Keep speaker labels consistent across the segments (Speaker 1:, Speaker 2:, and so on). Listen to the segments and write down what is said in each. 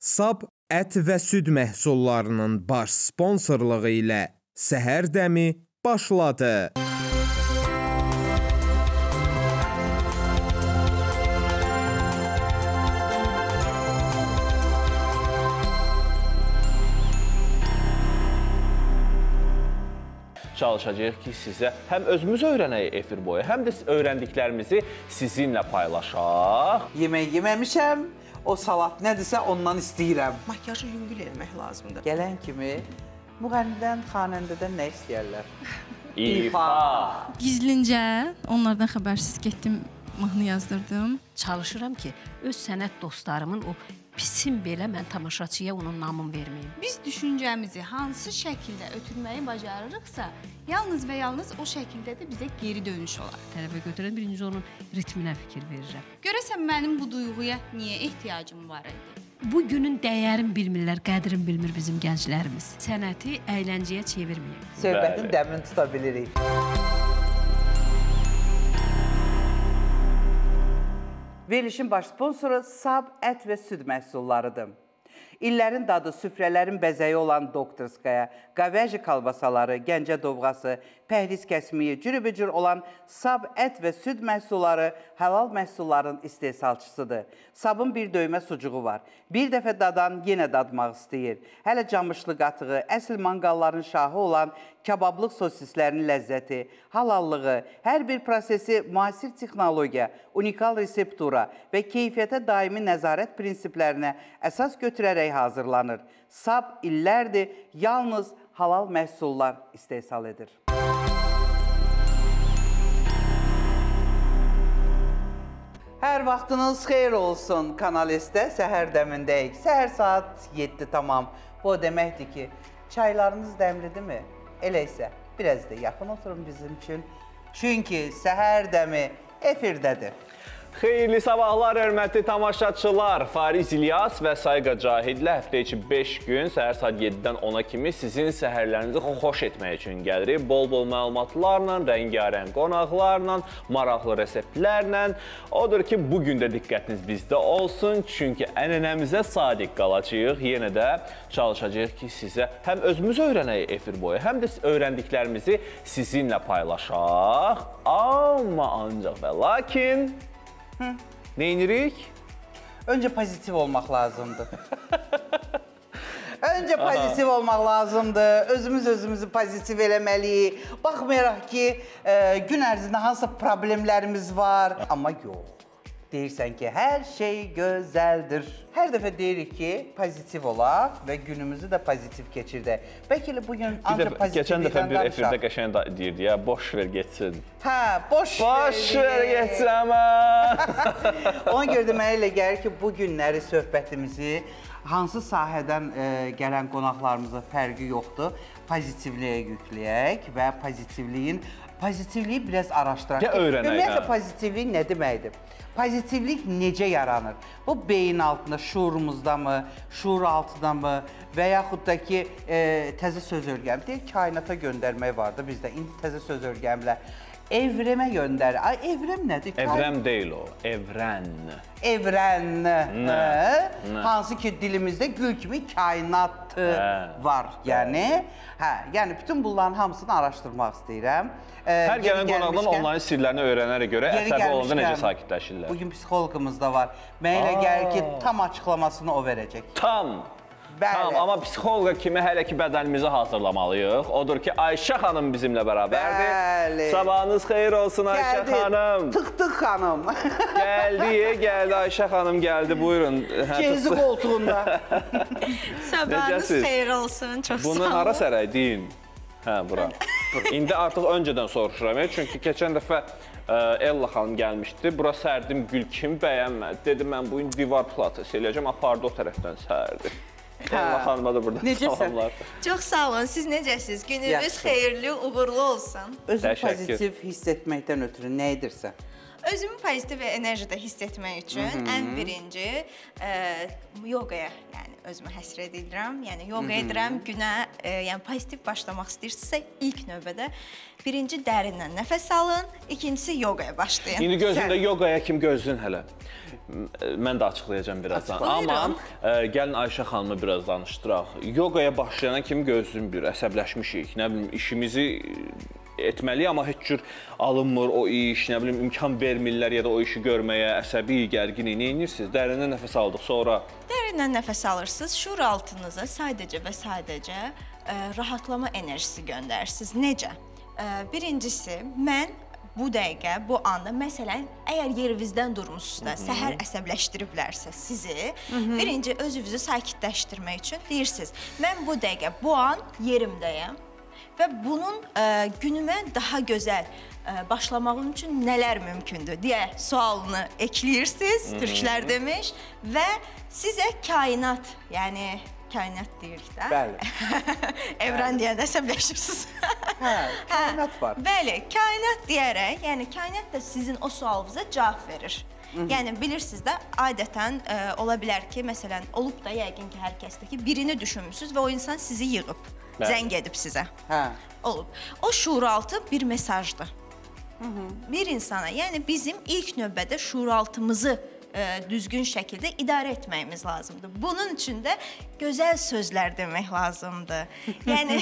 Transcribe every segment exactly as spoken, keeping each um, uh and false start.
Speaker 1: Sab ət və süd məhsullarının baş sponsorluğu ilə Səhər Dəmi başladı.
Speaker 2: Çalışacağıq ki, sizə həm özümüz öyrənək efir boyu, həm də öyrəndiklərimizi sizinlə paylaşaq.
Speaker 3: Yemək yeməmişəm, o salat nədirsə ondan istəyirəm.
Speaker 4: Makyajı yüngül eləmək lazımdır.
Speaker 3: Gələn kimi müğənnidən, xanəndədən nə istəyərlər?
Speaker 2: İfa.
Speaker 5: Gizlincə onlardan xəbərsiz getdim, mahnı yazdırdım.
Speaker 6: Çalışıram ki, öz sənət dostlarımın o pisin belə mən tamaşaçıya onun namını verməyim.
Speaker 7: Biz düşüncəmizi hansı şəkildə ötürməyi bacarırıqsa, yalnız və yalnız o şəkildə də bizə geri dönüş olar.
Speaker 6: Tələbə götürən birinci onun ritminə fikir verirəm.
Speaker 7: Görəsən mənim bu duyğuya niyə ehtiyacım var idi?
Speaker 6: Bu günün dəyərin bilmirlər, qədrin bilmir bizim gənclərimiz. Sənəti əyləncəyə çevirməyək.
Speaker 3: Söhbətin dəmini tuta bilirik. Verilişin baş sponsoru Sab ət və süd məhsullarıdır. İllərin dadı, süfrələrin bəzəyi olan Doktorskaya, Qavyaji kalbasaları, Gəncə dovğası, pəhriz kəsmiyi, cürübücür olan Sab ət və süd məhsulları halal məhsulların istehsalçısıdır. Sabın bir döymə sucuğu var. Bir dəfə dadan yenə dadmaq istəyir. Hələ camışlı qatığı, əsl manqalların şahı olan kabablıq sosislərinin ləzzəti, halallığı, hər bir prosesi müasir texnologiya, unikal reseptura və keyfiyyətə daimi nəzarət prinsiplərinə əsas götürərək hazırlanır. Sab illərdir yalnız halal məhsullar istehsal edir. Hər vaxtınız xeyir olsun. Kanal S-də səhər dəmindəyik. Səhər saat yeddi tamam. Bu deməkdir ki, çaylarınız dəmlidir mi? Elə isə biraz da yaxın oturun bizim üçün. Çünki səhər dəmi efirdədir.
Speaker 2: Xeyirli sabahlar, hörmətli tamaşaçılar. Fariz İlyas və Sayqa Cahidlə həftə içi beş gün səhər saat yeddidən ona kimi sizin səhərlərinizi xoş etmək üçün gəlirik. Bol-bol məlumatlarla, rəngarəng qonaqlarla, maraqlı reseptlərlə. Odur ki, bugün də diqqətiniz bizdə olsun. Çünki ənənəmizə sadiq qalacağıq. Yenə də çalışacağıq ki, sizə həm özümüz öyrənək efir boyu, həm də öyrəndiklərimizi sizinlə paylaşaq. Amma ancaq və lakin... Hı. Neyinirik?
Speaker 3: Öncə pozitiv olmaq lazımdır. Öncə pozitiv Aha. olmaq lazımdır. Özümüz özümüzü pozitiv eləməliyik. Baxmayaraq ki, e, gün ərzində hansısa problemlərimiz var. Amma yox. Deyirsən ki, hər şey gözəldir. Hər dəfə deyirik ki, pozitiv olaq və günümüzü də pozitiv keçirdək. Bəlkə elə bugün ancaq pozitivlikdən
Speaker 2: Keçən dəfə bir efirdə qəşəng deyirdi ya, boş ver geçsin.
Speaker 3: Hə, boş,
Speaker 2: boş ver geçsin ama.
Speaker 3: Ona görə də mənə elə gəlir ki, bu günləri söhbətimizi hansı sahədən e, gələn qonaqlarımıza fərqi yoxdur, pozitivliyə yükləyək və pozitivliyin, pozitivliyi biraz araşdıraq.
Speaker 2: Ya öyrənək.
Speaker 3: Ümumiyyətlə, pozitivlik nə deməkdir? Pozitivlik necə yaranır? Bu beyin altında, şuurumuzda mı, şuur altında mı və yaxud da ki, e, təzə söz örgəmi, deyək, kainata göndərmək vardı bizdə, indi təzə söz örgəmlə. Evrəmə göndərir. Ay, evrəm nədir?
Speaker 2: Evrəm deyil o, evrən.
Speaker 3: Evrən. Hə? Hansı ki, dilimizdə gül kimi kainat hə. var. Yəni, hə, yəni bütün bunların hamısını araşdırmaq istəyirəm.
Speaker 2: Hər gələn qonaqdan onların sirlərini öyrənərək görə əsəbi olanda necə sakitləşirlər?
Speaker 3: Bugün psixologumuz da var. Mənə elə gəlir ki, tam açıqlamasını o verəcək.
Speaker 2: Tam. Tamam, amma psixoloqa kimi hələ ki bədənimizi hazırlamalıyıq. Odur ki, Ayşə xanım bizimlə bərabərdir. Bəli. Sabahınız xeyir olsun Ayşə xanım.
Speaker 3: Tık-tık xanım.
Speaker 2: Gəldi, gəldi Ayşə xanım gəldi, buyurun.
Speaker 3: Gezi qoltuğunda.
Speaker 4: Sabahınız xeyir olsun, çox sağ olun.
Speaker 2: Bunu hara sərək deyin? Hə, bura. İndi artıq öncədən soruşuram, çünki keçən dəfə Ella xanım gəlmişdi. Bura sərdim gül kimi bəyənmədi. Dedim, mən bugün divar platası eləyəcəm, apardı o tərəfdən sərdi. Ella xanıma da burada salamlar.
Speaker 4: Çox sağ olun, siz necəsiniz? Gününüz xeyirli, uğurlu olsun.
Speaker 3: Özünü pozitiv hiss etməkdən ötürü nə edirsən?
Speaker 4: Özümü pozitiv və enerjide hiss etmək üçün ən birinci yoqaya, yəni özümü həsr edirəm. Yəni yoga edirəm, günə, e, yəni pozitiv başlamaq istəyirsinizsə ilk növbədə birinci dərindən nəfəs alın, ikincisi yoqaya başlayın.
Speaker 2: İndi gözündə yoqaya kim gözlün hələ? Mən də açıqlayacağam birazdan. Amma e, gəlin Ayşə xanımı biraz danışdıraq. Yoqaya başlayana kimi gözlün bir əsəbləşmişik. Nə bilim, işimizi etməli, amma heç cür alınmır o iş, nə bilim, imkan vermirlər ya da o işi görməyə, əsəbi, gərgin, nə edirsiniz? Dərindən nəfəs aldıq, sonra?
Speaker 4: Dərindən nəfəs alırsınız, şuur altınıza sadəcə və sadəcə ə, rahatlama enerjisi göndərirsiniz. Necə? Ə, birincisi, mən bu dəqiqə, bu anda, məsələn, əgər yerinizdən durmuşsunuzda, səhər əsəbləşdiriblərsə sizi, birinci özünüzü sakitləşdirmək üçün deyirsiniz, mən bu dəqiqə, bu an yerimdəyəm. Və bunun ə, günümə daha gözəl ə, başlamağım üçün nələr mümkündür deyə sualını ekləyirsiniz, türklər demiş və sizə kainat, yəni kainat deyirik də.
Speaker 3: Bəli.
Speaker 4: Evren deyəndə əsəbləşirsiniz.
Speaker 3: Hə, kainat var.
Speaker 4: Bəli, kainat deyərək, yəni kainat da sizin o sualınıza cavab verir. Hı -hı. Yəni bilirsiniz də, adətən ə, ola bilər ki, məsələn, olub da yəqin ki, hər kəsdə ki, birini düşünmüsünüz və o insan sizi yığıb, Bəli. zəng edib sizə.
Speaker 3: Hə.
Speaker 4: Olub. O şuuraltı bir mesajdır. Hı -hı. Bir insana, yəni bizim ilk növbədə şuuraltımızı ə, düzgün şəkildə idarə etməyimiz lazımdır. Bunun üçün də gözəl sözlər demək lazımdır. Yəni,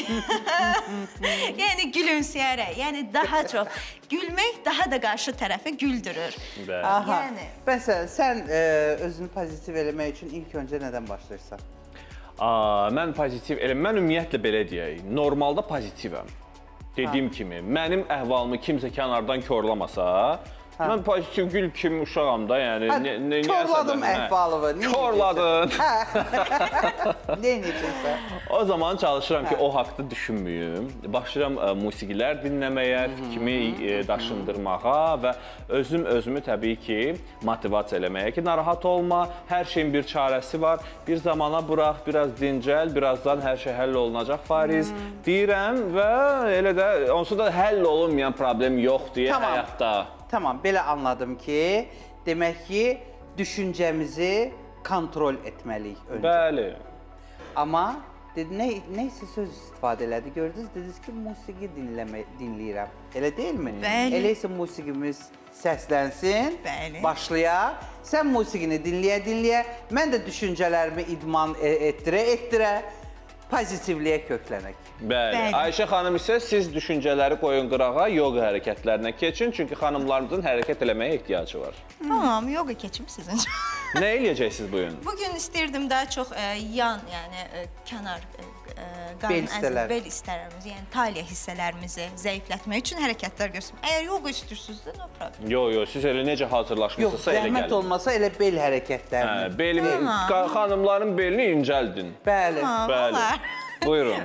Speaker 4: yəni gülümsəyərək, yəni daha çox gülmək daha da qarşı tərəfi güldürür.
Speaker 3: Aha.
Speaker 4: Yəni,
Speaker 3: Məsələn, sən ə, özünü pozitiv eləmək üçün ilk öncə nədən başlayırsan?
Speaker 2: Aa, mən pozitiv elə, mən ümumiyyətlə belə deyək, normalda pozitivəm. Dediyim ha. kimi, mənim əhvalımı kimsə kənardan körlamasa, Hə. Mən pozitiv gül kimi uşağam da, yəni...
Speaker 3: Hə, ne, körladım əhvalımı.
Speaker 2: Körladın.
Speaker 3: Ne necəksə?
Speaker 2: O zaman çalışıram hə. ki, o haqda düşünməyim. Başlayıram ə, musiqilər dinləməyə, fikrimi ə, daşındırmağa və özüm özümü təbii ki, motivasiya eləməyə ki, narahat olma, hər şeyin bir çarəsi var. Bir zamana burax, biraz dincəl, birazdan hər şey həll olunacaq, Fariz hmm. deyirəm və elə də onsuz da həll olunmayan problem yox deyə tamam. həyatda.
Speaker 3: Tamam, belə anladım ki, demək ki, düşüncəmizi kontrol etməliyik öncə.
Speaker 2: Bəli.
Speaker 3: Amma dedi, nə, neysə söz istifadə elədi, gördünüz, dediniz ki, musiqi dinləmə, dinləyirəm. Elə deyilmi?
Speaker 4: Bəli.
Speaker 3: Elə isə musiqimiz səslənsin,
Speaker 4: Bəli.
Speaker 3: başlayaq. Sən musiqini dinləyə-dinləyə, mən də düşüncələrimi idman etdirə-etdirə, pozitivliyə köklənək.
Speaker 2: Bəli. Bəli. Ayşə xanım isə siz düşüncələri qoyun qırağa, yoga hərəkətlərinə keçin, çünki xanımlarımızın hərəkət eləməyə ehtiyacı var.
Speaker 4: Tamam, yoga keçim sizin.
Speaker 2: Nə eləyəcəksiniz bugün?
Speaker 4: Bugün istəyirdim daha çox ə, yan, yəni ə, kənar ə, qarın əzəl, bel hissələrimizi, yəni taliya hissələrimizi zəiflətmək üçün hərəkətlər göstərim. Əgər yoga istəyirsinizsə, no problem.
Speaker 2: Yox, yox, siz elə necə hazırlaşmışsınızsa elə gəlin.
Speaker 3: Yox, zəhmət olmasa elə bel hərəkətlərini.
Speaker 2: Hə, belimi, xanımların belini incəldin.
Speaker 3: Bəli.
Speaker 4: Ha,
Speaker 2: Bəli.
Speaker 4: olar.
Speaker 2: Buyurun.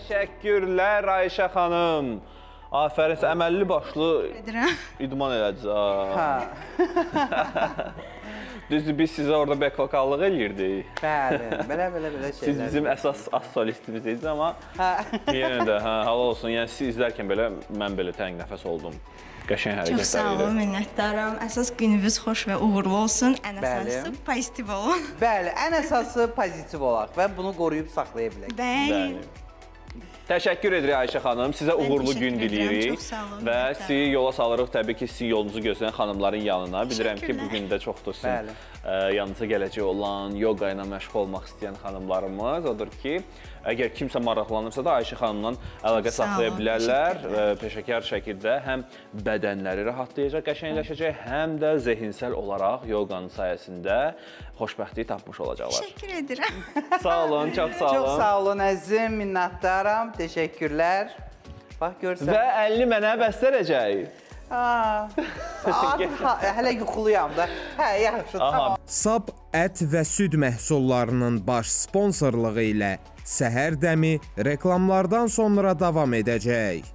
Speaker 2: Təşəkkürlər Ayşə xanım. Afərin, əməlli başlı idman elədiniz.
Speaker 3: Ha.
Speaker 2: Düzdür, biz sizə orada back vokallıq eləyirdik.
Speaker 3: Bəli, belə-belə belə şeylər.
Speaker 2: Siz bizim əsas as solistimizdiniz, amma yenə də, hə, halal olsun. Yəni, siz izlərkən belə, mən belə təng nəfəs oldum. Qəşəng hərəkətlər idi.
Speaker 4: Çox sağ olun, minnətdaram. Əsas gününüz xoş və uğurlu olsun. Ən əsası pozitiv olun.
Speaker 3: Bəli, ən əsası pozitiv olaq və bunu qoruyub saxlaya bilək.
Speaker 4: Bəli.
Speaker 2: Təşəkkür edirik Ayşə xanım. Sizə uğurlu gün diləyirik. Və sizi yola salırıq təbii ki, sizin yolunuzu gözləyən xanımların yanına. Bilirəm ki, bugün də çoxdur sizin yanınıza gələcək olan, yoga ilə məşğul olmaq istəyən xanımlarımız. Odur ki, əgər kimsə maraqlanırsa da Ayşə xanımla əlaqə saxlaya bilərlər. Peşəkar şəkildə həm bədənləri rahatlayacaq, qəşəngləşəcək, həm də zehinsel olaraq yoganın sayəsində xoşbəxtliyi tapmış olacaqlar.
Speaker 4: Təşəkkür edirəm.
Speaker 2: Sağ olun, çox sağ olun.
Speaker 3: Çox sağ olun əzizim, minnətdaram, təşəkkürlər. Bax, görsən.
Speaker 2: Və əlini mənə bəstərəcək.
Speaker 3: Hələ yuxuluyam da. Hə, yaxşı, tamam.
Speaker 1: Sab ət və süd məhsullarının baş sponsorluğu ilə Səhər Dəmi reklamlardan sonra davam edəcək.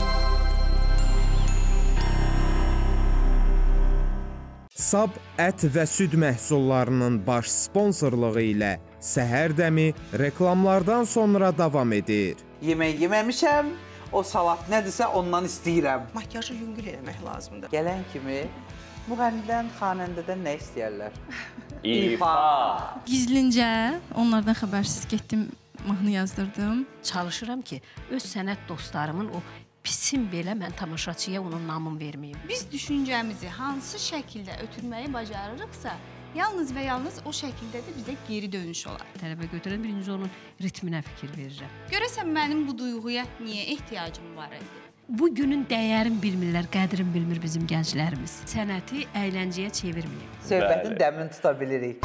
Speaker 1: Sab ət və süd məhsullarının baş sponsorluğu ilə Səhər Dəmi reklamlardan sonra davam edir.
Speaker 3: Yemək yeməmişəm, o salat nədirsə ondan istəyirəm.
Speaker 4: Makyajı yüngül eləmək lazımdır.
Speaker 3: Gələn kimi müğənnidən, xanəndədən nə istəyərlər?
Speaker 2: İfa.
Speaker 5: Gizlincə onlardan xəbərsiz getdim, mahnı yazdırdım.
Speaker 6: Çalışıram ki, öz sənət dostlarımın o pisin belə mən tamaşaçıya onun namını verməyim.
Speaker 7: Biz düşüncəmizi hansı şəkildə ötürməyi bacarırıqsa, yalnız və yalnız o şəkildə də bizə geri dönüş olar.
Speaker 6: Tələbə götürən birinci onun ritminə fikir verirəm.
Speaker 7: Görəsən mənim bu duyğuya niyə ehtiyacım var idi?
Speaker 6: Bu günün dəyərin bilmirlər, qədrin bilmir bizim gənclərimiz. Sənəti əyləncəyə çevirməyib.
Speaker 3: Söhbətin dəmini tuta bilirik.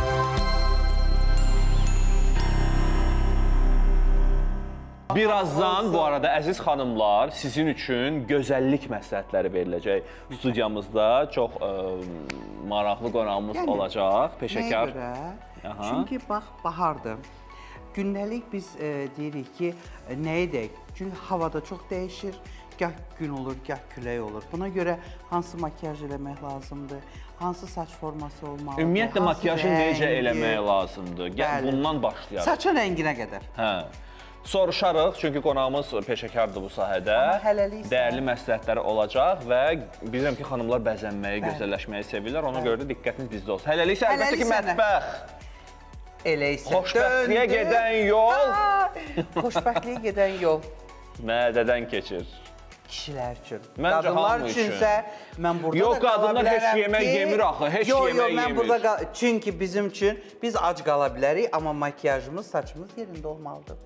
Speaker 2: Birazdan bu arada əziz xanımlar sizin üçün gözəllik məsləhətləri veriləcək. Studiyamızda çox ə, maraqlı qonağımız yəni, olacaq. Peşəkar.
Speaker 3: Nəyə görə? Çünki bax, bahardır. Gündəlik biz ə, deyirik ki, nə edək? Çünki havada çox dəyişir. Gah gün olur, gah külək olur. Buna görə hansı makyaj eləmək lazımdır? Hansı saç forması olmalıdır?
Speaker 2: Ümumiyyətlə makyajı necə eləmək lazımdır? Gəl, bundan başlayalım.
Speaker 3: Saçın rənginə qədər.
Speaker 2: Hə. Soruşarıq, çünki qonağımız peşəkardır bu sahədə. Dəyərli məsləhətləri olacaq və bilirəm ki, xanımlar bəzənməyi, gözəlləşməyi sevirlər. Ona görə də diqqətiniz bizdə olsun. Hələlik isə əlbəttə ki, mətbəx.
Speaker 3: Elə isə
Speaker 2: xoşbəxtliyə gedən yol.
Speaker 3: Xoşbəxtliyə gedən yol.
Speaker 2: Mədədən keçir.
Speaker 3: Kişilər üçün.
Speaker 2: Məncə
Speaker 3: qadınlar
Speaker 2: hamı
Speaker 3: üçünsə mən burada
Speaker 2: yox,
Speaker 3: da qala
Speaker 2: qadınlar
Speaker 3: bilərəm
Speaker 2: heç yemək
Speaker 3: ki,
Speaker 2: yemir axı, heç
Speaker 3: yox,
Speaker 2: yemək
Speaker 3: yox, mən
Speaker 2: yemir.
Speaker 3: Burada, çünki bizim üçün biz ac qala bilərik, amma makyajımız, saçımız yerində olmalıdır.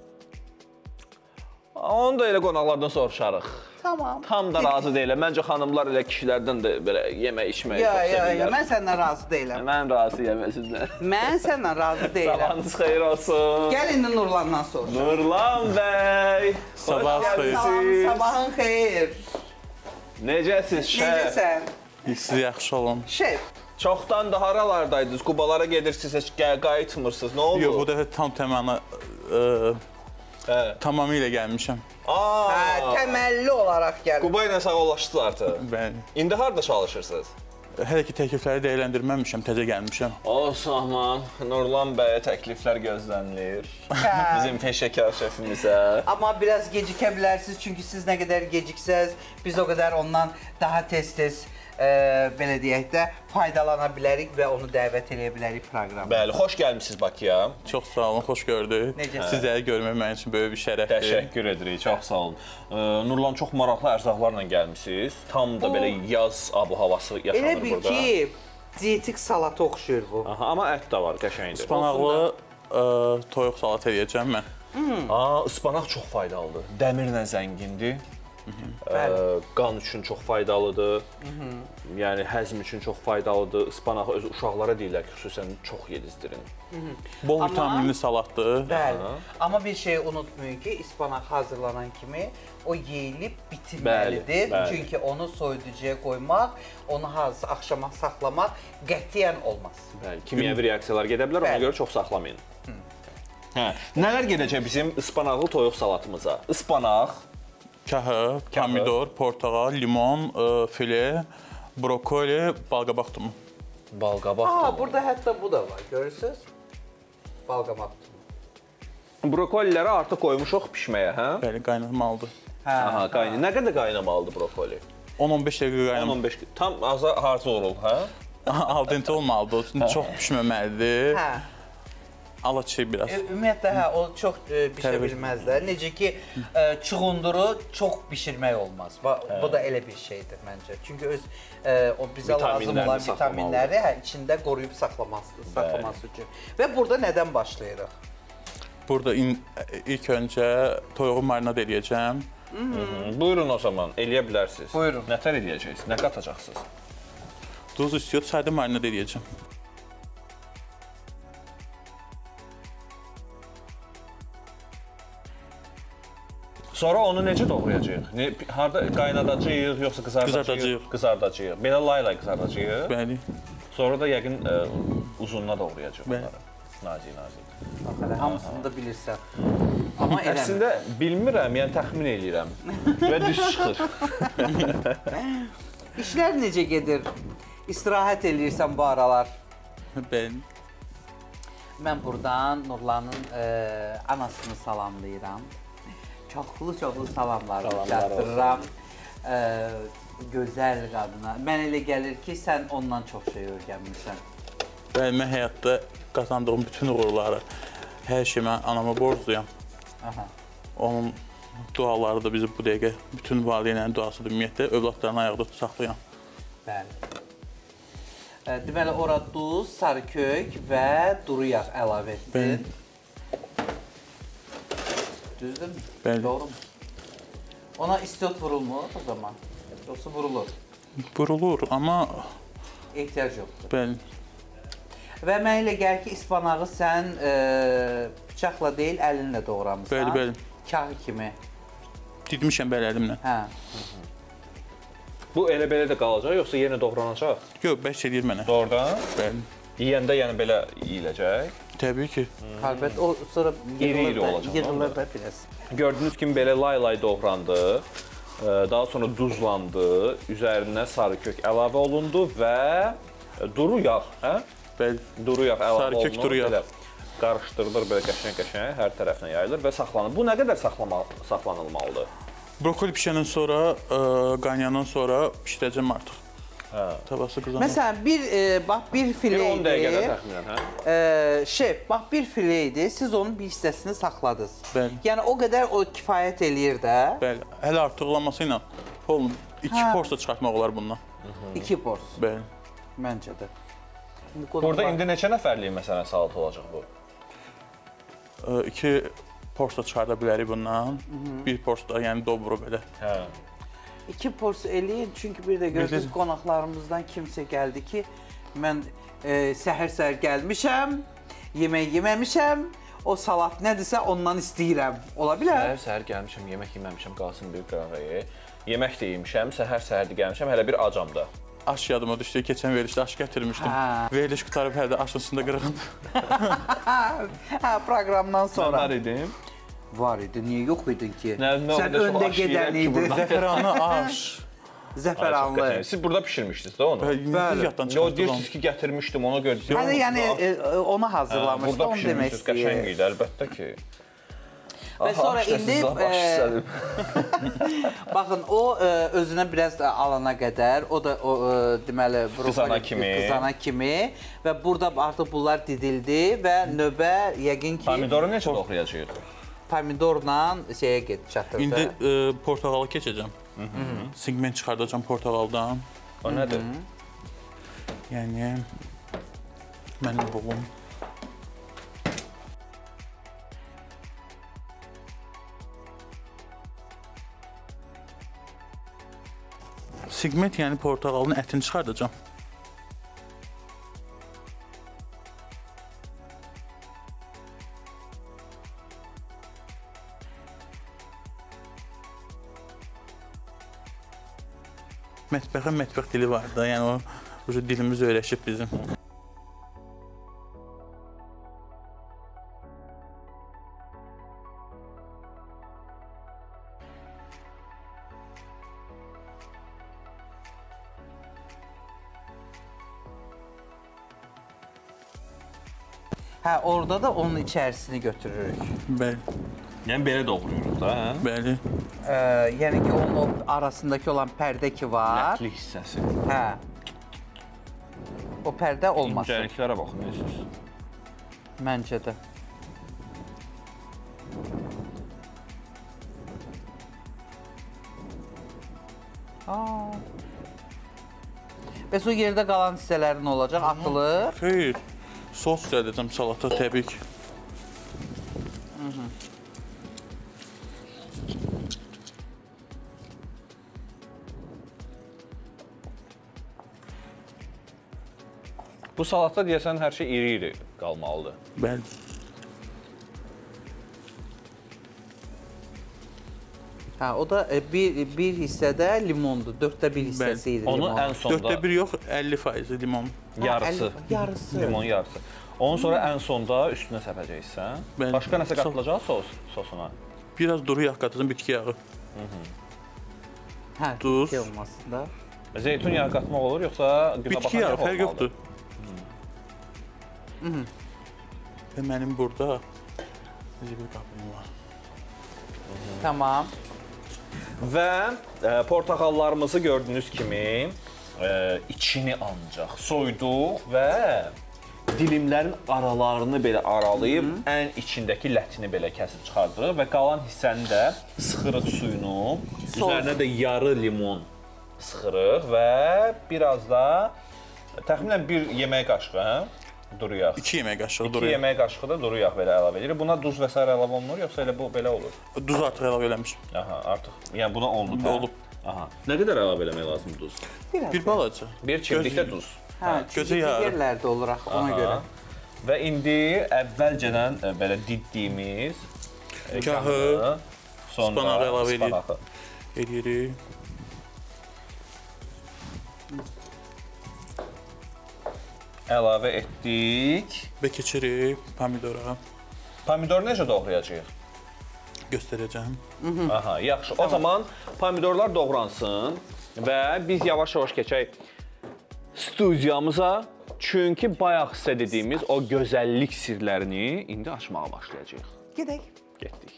Speaker 2: Onu da elə qonaqlardan soruşarıq.
Speaker 3: Tamam.
Speaker 2: Tam da razı deyiləm. Məncə xanımlar elə kişilərdən də belə yemək, içməyi
Speaker 3: ya,
Speaker 2: çox
Speaker 3: ya,
Speaker 2: sevirlər.
Speaker 3: Ya, mən səndən razı deyiləm.
Speaker 2: Mən razıyam sizlə.
Speaker 3: Mən səndən razı deyiləm.
Speaker 2: Sabahınız xeyir olsun.
Speaker 3: Gəl indi Nurlandan soruş.
Speaker 2: Nurlan bəy.
Speaker 8: Sabah xeyir.
Speaker 3: Sabahın xeyir.
Speaker 2: Necəsiz şef?
Speaker 3: Necəsən?
Speaker 8: Siz yaxşı olun.
Speaker 3: Şef.
Speaker 2: Çoxdan da haralardaydınız? Qubalara gedirsiniz, heç qayıtmırsınız. Nə oldu?
Speaker 8: Yox, bu dəfə tam təməna ə, tamamilə gəlmişəm.
Speaker 2: Aa,
Speaker 3: hə, təməlli olaraq gəldim.
Speaker 2: Quba ilə sağollaşdınız artıq.
Speaker 8: Bəli.
Speaker 2: İndi harada çalışırsınız?
Speaker 8: Hələ ki təklifləri dəyərləndirməmişəm, təzə gəlmişəm.
Speaker 2: Olsun aman, Nurlan bəyə təkliflər gözlənilir. Bizim peşəkar şefimizə.
Speaker 3: Amma biraz gecikə bilərsiniz, çünki siz nə qədər geciksəz, biz o qədər ondan daha tez-tez e, belə deyək də faydalana bilərik və onu dəvət edə bilərik proqrama.
Speaker 2: Bəli, xoş gəlmişsiniz Bakıya.
Speaker 8: Çox sağ olun, xoş gördük.
Speaker 3: Necəsiniz?
Speaker 8: Sizləri görmək mənim üçün böyük bir şərəfdir.
Speaker 2: Təşəkkür edirik, çox sağ olun. Ee, Nurlan, çox maraqlı ərzaqlarla gəlmişsiniz. Tam da belə yaz abu-havası yaşanır burada.
Speaker 3: Elə bil ki, dietik salata oxşuyur bu.
Speaker 2: Aha, amma ət də var, qəşəngdir.
Speaker 8: Ispanaqlı ə, toyuq salat edəcəm mən.
Speaker 2: Hmm. Aa, ıspanaq çox faydalıdır. Dəmirlə zəngindir. Ə, qan üçün çox faydalıdır. Hı -hı. Yəni həzm üçün çox faydalıdır. Ispanaq öz uşaqlara deyirlər ki, xüsusən çox yedizdirin.
Speaker 8: Hı -hı. Bol vitaminli salatdır.
Speaker 3: Bəli. Amma bir şey unutmayın ki, ispanaq hazırlanan kimi o yeyilib bitirməlidir. Bəli, bəli. Çünki onu soyuducuya qoymaq, onu hazır axşama saxlamaq qətiyyən olmaz.
Speaker 2: Bəli, kimyəvi reaksiyalar gedə bilər, ona görə çox saxlamayın. Hə. Nələr gedəcək bizim ıspanaqlı toyuq salatımıza? Ispanaq,
Speaker 8: Kahı, pomidor, portağal, limon, file, brokoli, balqabaq tumu.
Speaker 2: Balqabaq
Speaker 3: Aa,
Speaker 2: tumu.
Speaker 3: burada hətta bu da var, görürsünüz? Balqabaq tumu.
Speaker 2: Brokoliləri artıq qoymuşuq pişməyə, hə?
Speaker 8: Bəli, qaynamalıdır.
Speaker 2: Aha, qaynayır. Nə qədər qaynamalıdır brokoli?
Speaker 8: on on beş dəqiqə qaynamalıdır.
Speaker 2: on on beş. Tam azar harca olur, hə?
Speaker 8: Al dente olmalıdır, çox pişməməlidir.
Speaker 3: Hə.
Speaker 8: Ala çiçək biraz.
Speaker 3: Ümumiyyətlə, hə, o çox e, bişə bilməzlər. Necə ki, e, çuğunduru çox bişirmək olmaz. Bu, bu da elə bir şeydir məncə. Çünki öz e, o bizə lazım olan vitaminləri hə, içində qoruyub saxlaması, saxlaması üçün. Və burada nədən başlayırıq?
Speaker 8: Burada in, ilk öncə toyuğu marinad edəcəm.
Speaker 2: Buyurun o zaman, eləyə bilərsiniz.
Speaker 3: Buyurun.
Speaker 2: Nətər edəcəksiniz? Nə qatacaqsınız?
Speaker 8: Duz istiyor, sadə marinad edəcəm.
Speaker 2: Sonra onu necə doğrayacağıq? Ne, harda qaynadacağıq, yoxsa qızardacağıq?
Speaker 8: Qızardacağıq.
Speaker 2: Qızardacağıq. Belə lay-lay qızardacağıq.
Speaker 8: Bəli.
Speaker 2: Sonra da yəqin ə, uzununa doğrayacağıq
Speaker 8: Bəli.
Speaker 2: onları. Nazik-nazik.
Speaker 3: Bax, hələ hamısını da bilirsən. Amma eləmir.
Speaker 2: Əslində bilmirəm, yəni təxmin eləyirəm və düz çıxır.
Speaker 3: İşlər necə gedir? İstirahət eləyirsən bu aralar.
Speaker 8: Bəli.
Speaker 3: Mən buradan Nurlanın e, anasını salamlayıram. Çoxlu-çoxlu salamlarımı çatdırıram. E, gözəl qadına. Mən elə gəlir ki, sən ondan çox şey öyrənmirsən.
Speaker 8: Bəli, mən həyatda qazandığım bütün uğurları, hər şey mən anama borcluyam.
Speaker 3: Aha.
Speaker 8: Onun duaları da bizi bu dəqiqə, bütün valideynlərin duasıdır ümumiyyətlə, övladlarını ayaqda saxlayan.
Speaker 3: Bəli. E, deməli, ora duz, sarı kök və duru yağ əlavə etdin.
Speaker 8: Bəli.
Speaker 3: Düzdür mü?
Speaker 8: Bəli.
Speaker 3: Doğru mu? Ona istiot vurulmur o zaman? Yoxsa vurulur?
Speaker 8: Vurulur, amma
Speaker 3: Ehtiyac yoxdur.
Speaker 8: bəli,
Speaker 3: Və mən elə gəlir ki, ispanağı sən e, bıçaqla deyil, əlinlə doğramısan.
Speaker 8: Bəli, bəli.
Speaker 3: Kahı kimi.
Speaker 8: didmişəm bəli əlimlə.
Speaker 3: Hə.
Speaker 2: Bu elə belə də qalacaq, yoxsa yenə doğranacaq?
Speaker 8: Yox, bəs edir mənə.
Speaker 2: Doğrudan?
Speaker 8: Bəli.
Speaker 2: Yeyəndə yəni belə yeyiləcək.
Speaker 8: Təbii ki.
Speaker 3: Xəlbət o sonra
Speaker 2: İri-iri
Speaker 3: yığılır da,
Speaker 2: olacaq,
Speaker 3: yığılır da biraz.
Speaker 2: Gördüyünüz kimi belə lay-lay doğrandı. Daha sonra duzlandı, üzərinə sarı kök əlavə olundu və duru yağ, hə?
Speaker 8: Bəli.
Speaker 2: Duru yağ əlavə
Speaker 8: Sarı kök,
Speaker 2: olunur.
Speaker 8: duru yağ.
Speaker 2: Belə qarışdırılır, belə qəşəng-qəşəng hər tərəfinə yayılır və saxlanır. Bu nə qədər saxlama, saxlanılmalıdır?
Speaker 8: Brokoli pişəndən sonra, ə, qaynayandan sonra bişirəcəm artıq.
Speaker 2: Hə.
Speaker 8: Tavası qızarır.
Speaker 3: Məsələn, bir e, bax bir filə
Speaker 2: on dəqiqədə
Speaker 3: idi.
Speaker 2: təxminən, hə?
Speaker 3: E, şef, bax bir filə idi. Siz onun bir hissəsini saxladınız.
Speaker 8: Bəli.
Speaker 3: Yəni o qədər o kifayət eləyir də.
Speaker 8: Bəli. Hələ artıqlaması ilə oğlum iki
Speaker 3: Hə.
Speaker 8: porsiya çıxartmaq olar bundan.
Speaker 3: iki pors.
Speaker 8: Bəli.
Speaker 3: Məncə də. İndi
Speaker 2: Burada indi neçə nəfərlik məsələn salat olacaq bu?
Speaker 8: Ə, iki porsiya çıxarda bilərik bundan. Bir porsiya da, yəni dobro belə.
Speaker 2: Hə.
Speaker 3: İki pors eləyin, çünki bir də gördünüz
Speaker 8: Bildim.
Speaker 3: qonaqlarımızdan kimsə gəldi ki, mən e, səhər-səhər gəlmişəm, yemək yeməmişəm, o salat nədirsə ondan istəyirəm. Ola bilər?
Speaker 2: Səhər-səhər gəlmişəm, yemək yeməmişəm, qalsın bir qəhvəyə. Yemək də yemişəm, səhər-səhər də gəlmişəm, hələ bir acam da.
Speaker 8: Aş yadıma düşdü, keçən verilişdə aş gətirmişdim.
Speaker 3: Hə.
Speaker 8: Veriliş qutarıb hələ də aşın üstündə qırğındı.
Speaker 3: Hə, proqramdan sonra.
Speaker 2: Mən var idim.
Speaker 3: Var idi, niyə yox idin ki?
Speaker 2: Nə, nə
Speaker 3: Sən öndə gedən idin.
Speaker 8: Zəfəranlı aş.
Speaker 3: Zəfəranlı.
Speaker 2: Siz burada bişirmişdiniz də onu?
Speaker 8: Bəli. Yaddan
Speaker 2: Yo,
Speaker 8: çıxartdım.
Speaker 2: deyirsiniz ki, gətirmişdim, ona görə.
Speaker 3: Hə, yəni e, onu hazırlamışdı,
Speaker 2: Burada
Speaker 3: onu demək
Speaker 2: pişirmişdiniz, qəşəng
Speaker 3: istəyir.
Speaker 2: idi, əlbəttə ki.
Speaker 3: Və sonra indi e, baxın o e, özünə biraz alana qədər, o da o e, deməli
Speaker 2: Qızana kimi.
Speaker 3: qızana kimi və burada artıq bunlar didildi və növbə yəqin ki
Speaker 2: Pomidoru necə doğrayacağıq?
Speaker 3: pomidorla şeyə get çatırdı.
Speaker 8: İndi ə, portağalı keçəcəm. Segment çıxardacam portağaldan.
Speaker 2: O nədir?
Speaker 8: Yəni mənim bulum. Segment yəni portağalın ətini çıxardacam. Mətbəxə mətbəx dili var da, yəni o dilimiz öyrəşib bizim.
Speaker 3: Hə, orada da onun içərisini götürürük.
Speaker 8: Bəli.
Speaker 2: Yəni belə doğrayırıq da, hə?
Speaker 8: Bəli.
Speaker 3: Ə, yəni ki, onun o arasındakı olan pərdə ki var.
Speaker 2: Lətli hissəsi.
Speaker 3: Hə. O pərdə olmasın.
Speaker 2: İncəliklərə baxın, necəsiz?
Speaker 3: Məncə də. Aa. Bəs o yerdə qalan hissələri nə olacaq? Atılır?
Speaker 8: Xeyr. Sos edəcəm salata, təbii ki.
Speaker 2: Bu salatda deyəsən hər şey iri-iri qalmalıdır.
Speaker 8: Bəli.
Speaker 3: Hə, o da bir, bir hissədə limondur, dörddə bir hissəsi idi limon.
Speaker 2: Onu ən sonda...
Speaker 8: Dörddə bir yox, əlli faizi limon.
Speaker 2: Yarısı.
Speaker 3: Yarısı.
Speaker 2: Limon yarısı. Onun sonra ən sonda üstünə səpəcəksən. Başqa nəsə qatılacaq sos, sosuna?
Speaker 8: Biraz duru yağ qatacağım, bitki yağı.
Speaker 3: Hə,
Speaker 8: duz.
Speaker 3: Bitki olmasın da.
Speaker 2: Zeytun yağı qatmaq olur, yoxsa qıma
Speaker 8: bitki yağı, fərq yoxdur. Və mənim burada zibil qabım var.
Speaker 3: Tamam.
Speaker 2: Və e, portaxallarımızı gördüyünüz kimi e, içini ancaq soyduq və dilimlərin aralarını belə aralayıb Hı -hı. ən içindəki lətini belə kəsib çıxardırıq və qalan hissəni də sıxırıq suyunu, Sos. üzərinə də yarı limon sıxırıq və biraz da təxminən bir yemək qaşığı, hə? Duru yağ.
Speaker 8: İki yemək qaşığı
Speaker 2: duru yağ. İki yemək qaşığı da duru yağ belə əlavə edirik. Buna duz və s. əlavə olunur, yoxsa elə bu belə olur?
Speaker 8: Duz artıq əlavə eləmişim.
Speaker 2: Aha, artıq. Yəni buna oldu.
Speaker 8: Olub.
Speaker 2: Aha. Nə qədər əlavə eləmək lazımdır duz?
Speaker 3: Biraz.
Speaker 8: Bir balaca.
Speaker 2: Bir çimdikdə duz.
Speaker 3: Hə,
Speaker 8: gözü yarı.
Speaker 3: Yerlərdə olur axı, ona Aha. görə.
Speaker 2: Və indi əvvəlcədən belə diddiyimiz
Speaker 8: gahı,
Speaker 2: sonra
Speaker 8: spanağı əlavə edirik.
Speaker 2: Əlavə etdik.
Speaker 8: Və keçirik pomidora.
Speaker 2: Pomidor necə doğrayacağıq?
Speaker 8: Göstərəcəm.
Speaker 2: Aha, yaxşı. O zaman pomidorlar doğransın və biz yavaş-yavaş keçək studiyamıza. Çünki bayaq sizə dediyimiz o gözəllik sirlərini indi açmağa başlayacağıq.
Speaker 3: Gedək.
Speaker 2: Getdik.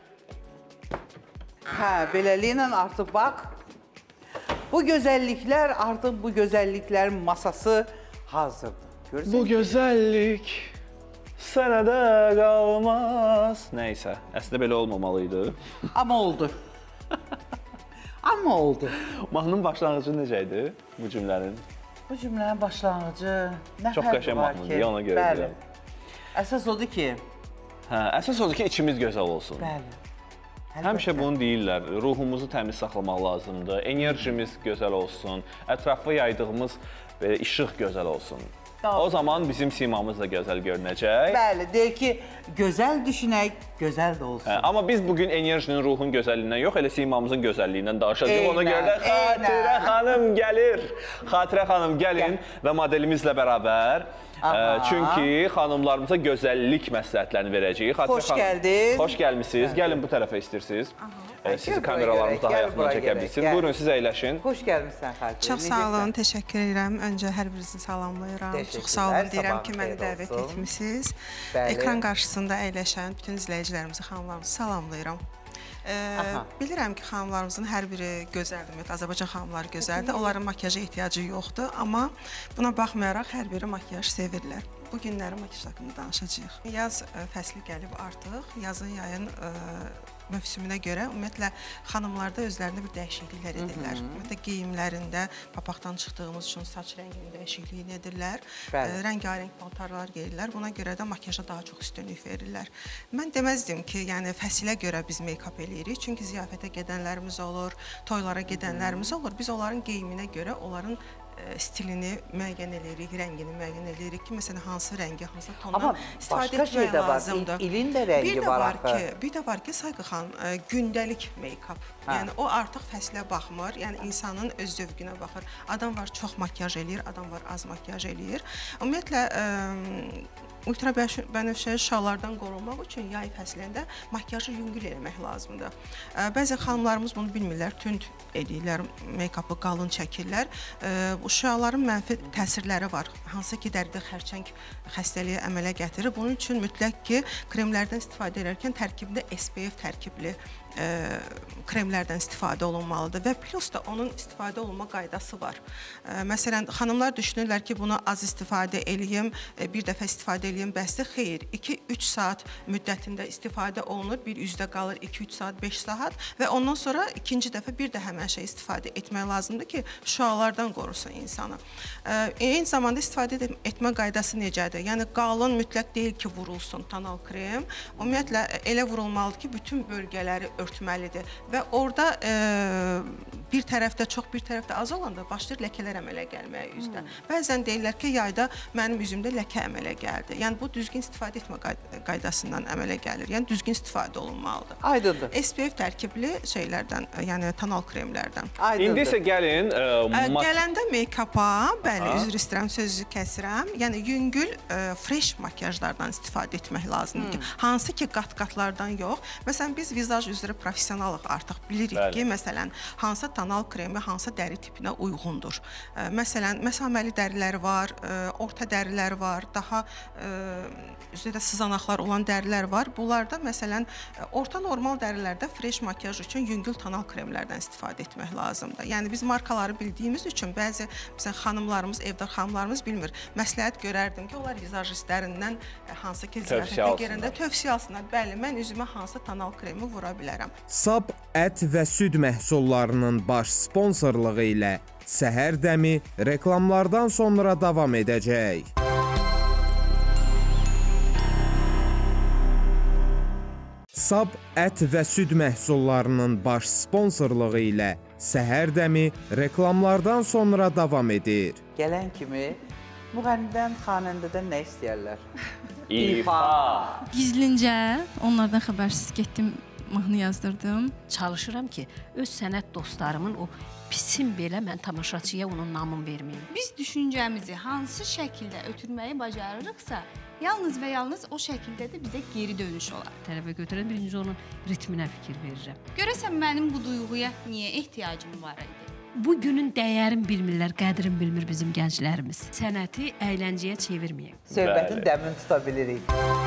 Speaker 3: Hə, beləliklə artıq bax. Bu gözəlliklər, artıq bu gözəlliklərin masası hazırdır. Görürsən
Speaker 2: bu gözəllik sənə də qalmaz. Nəysə, əslində belə olmamalıydı.
Speaker 3: Amma oldu. Amma oldu.
Speaker 2: Mahnının başlanğıcı necə idi bu cümlənin?
Speaker 3: Bu cümlənin başlanğıcı nə
Speaker 2: çox qəşəng mahnıdır, ona görə deyirəm.
Speaker 3: Əsas odur ki...
Speaker 2: Hə, əsas odur ki, içimiz gözəl olsun.
Speaker 3: Bəli.
Speaker 2: Həmişə bunu deyirlər, ruhumuzu təmiz saxlamaq lazımdır, enerjimiz gözəl olsun, ətrafa yaydığımız işıq gözəl olsun. O zaman bizim simamız da gözəl görünəcək.
Speaker 3: Bəli, deyir ki, gözəl düşünək, gözəl də olsun.
Speaker 2: Hə, amma biz bugün enerjinin, ruhun gözəlliyindən yox, elə simamızın gözəlliyindən danışacağıq. Ona görə də Xatirə xanım gəlir. Xatirə xanım gəlin və modelimizlə bərabər. Aha. Çünki xanımlarımıza gözəllik məsləhətlərini verəcəyik. Xatirə
Speaker 3: Xoş gəldiniz.
Speaker 2: Xoş gəlmişsiniz. Gəlin bu tərəfə istəyirsiniz. Sizi kameralarımız daha yaxından çəkə bilirsiniz. Buyurun, siz əyləşin.
Speaker 3: Xoş gəlmişsən, Xatirə.
Speaker 9: Çox sağ olun, təşəkkür edirəm. Öncə hər birinizi salamlayıram. Çox sağ olun deyirəm ki, məni dəvət etmisiniz. Ekran qarşısında əyləşən bütün izləyicilərimizi, xanımlarımızı salamlayıram. Bilirəm ki, xanımlarımızın hər biri gözəldir, ümumiyyətlə Azərbaycan xanımları gözəldir. Onların makyaja ehtiyacı yoxdur, amma buna baxmayaraq hər biri makyaj sevirlər. Bu günləri makyaj haqqında danışacağıq. Yaz fəsli gəlib artıq, yazın, yayın mövsümünə görə ümumiyyətlə xanımlarda özlərində bir dəyişikliklər edirlər. Ümumiyyətlə geyimlərində papaqdan çıxdığımız üçün saç rənginin dəyişikliyini edirlər. Rəngarəng paltarlar geyirlər. Buna görə də makyaja daha çox üstünlük verirlər. Mən deməzdim ki, yəni fəsilə görə biz make-up eləyirik. Çünki ziyafətə gedənlərimiz olur, toylara gedənlərimiz olur. Biz onların geyiminə görə onların stilini müəyyən edirik, rəngini müəyyən edirik ki, məsələn, hansı rəngi, hansı tondan istifadə etmək lazımdır.
Speaker 3: Amma ilin də rəngi var axı.
Speaker 9: Bir də var ki, Sayğı xan, gündəlik make-up. Yəni, o artıq fəslə baxmır, yəni insanın öz zövqünə baxır. Adam var, çox makyaj eləyir, adam var, az makyaj eləyir. Ümumiyyətlə, ultrabənövşəyi şüalardan qorunmaq üçün yay fəslində makyajı yüngül eləmək lazımdır. Bəzən xanımlarımız bunu bilmirlər, tünd edirlər, make-up'ı qalın çəkirlər. Bu şüaların mənfi təsirləri var. Hansı ki, dəridə xərçəng xəstəliyi əmələ gətirir. Bunun üçün mütləq ki, kremlərdən istifadə edərkən tərkibində S P F tərkibli ə, kremlərdən istifadə olunmalıdır və plus da onun istifadə olunma qaydası var. Ə, məsələn, xanımlar düşünürlər ki, bunu az istifadə eləyim, bir dəfə istifadə eləyim, bəsdir. Xeyr, iki üç saat müddətində istifadə olunur, bir üzdə qalır iki üç saat, beş saat və ondan sonra ikinci dəfə bir də həmən şey istifadə etmək lazımdır ki, şüalardan qorusun insanı. Ə, eyni zamanda istifadə etmə qaydası necədir? Yəni, qalın mütləq deyil ki, vurulsun tonal krem. Ümumiyyətlə, elə vurulmalıdır ki, bütün bölgələri örtməlidir və orada e, bir tərəfdə çox, bir tərəfdə az olanda başlayır ləkələr əmələ gəlməyə üzdə. Hmm. Bəzən deyirlər ki, yayda mənim üzümdə ləkə əmələ gəldi. Yəni, bu düzgün istifadə etmə qaydasından əmələ gəlir. Yəni, düzgün istifadə olunmalıdır.
Speaker 3: Aydındır.
Speaker 9: S P F tərkibli şeylərdən, yəni tonal kremlərdən.
Speaker 2: Aydındır. İndi isə gəlin...
Speaker 9: E, gələndə make-up-a, bəli, üzr istəyirəm, sözü kəsirəm. Yəni, yüngül, e, fresh makyajlardan istifadə etmək lazımdır hmm. ki, hansı ki, qat-qatlardan yox. Məsələn, biz vizaj üzrə professionalıq artıq bilirik Bəli. ki, məsələn, hansı tonal kremi hansı dəri tipinə uyğundur. Ə, məsələn, məsaməli dərilər var, ə, orta dərilər var, daha ə, üzrə sızanaqlar olan dərilər var. Bunlarda, məsələn, orta normal dərilərdə fresh makyaj üçün yüngül tonal kremlərdən istifadə etmək lazımdır. Yəni, biz markaları bildiyimiz üçün bəzi, məsələn, xanımlarımız, evdar xanımlarımız bilmir. Məsləhət görərdim ki, onlar vizajistlərindən hansı ki, ziyarətə gerəndə tövsiyə alsınlar. Bəli, mən üzümə hansı tonal kremi vura bilərəm.
Speaker 1: Sab ət və süd məhsullarının baş sponsorluğu ilə Səhər Dəmi reklamlardan sonra davam edəcək. Sab ət və süd məhsullarının baş sponsorluğu ilə Səhər Dəmi reklamlardan sonra davam edir.
Speaker 3: Gələn kimi müğənnidən, xanəndədən nə istəyərlər?
Speaker 2: İfa.
Speaker 5: Gizlincə onlardan xəbərsiz getdim, mahnı yazdırdım.
Speaker 6: Çalışıram ki, öz sənət dostlarımın o pisin belə mən tamaşaçıya onun namını verməyim.
Speaker 7: Biz düşüncəmizi hansı şəkildə ötürməyi bacarırıqsa, yalnız və yalnız o şəkildə də bizə geri dönüş olar.
Speaker 6: Tələbə götürən birinci onun ritminə fikir verirəm.
Speaker 7: Görəsən mənim bu duyğuya niyə ehtiyacım var idi?
Speaker 6: Bu günün dəyərin bilmirlər, qədrin bilmir bizim gənclərimiz. Sənəti əyləncəyə çevirməyək.
Speaker 3: Söhbətin dəmin tuta bilirik.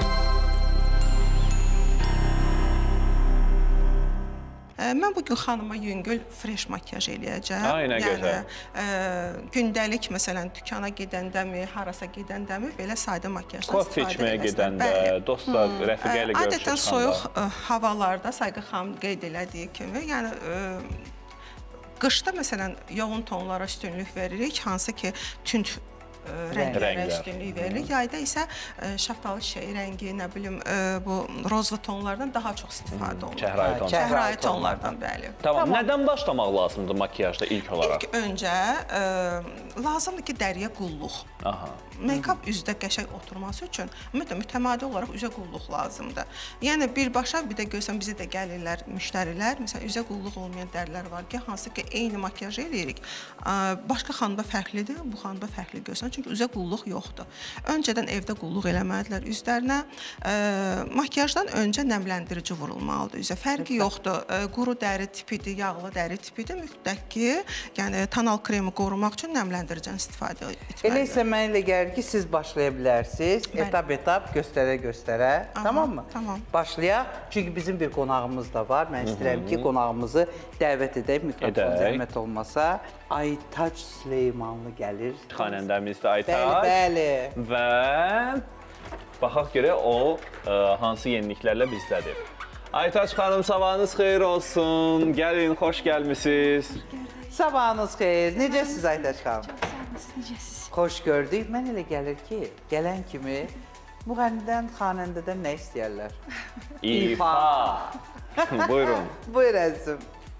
Speaker 9: Mən bugün xanıma yüngül, fresh makyaj eləyəcəm.
Speaker 2: Aynə gözəl.
Speaker 9: Yəni, gündəlik, məsələn, dükana gedəndəmi, harasa gedəndəmi, belə sadə makyajdan
Speaker 2: istifadə etməyə
Speaker 9: etməyə
Speaker 2: gedəndə, dostlar, rəfiqə ilə görüşür.
Speaker 9: Adətən soyuq havalarda, Sayğı xanım qeyd elədiyi kimi, yəni, qışda, məsələn, yoğun tonlara üstünlük veririk, hansı ki, tünd rənglərə üstünlük verilir. Yayda isə şaftalı çiçəyi rəngi, nə bilim, bu rozva tonlardan daha çox istifadə olunur.
Speaker 2: Çəhrayı tonlardan.
Speaker 9: Çəhrayı tonlardan, bəli.
Speaker 2: Tamam, nədən başlamaq lazımdır makyajda ilk olaraq?
Speaker 9: İlk öncə lazımdır ki, dəriyə qulluq. Make-up üzdə qəşəng oturması üçün mütəmadi olaraq üzə qulluq lazımdır. Yəni, birbaşa bir də görsən, bizə də gəlirlər müştərilər. Məsələn, üzə qulluq olmayan dərilər var ki, hansı ki, eyni makyaj eləyirik. Başqa xanımda fərqlidir, bu xanımda fərqli görsən. Çünki üzə qulluq yoxdur. Öncədən evdə qulluq eləməlidirlər üzlərinə. Makyajdan öncə nəmləndirici vurulmalıdır üzə. Fərqi yoxdur. Quru dəri tipidir, yağlı dəri tipidir. Mütləq ki, yəni tonal kremi qorumaq üçün nəmləndiricdən istifadə etməlidir.
Speaker 3: Elə isə mən elə gəlir ki, siz başlaya bilərsiniz. Etap-etap, göstərə-göstərə. Tamam mı?
Speaker 9: Tamam.
Speaker 3: Başlayaq. Çünki bizim bir qonağımız da var. Mən istəyirəm ki, qonağımızı dəvət edək. Mikrofon zəhmət olmasa. Aytaç Süleymanlı gəlir.
Speaker 2: Xanəndəmiz də Aytaç.
Speaker 3: Bəli, bəli.
Speaker 2: Və baxaq görə o hansı yeniliklərlə bizdədir. Aytaç xanım, sabahınız xeyir olsun. Gəlin, xoş gəlmisiniz.
Speaker 3: Sabahınız xeyir. Necəsiz Aytaç xanım?
Speaker 5: Çox sağ olun, siz necəsiz?
Speaker 3: Xoş gördük. Mən elə gəlir ki, gələn kimi müğənnidən, xanəndədən nə istəyərlər?
Speaker 2: İfa. Buyurun.
Speaker 3: Buyur əzizim.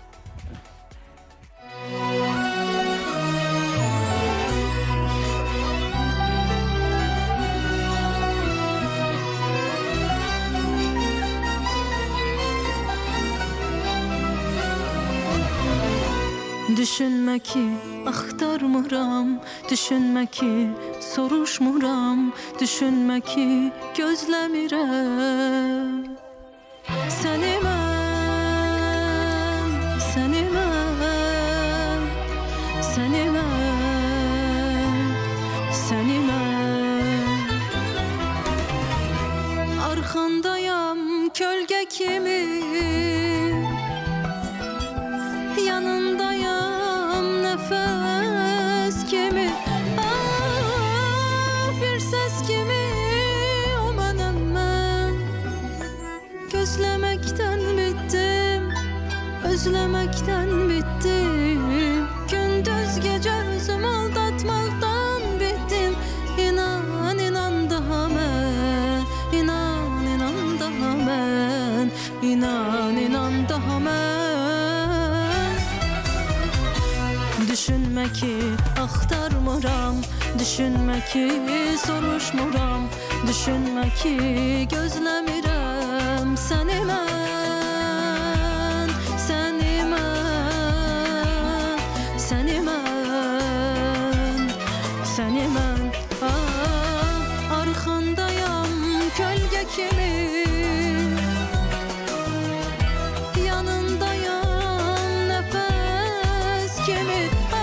Speaker 10: Düşünmə ki, axtarmıram, düşünmə ki, soruşmuram, düşünmə ki, gözləmirəm. Səni mən, səni mən, səni mən gözlemekten bittim. Gündüz gece özümü aldatmaktan bittim. İnan inan daha mən, inan inan daha mən, inan inan daha mən. Düşünme ki axtarmıram, düşünme ki soruşmuram, düşünme ki gözləmirəm səni mən, səni mən, səni mən, səni mən. Ah, arxandayam kölgə kimi, yanındayam nəfəs kimi.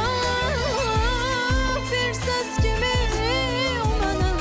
Speaker 10: Ah, bir səs kimi o mənəm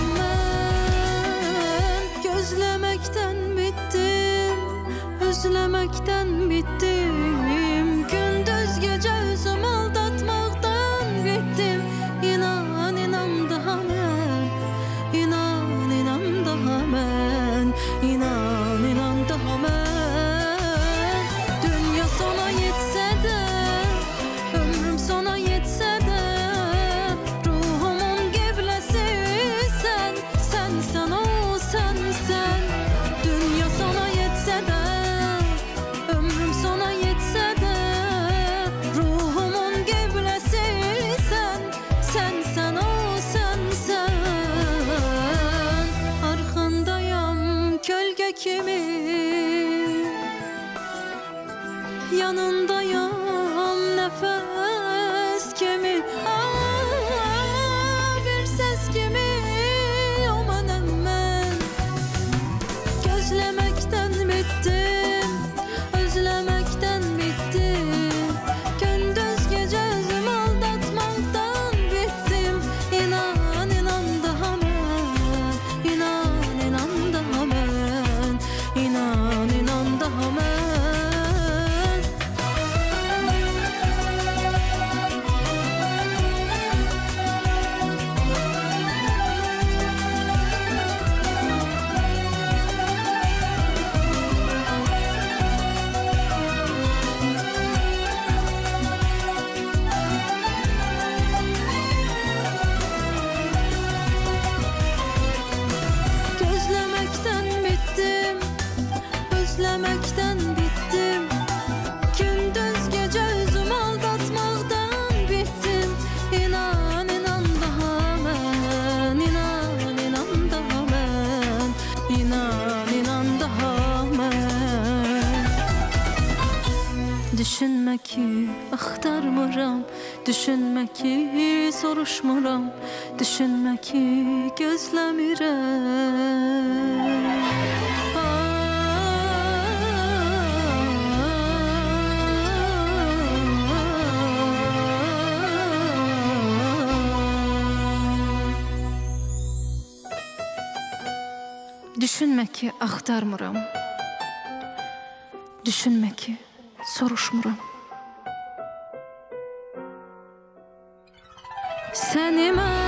Speaker 10: mən. Gözləməkdən bitdim, özləməkdən bitdim. Gündüz gecə özümü aldatmaqdan bitdim. İnan inan daha mən, inan inan daha mən, inan inan daha mən. Dünya sona yetsə də, ömrüm sona yetsə də, ruhumun qibləsi sən, sənsən o sənsən. Dünya sona yetsə də, ömrüm sona yetsə də, ruhumun qibləsi sən, sənsən o sənsən. Arxandayam kölgə kimi, yanındayam nəfəs kimi. Ah, bir səs kimi o mənəm mən. Gözləməkdən bitdim, özləməkdən bitdim. Gündüz gecə özümü aldatmaqdan bitdim. İnan inan daha mən, inan inan daha mən, inan inan daha mən. Gözləməkdən bitdim, özləməkdən bitdim. Gündüz gecə özümü aldatmaqdan bitdim. İnan inan daha mən, inan inan daha mən, inan inan daha mən. Düşünme ki axtarmıram, düşünme ki soruşmuram, düşünme ki gözləmirəm. Düşünme ki axtarmıram, düşünme ki soruşmuram. Səni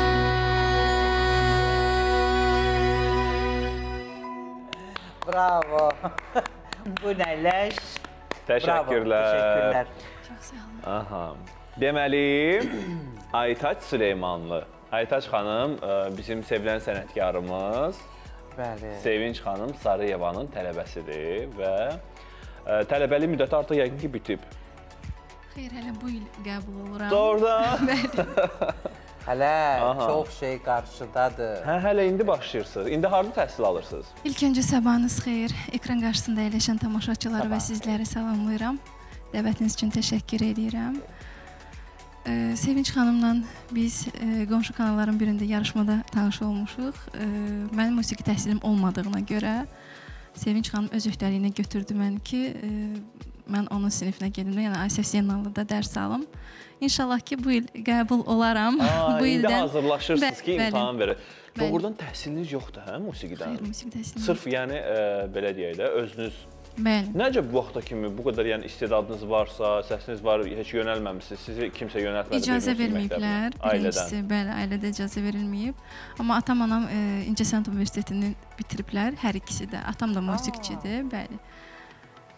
Speaker 10: mən.
Speaker 3: Bravo. Bu nələş?
Speaker 2: Təşəkkürlər.
Speaker 3: Təşəkkürlər.
Speaker 5: Çox sağ olun.
Speaker 2: Aha. Deməli, Aytaç Süleymanlı. Aytaç xanım bizim sevilən sənətkarımız.
Speaker 3: Bəli.
Speaker 2: Sevinç xanım Sarıyevanın tələbəsidir və tələbəli müddəti artıq yəqin ki bitib.
Speaker 5: Xeyr, hələ bu il qəbul oluram.
Speaker 2: Doğrudan.
Speaker 3: Hələ
Speaker 2: Aha.
Speaker 3: çox şey qarşıdadır.
Speaker 2: Hə, hələ indi başlayırsınız. İndi harda təhsil alırsınız?
Speaker 5: İlk öncə sabahınız xeyir. Ekran qarşısında əyləşən tamaşaçıları və sizləri salamlayıram. Dəvətiniz üçün təşəkkür edirəm. Ee, Sevinç xanımla biz e, qonşu kanalların birində yarışmada tanış olmuşuq. E, mənim musiqi təhsilim olmadığına görə Sevinç xanım öz öhdəliyinə götürdü məni ki, e, mən onun sinifinə gedim, yəni A S S Yennalıda dərs alım. İnşallah ki, bu il qəbul olaram.
Speaker 2: Aa,
Speaker 5: bu
Speaker 2: indi
Speaker 5: ildən
Speaker 2: hazırlaşırsınız ki,
Speaker 5: bəli,
Speaker 2: imtahan verir.
Speaker 5: bəli.
Speaker 2: Doğrudan təhsiliniz yoxdur, hə, musiqidən?
Speaker 5: Xeyr, musiqi təhsilim.
Speaker 2: Sırf yəni e, belə deyək də özünüz.
Speaker 5: Bəli.
Speaker 2: Necə bu vaxta kimi bu qədər yəni istedadınız varsa, səsiniz var, heç yönəlməmisiniz, sizi kimsə yönəltmədi?
Speaker 5: İcazə verməyiblər. Birincisi, bəli, ailədə icazə verilməyib. Amma atam, anam e, İncəsənət Universitetini bitiriblər, hər ikisi də. Atam da musiqiçidir, bəli.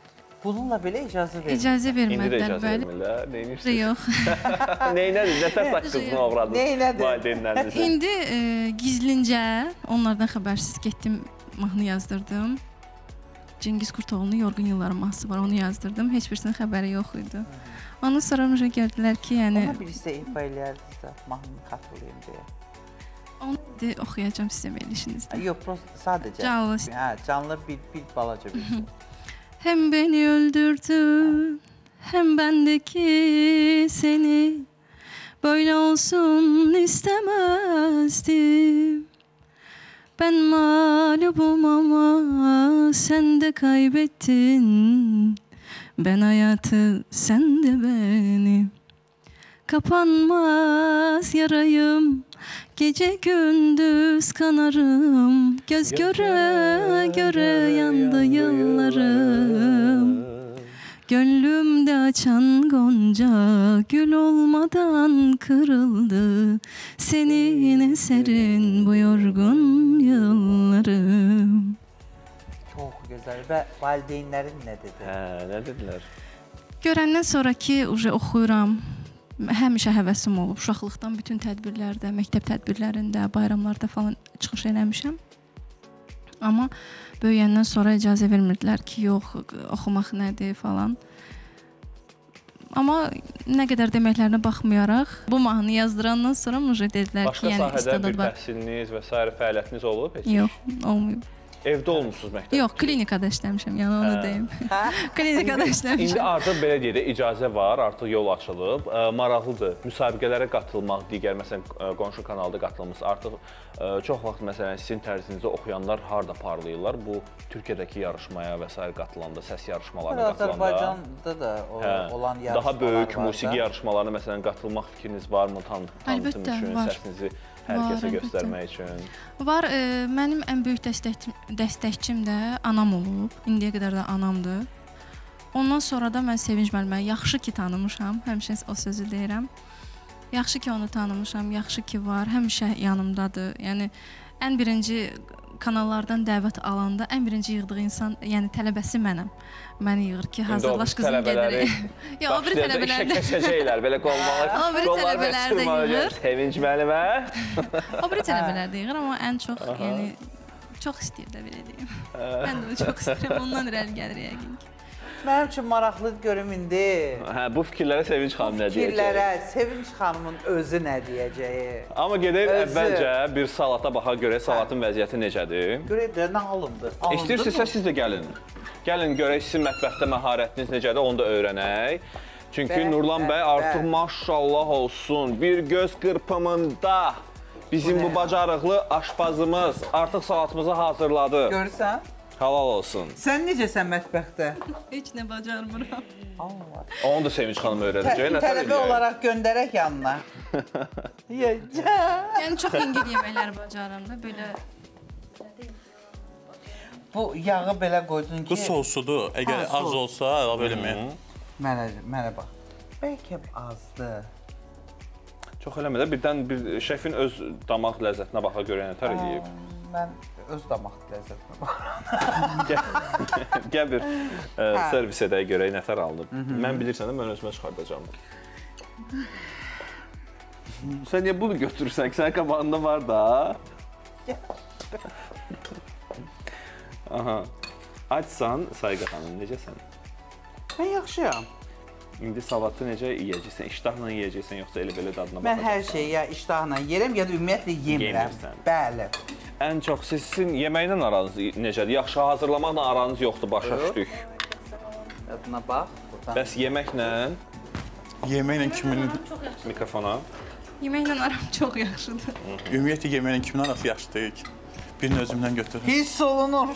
Speaker 3: Bununla belə icazə vermirlər.
Speaker 5: İcazə vermədilər.
Speaker 2: İndi də icazə vermirlər. Neynirsiz?
Speaker 5: Yox.
Speaker 2: Neynədir? Nətər saqqızını oğradınız?
Speaker 3: Neynədir?
Speaker 2: Valideynlərinizin.
Speaker 5: İndi e, gizlincə onlardan xəbərsiz getdim, mahnı yazdırdım. Cengiz Kurtoğlu'nun Yorğun Yılların mahnısı var, onu yazdırdım. Heç birisinin xəbəri yox idi. Ondan sonra müjə gördülər ki, yəni...
Speaker 3: Ona birisi ifa eləyərdiniz də, mahnını xatırlayayım deyə.
Speaker 5: Onu de, oxuyacağım sizə verilişinizdə.
Speaker 3: Yox, prosto sadəcə.
Speaker 5: Canlı.
Speaker 3: Hə, canlı bir, bir balaca bir şey.
Speaker 5: Hem beni öldürdün, hem bendeki seni. Böyle olsun istemezdim. Ben mağlubum ama sen de kaybettin. Ben hayatı, sen de beni. Kapanmaz yarayım, gece gündüz kanarım. Göz göre göre yandı yıllarım. Gönlümde açan gonca gül olmadan kırıldı. Senin eserin bu yorgun yıllarım.
Speaker 3: Çox gözəl. Və valideynlərin nə dedi?
Speaker 2: Hə, nə dedilər?
Speaker 5: Görəndən sonraki uje oxuyuram. Həmişə həvəsim olub. Uşaqlıqdan bütün tədbirlərdə, məktəb tədbirlərində, bayramlarda falan çıxış eləmişəm. Amma böyüyəndən sonra icazə vermirdilər ki, yox, oxumaq nədir falan. Amma nə qədər deməklərinə baxmayaraq, bu mahnı yazdırandan sonra müjə dedilər ki, yəni istedad var.
Speaker 2: Başqa sahədə bir təhsiliniz və s. fəaliyyətiniz olub?
Speaker 5: Yox, olmayıb.
Speaker 2: Evdə olmuşsunuz məktəbdə?
Speaker 5: Yox, klinikada işləmişəm, yəni onu deyim. Klinikada işləmişəm.
Speaker 2: İndi artıq belə deyək də, icazə var, artıq yol açılıb. Maraqlıdır, müsabiqələrə qatılmaq, digər, məsələn, qonşu kanalda qatılmış. Artıq çox vaxt, məsələn, sizin tərzinizdə oxuyanlar harada parlayırlar? Bu, Türkiyədəki yarışmaya və s. qatılanda, səs yarışmalarına qatılanda.
Speaker 3: Azərbaycanda da olan yarışmalar var.
Speaker 2: Daha böyük musiqi yarışmalarına, məsələn, qatılmaq fikriniz varmı? Tanıtım üçün, səsinizi hər kəsə göstərmək üçün.
Speaker 5: Var, e, mənim ən böyük dəstək, dəstəkçim də anam olub. İndiyə qədər də anamdır. Ondan sonra da mən Sevinç müəllimə yaxşı ki tanımışam, həmişə o sözü deyirəm. Yaxşı ki onu tanımışam, yaxşı ki var, həmişə yanımdadır. Yəni ən birinci kanallardan dəvət alanda ən birinci yığdığı insan, yəni tələbəsi mənəm. Məni yığır ki, hazırlaş qızım gedirik.
Speaker 2: Ya, o biri tələbələr də kəsəcəklər, belə qolmalar.
Speaker 5: O biri tələbələr də yığır.
Speaker 2: Sevinç müəllimə.
Speaker 5: O biri tələbələr də yığır, amma ən çox, yəni çox istəyir də belə deyim. Mən də onu çox istəyirəm, ondan irəli gəlir yəqin ki.
Speaker 3: Mənim üçün maraqlıdır görüm indi.
Speaker 2: Hə, bu fikirlərə Sevinç xanım nə deyəcək?
Speaker 3: Bu fikirlərə Sevinç xanımın özü nə deyəcəyi?
Speaker 2: Amma gedək əvvəlcə bir salata baxaq görək, salatın vəziyyəti necədir?
Speaker 3: Görək də, nə alındı?
Speaker 2: İstəyirsinizsə siz də gəlin. Gəlin görək sizin mətbəxdə məharətiniz necədir, onu da öyrənək. Çünki Nurlan bəy artıq maşallah olsun, bir göz qırpımında bizim bu bacarıqlı aşpazımız artıq salatımızı hazırladı.
Speaker 3: Görürsən?
Speaker 2: Halal olsun.
Speaker 3: Sən necəsən mətbəxdə?
Speaker 5: Heç nə bacarmıram.
Speaker 2: Onu da Sevinç xanım öyrədəcək.
Speaker 3: Tələbə olaraq göndərək yanına.
Speaker 5: Yəni çox ingil yeməkləri bacarıram da, belə...
Speaker 3: Bu yağı belə qoydun ki...
Speaker 8: Bu sosudur. Əgər az olsa, əlavə eləməyin.
Speaker 3: Mənə bax. Bəlkə azdır.
Speaker 2: Çox eləmə də, birdən bir şəfin öz damaq ləzzətinə baxa görə nətər eləyib.
Speaker 3: Mən öz damaq ləzzətinə baxıram.
Speaker 2: Gəl bir servis edək görək nətər alınıb. Mən bilirsən də, mən özümə çıxardacağım. Sən niyə bunu götürürsən ki, sənin qabağında var da? Aha. Açsan, Sayqa xanım, necəsən?
Speaker 3: Mən yaxşıyam.
Speaker 2: İndi salatı necə yeyəcəksən? İştahla yeyəcəksən, yoxsa elə belə dadına baxacaqsan?
Speaker 3: Mən hər şeyi ya iştahla yeyirəm, ya da ümumiyyətlə yemirəm. Bəli.
Speaker 2: Ən çox sizin yeməklə aranız necədir? Yaxşı hazırlamaqla aranız yoxdur, başa düşdük.
Speaker 3: Yadına bax.
Speaker 2: Bəs yeməklə?
Speaker 8: Yeməklə kimin...
Speaker 2: Mikrofona.
Speaker 5: Yeməklə aram çox yaxşıdır.
Speaker 8: Ümumiyyətlə yeməklə kimin arası yaxşıdır? Birini özümdən götürürüm.
Speaker 3: Hiss olunur.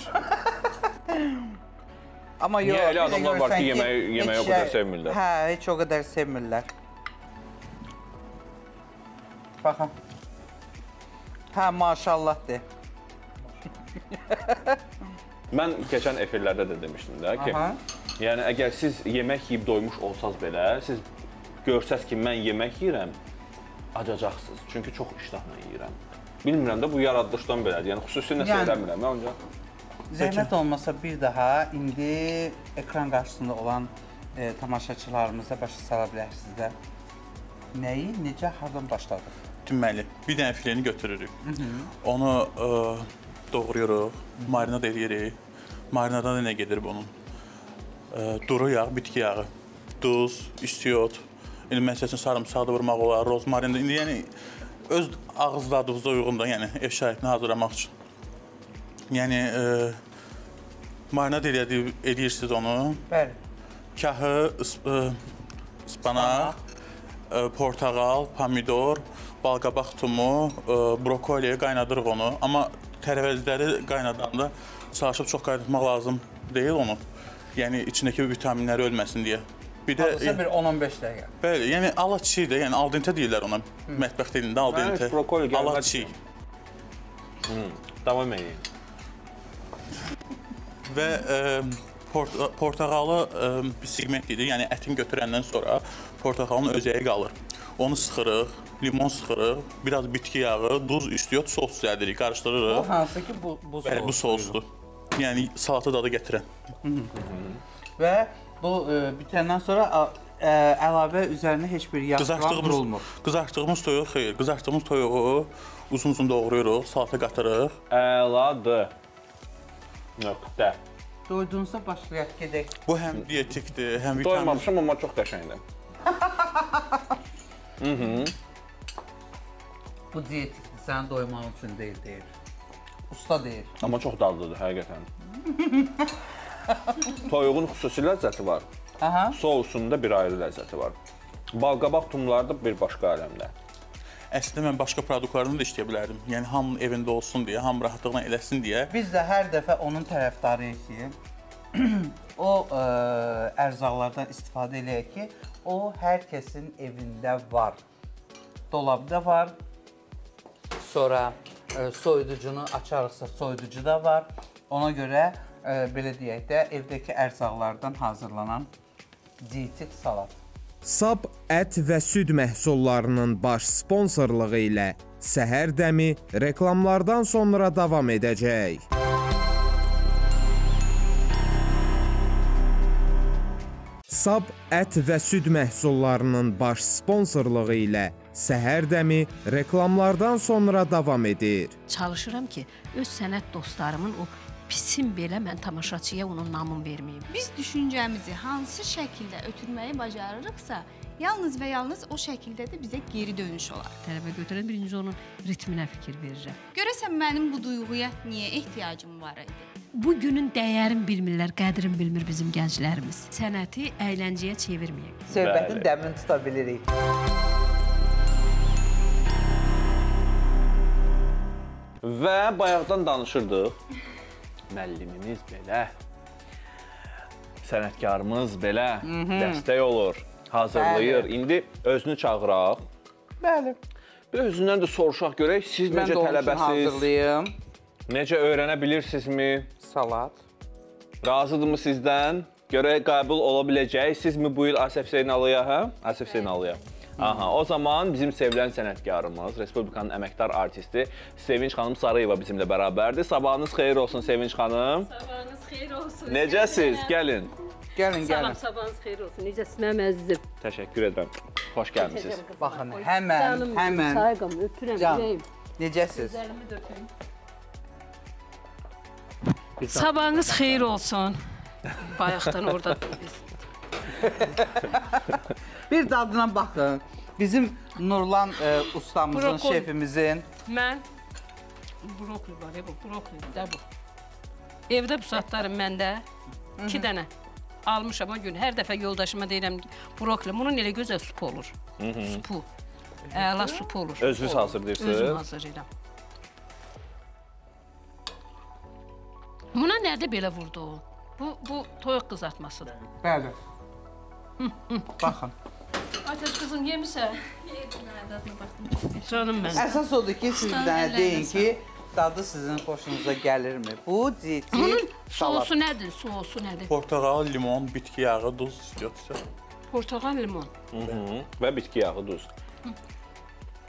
Speaker 3: Amma yox,
Speaker 2: niyə elə adamlar var ki, yeməyi o qədər sevmirlər?
Speaker 3: Hə, heç o qədər sevmirlər. Baxın. Hə, maşallah de.
Speaker 2: Mən keçən efirlərdə də demişdim də ki, yəni əgər siz yemək yeyib doymuş olsaz belə, siz görsəz ki, mən yemək yeyirəm, acacaqsınız. Çünki çox iştahla yeyirəm. Bilmirəm də, bu yaradılışdan belədir. Yəni, xüsusi nəsə eləmirəm.
Speaker 3: Zəhmət olmasa bir daha indi ekran qarşısında olan e, tamaşaçılarımıza başa sala bilərsiniz də. Nəyi, necə, hardan başladıq?
Speaker 8: Deməli, bir dənə fileni götürürük. Hı -hı. Onu ə, doğrayırıq, marinad edirik. Marinada nə gedir bunun? Ə, duru yağ, bitki yağı, duz, istiot, indi məsəl üçün sarımsağı da vurmaq olar, rozmarin də. İndi yəni öz ağız dadınıza uyğun da, yəni ev şəraitini hazırlamaq üçün. Yəni ə, marinad edirsiniz onu.
Speaker 3: Bəli.
Speaker 8: Kahı, ısp ıspanaq, portağal, pomidor, balqabaq tumu, brokoli qaynadırıq onu. Amma tərəvəzləri qaynadanda çalışıb çox qaynatmaq lazım deyil onu. Yəni içindəki vitaminləri ölməsin deyə.
Speaker 3: Bir də Hardasa bir on on beş dəqiqə.
Speaker 8: Bəli, yəni ala çiğ də, yəni al dente deyirlər ona. Mətbəx dilində al dente.
Speaker 2: Mən brokoli gəlmək.
Speaker 8: Ala çiğ.
Speaker 2: Davam edin.
Speaker 8: Və ə, port portağalı ə, bir segmentlidir. Yəni ətin götürəndən sonra portağalın özəyi qalır. Onu sıxırıq, limon sıxırıq, biraz bitki yağı, duz, istiot, sos düzəldirik, qarışdırırıq.
Speaker 3: O hansı ki bu, bu
Speaker 8: Bəli, bu sosdur. Yəni salata dadı gətirən.
Speaker 3: Hı -hı. Və bu ə, bitəndən sonra ə, ə, əlavə üzərinə heç bir yağ vurulmur.
Speaker 8: Qızartdığımız toyuq xeyr, qızartdığımız toyuğu uzun-uzun doğrayırıq, salata qatırıq.
Speaker 2: Əladır. Nöqtə.
Speaker 3: Doydunuzsa başlayaq, gedək.
Speaker 8: Bu həm dietikdir, həm vitamin.
Speaker 2: Doymamışam, amma çox qəşəngdir.
Speaker 3: Bu dietikdir, sən doymaq üçün deyil, deyir. Usta deyir.
Speaker 2: Amma çox dadlıdır, həqiqətən. Toyuğun xüsusi ləzzəti var.
Speaker 3: Aha.
Speaker 2: Sousunda bir ayrı ləzzəti var. Balqabaq tumları da bir başqa aləmdə.
Speaker 8: Əslində mən başqa produktlarını da işləyə bilərdim. Yəni hamının evində olsun deyə, hamı rahatlıqla eləsin deyə.
Speaker 3: Biz də hər dəfə onun tərəfdarıyıq ki, o ə, ərzaqlardan istifadə eləyək ki, o hər kəsin evində var. Dolabda var. Sonra ə, soyuducunu açarıqsa soyuducu da var. Ona görə ə, belə deyək də evdəki ərzaqlardan hazırlanan dietik salat.
Speaker 1: Sab ət və süd məhsullarının baş sponsorluğu ilə Səhər Dəmi reklamlardan sonra davam edəcək. Sab ət və süd məhsullarının baş sponsorluğu ilə Səhər Dəmi reklamlardan sonra davam edir.
Speaker 6: Çalışıram ki, öz sənət dostlarımın o pisin belə mən tamaşaçıya onun namını verməyim.
Speaker 7: Biz düşüncəmizi hansı şəkildə ötürməyi bacarırıqsa, yalnız və yalnız o şəkildə də bizə geri dönüş olar.
Speaker 6: Tələbə götürən birinci onun ritminə fikir verirəm.
Speaker 7: Görəsən mənim bu duyğuya niyə ehtiyacım var idi?
Speaker 6: Bu günün dəyərini bilmirlər, qədrini bilmir bizim gənclərimiz. Sənəti əyləncəyə çevirməyək.
Speaker 3: Söhbətin dəmini tuta bilirik.
Speaker 2: Və bayaqdan danışırdıq. Müəllimimiz belə, sənətkarımız belə dəstək olur, hazırlayır.
Speaker 3: Bəli.
Speaker 2: İndi özünü çağıraq.
Speaker 3: Bəli.
Speaker 2: Bir özündən də soruşaq görək, siz
Speaker 3: Mən
Speaker 2: necə tələbəsiz?
Speaker 3: Mən də hazırlayım.
Speaker 2: Necə öyrənə bilirsinizmi?
Speaker 3: Salat.
Speaker 2: Razıdırmı sizdən? Görək qəbul ola biləcək. Sizmi bu il Asif Hüseynalıya, hə? Asif Hüseynalıya. Aha, o zaman bizim sevilən sənətkarımız, Respublikanın əməkdar artisti Sevinç xanım Sarıyeva bizimlə bərabərdir. Sabahınız xeyir olsun Sevinç xanım.
Speaker 11: Sabahınız xeyir olsun.
Speaker 2: Necəsiz? Gəlin.
Speaker 3: Gəlin, gəlin.
Speaker 11: Salam, sabahınız xeyir olsun. Necəsiz mənim əzizim?
Speaker 2: Təşəkkür edirəm. Xoş gəlmisiniz.
Speaker 3: Baxın, həmən, həmən.
Speaker 11: Sayqam, öpürəm, ürəyim.
Speaker 3: Necəsiz?
Speaker 11: Gözlərimi də öpürüm. Sabahınız xeyir olsun. Bayaqdan oradadır biz.
Speaker 3: Bir dadına baxın. Bizim Nurlan e, ustamızın, brokoli. Şefimizin.
Speaker 11: Mən brokoli var, bu brokoli də bu. Evdə bu saatlarım məndə iki dənə almışam o gün. Hər dəfə yoldaşıma deyirəm brokoli. Bunun elə gözəl supu olur. Hı -hı. Supu. Əla supu olur.
Speaker 2: Özünüz hazırlayırsınız?
Speaker 11: Özüm hazırlayıram. Buna nədə belə vurdu o? Bu, bu toyuq qızartmasıdır.
Speaker 3: Bəli. Baxın.
Speaker 11: Ateş qızım, yemişsən? Canım mənim.
Speaker 3: Əsas odur ki, siz də deyin ki, dadı sizin xoşunuza gəlirmi? Bu dietik
Speaker 11: Bunun
Speaker 3: salat.
Speaker 11: sosu nədir? Sosu nədir?
Speaker 8: Portağal, limon, bitki yağı, duz istiyorsa.
Speaker 11: Portağal, limon.
Speaker 2: Hı -hı. Və bitki yağı, duz.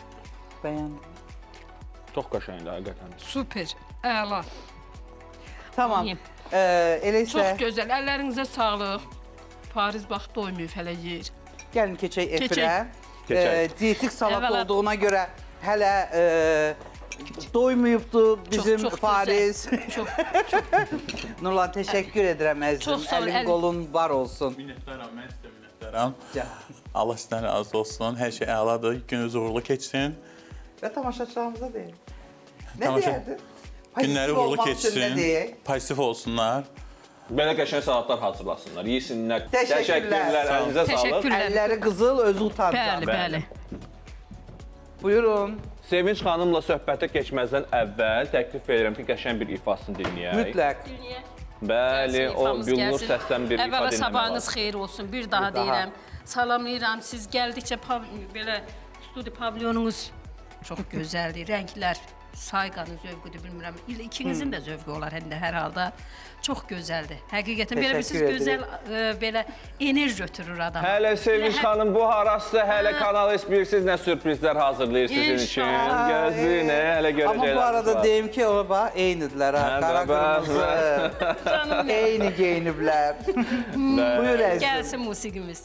Speaker 3: Bəyəndim.
Speaker 2: Çox qəşəngdir, həqiqətən.
Speaker 11: Super, əla.
Speaker 3: Tamam. Elə isə...
Speaker 11: Çox gözəl, əllərinizə sağlıq. Pariz bax doymayıb hələ yeyir.
Speaker 3: Gəlin keçək efirə.
Speaker 2: Keçək.
Speaker 3: Dietik salat olduğuna görə hələ doymayıbdı bizim Fariz.
Speaker 11: Çox, çox.
Speaker 3: Nurlan, təşəkkür edirəm əzizim. Əlin qolun var olsun.
Speaker 8: Minnətləram, mən sizə minnətləram. Allah sizdən razı olsun. Hər şey əladır. Gününüz uğurlu keçsin.
Speaker 3: Və tamaşaçılarımıza deyim. Nə deyərdin?
Speaker 8: Günləri uğurlu keçsin. Pozitiv olsunlar.
Speaker 2: Belə qəşəng salatlar hazırlasınlar, yesinlər.
Speaker 3: Təşəkkürlər.
Speaker 2: Əlinizə sağlıq.
Speaker 3: Əlləri qızıl, özü utanacaq.
Speaker 11: Bəli, bəli.
Speaker 3: Buyurun.
Speaker 2: Sevinç xanımla söhbətə keçməzdən əvvəl təklif edirəm ki, qəşəng bir ifasını dinləyək.
Speaker 3: Mütləq.
Speaker 2: Bəli, o Gülnur səsdən bir ifa dinləmək
Speaker 11: lazım. Əvvəla sabahınız xeyir olsun, bir daha deyirəm. Salamlayıram, siz gəldikcə belə studi pavilyonunuz çox gözəldir, rənglər. Sayqanın zövqüdür, bilmirəm. İkinizin də zövqü olar həm də hər halda. Çox gözəldir. Həqiqətən belə bir siz gözəl belə enerji götürür adam.
Speaker 2: Hələ Sevinç xanım bu harasıdır, hələ Kanal S bilirsiniz nə sürprizlər hazırlayır sizin üçün. Gözünə, hələ görəcəklər.
Speaker 3: Amma bu arada deyim ki, o bax, eynidirlər ha. Qara qırmızı, eyni geyiniblər. Buyur əzizim.
Speaker 11: Gəlsin musiqimiz.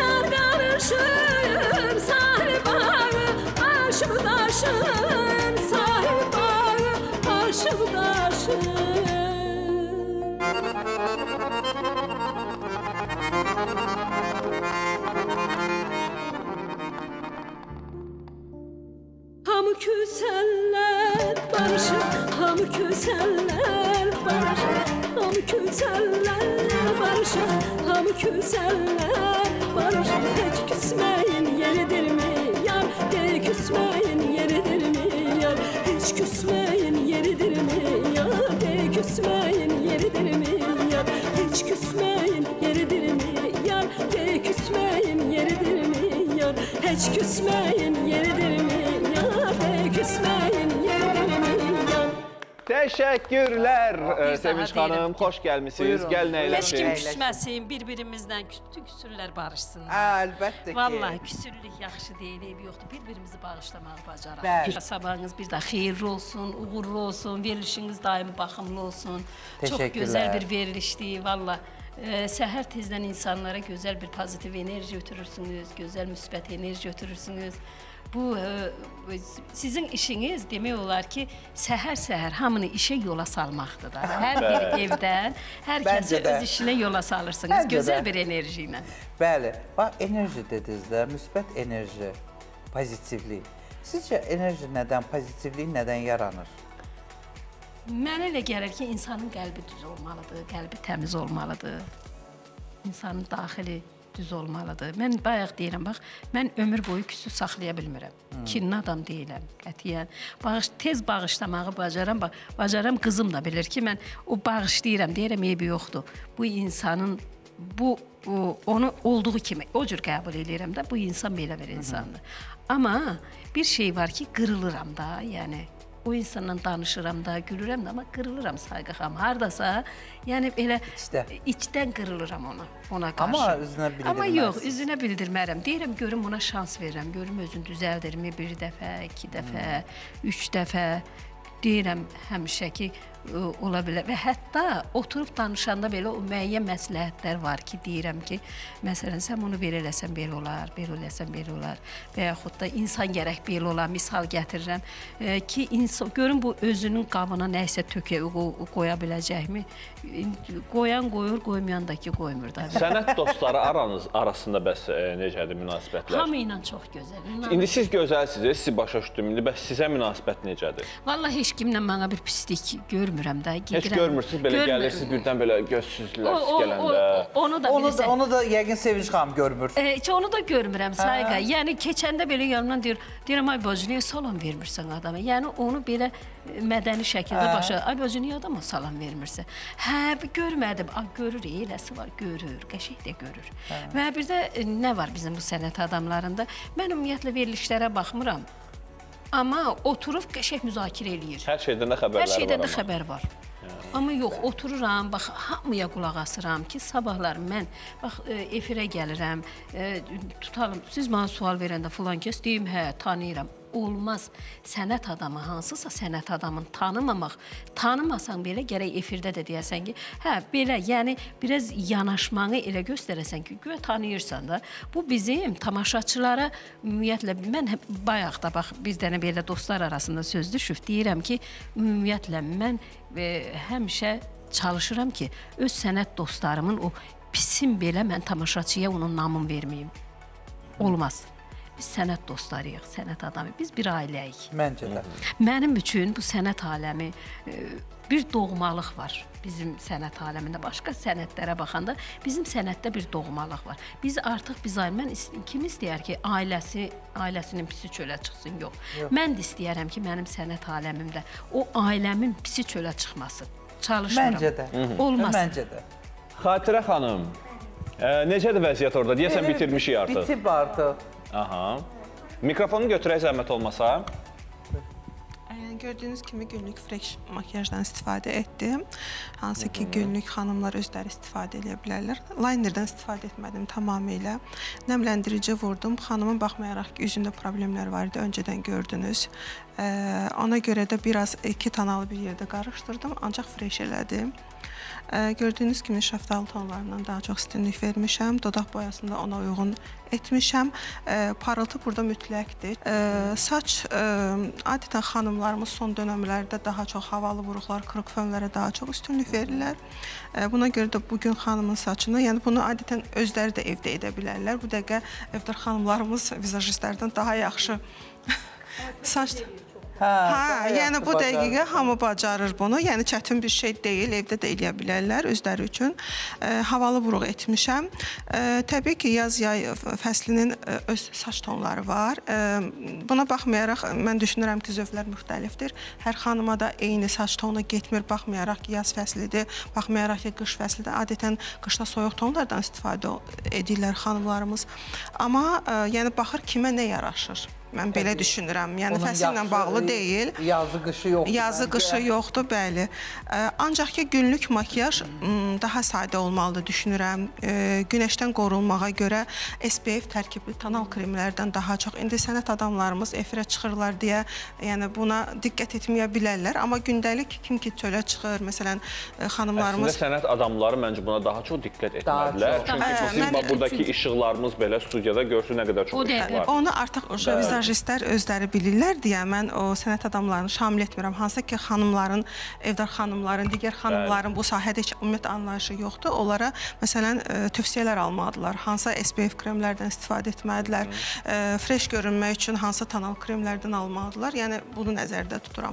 Speaker 10: Şar karışır, sahil bağı, aşık daşın, hamı küsəller barışır, hamı küsəller barışır, hamı küsəller barışır, hamı küsəller barışır. Heç küsməyin yeridirmi yar, de küsməyin yeridirmi yar, heç küsməyin yeridirmi yar, de küsməyin yeridirmi yar, heç küsməyin yeridirmi yar, de küsməyin yeridirmi yar, heç küsməyin yeridirmi yar, de küsməyin yeridirmi yar.
Speaker 2: Təşəkkürlər Sevinç xanım, xoş gəlmisiniz. Gəlin əyləşin.
Speaker 6: Heç kim küsməsin, bir-birimizdən küsürlər barışsın.
Speaker 3: Əlbəttə ki.
Speaker 6: Vallahi küsürlük yaxşı deyil, eybi yoxdur. Bir-birimizi bağışlamağı bacaraq. Sabahınız bir də xeyirli olsun, uğurlu olsun, verilişiniz daimi baxımlı olsun. Çox gözəl bir verilişdir, vallahi. Səhər tezdən insanlara gözəl bir pozitiv enerji ötürürsünüz, gözəl müsbət enerji ötürürsünüz. Bu, sizin işiniz demək olar ki, səhər-səhər hamını işə yola salmaqdır da. Hər bir evdən, hər kəsi öz işinə yola salırsınız, gözəl bir enerji ilə.
Speaker 3: Bəli, bax, enerji dediniz də, müsbət enerji, pozitivlik. Sizcə enerji nədən, pozitivlik nədən yaranır?
Speaker 6: Mənə elə gəlir ki, insanın qəlbi düz olmalıdır, qəlbi təmiz olmalıdır, insanın daxili düz olmalıdır. Mən bayaq deyirəm, bax, mən ömür boyu küsü saxlaya bilmirəm. Kinli adam deyiləm, qətiyyən. Tez bağışlamağı bacaram, bacaram, qızım da bilir ki, mən o bağışlayıram, deyirəm, eybi yoxdur. Bu insanın, bu, onu olduğu kimi, o cür qəbul edirəm də, bu insan belə bir insandır. Amma bir şey var ki, qırılıram da, yəni, o insanla danışıram da, gülürəm də, amma qırılıram sayqıqam. Haradasa, yəni belə içdən qırılıram ona, ona qarşı.
Speaker 3: Amma üzünə bildirməz.
Speaker 6: Amma yox, üzünə bildirmərəm. Deyirəm, görüm ona şans verirəm, görüm özünü düzəldirmi bir dəfə, iki dəfə, üç dəfə. Deyirəm, həmişə ki, ola bilər. Və hətta oturub danışanda belə o müəyyən məsləhətlər var ki, deyirəm ki, məsələn, sən bunu belə eləsən belə olar, belə eləsən belə olar və yaxud da insan gərək belə olar, misal gətirirəm ki, görün bu özünün qabına nəysə tökə qoya biləcəkmi? Qoyan qoyur, qoymayan da ki, qoymur da.
Speaker 2: Sənət dostları aranız arasında bəs necədir münasibətlər?
Speaker 6: Hamı ilə çox gözəl.
Speaker 2: İndi siz gözəlsiniz, sizi başa düşdüm. İndi bəs sizə münasibət necədir?
Speaker 6: Vallahi heç kimlə mənə bir pislik görmürəm də.
Speaker 2: Heç görmürsünüz, belə gəlirsiniz, birdən belə gözsüzlər gələndə.
Speaker 6: Onu da bilirsən.
Speaker 3: Onu da yəqin Sevinç xanım görmür.
Speaker 6: Onu da görmürəm, sayqa. Yəni, keçəndə belə yanımdan deyir, deyirəm, ay bacı, niyə salam vermirsən adama? Yəni, onu belə mədəni şəkildə başa, ay bacı, niyə adama salam vermirsən? Hə, görmədim. Görür, eləsi var, görür, qəşək də görür. Və bir də nə var bizim bu sənət adamlarında? Mən ümumiyyətlə verilişlərə baxmıram. Amma oturub qəşək müzakirə eləyir.
Speaker 2: Hər şeydən də xəbərlər var.
Speaker 6: Hər şeydən də xəbər var. Amma yox, otururam, bax, hamıya qulaq asıram ki, sabahlar mən, bax, efirə gəlirəm, tutalım, siz mənə sual verəndə filan kəs deyim, hə, tanıyıram. Olmaz. Sənət adamı hansısa sənət adamını tanımamaq, tanımasan belə gərək efirdə də deyəsən ki, hə, belə, yəni biraz yanaşmanı elə göstərəsən ki, güya tanıyırsan da. Bu bizim tamaşaçılara, ümumiyyətlə, mən bayaq da, bax, bir dənə belə dostlar arasında söz düşüb, deyirəm ki, ümumiyyətlə, mən həmişə çalışıram ki, öz sənət dostlarımın o pisin belə mən tamaşaçıya onun namını verməyim. Olmaz. Biz sənət dostlarıyıq, sənət adamı. Biz bir ailəyik.
Speaker 3: Məncə də.
Speaker 6: Mənim üçün bu sənət aləmi bir doğmalıq var bizim sənət aləmində. Başqa sənətlərə baxanda bizim sənətdə bir doğmalıq var. Biz artıq, biz mən kim istəyər ki, ailəsi, ailəsinin pisi çölə çıxsın? Yox. Mən də istəyərəm ki, mənim sənət aləmimdə o ailəmin pisi çölə çıxmasın. Çalışmıram.
Speaker 3: Məncə də.
Speaker 6: Olmaz.
Speaker 3: Məncə də.
Speaker 2: Xatirə xanım, necədir vəziyyət orada? Deyəsən bitirmişik artıq.
Speaker 3: Bitib artıq.
Speaker 2: Aha. Mikrofonu götürək zəhmət olmasa.
Speaker 9: Gördüyünüz kimi günlük fresh makyajdan istifadə etdim. Hansı ki, günlük xanımlar özləri istifadə edə bilərlər. Linerdən istifadə etmədim tamamilə. Nəmləndirici vurdum. Xanımın baxmayaraq ki, üzündə problemlər var idi, öncədən gördünüz. Ona görə də biraz iki tanalı bir yerdə qarışdırdım, ancaq fresh elədim. Gördüyünüz kimi şəftalı tonlarından daha çox üstünlük vermişəm. Dodaq boyasında ona uyğun etmişəm. Parıltı burada mütləqdir. Saç, adətən xanımlarımız son dönəmlərdə daha çox havalı vuruqlar, qırıq fönlərə daha çox üstünlük verirlər. Buna görə də bugün xanımın saçını, yəni bunu adətən özləri də evdə edə bilərlər. Bu dəqiqə evdə xanımlarımız vizajistlərdən daha yaxşı Saç Hə, yəni bu dəqiqə hamı bacarır bunu. Yəni çətin bir şey deyil, evdə də eləyə bilərlər özləri üçün. Havalı buruq etmişəm. Təbii ki, yaz-yay fəslinin öz saç tonları var. Buna baxmayaraq mən düşünürəm ki, zövqlər müxtəlifdir. Hər xanıma da eyni saç tonu getmir, baxmayaraq ki, yaz fəslidir, baxmayaraq ki, qış fəslidir. Adətən qışda soyuq tonlardan istifadə edirlər xanımlarımız. Amma yəni baxır kimə nə yaraşır. Mən belə düşünürəm. Yəni fəsillə bağlı deyil.
Speaker 3: Yazı qışı yoxdur.
Speaker 9: Yazı qışı yoxdur, bəli. Ancaq ki, günlük makyaj daha sadə olmalıdır düşünürəm. Günəşdən qorunmağa görə S P F tərkibli tonal kremlərdən daha çox. İndi sənət adamlarımız efirə çıxırlar deyə, yəni buna diqqət etməyə bilərlər. Amma gündəlik kim ki çölə çıxır, məsələn, xanımlarımız...
Speaker 2: Əslində sənət adamları məncə buna daha çox diqqət etmədilər. Çünki bizim buradakı işıqlarımız belə studiyada görsün nə qədər çox işıq var.
Speaker 9: Onu artıq vizajistlər özləri bilirlər deyə mən o sənət adamlarını şamil etmirəm. Hansısa ki, xanımların, evdar xanımların, digər xanımların bu sahədə heç ümumiyyətlə anlayışı yoxdur. Onlara, məsələn, tövsiyələr almalıdırlar. Hansısa S P F kremlərdən istifadə etməlidirlər. Fresh görünmək üçün hansısa tonal kremlərdən almalıdırlar. Yəni, bunu nəzərdə tuturam.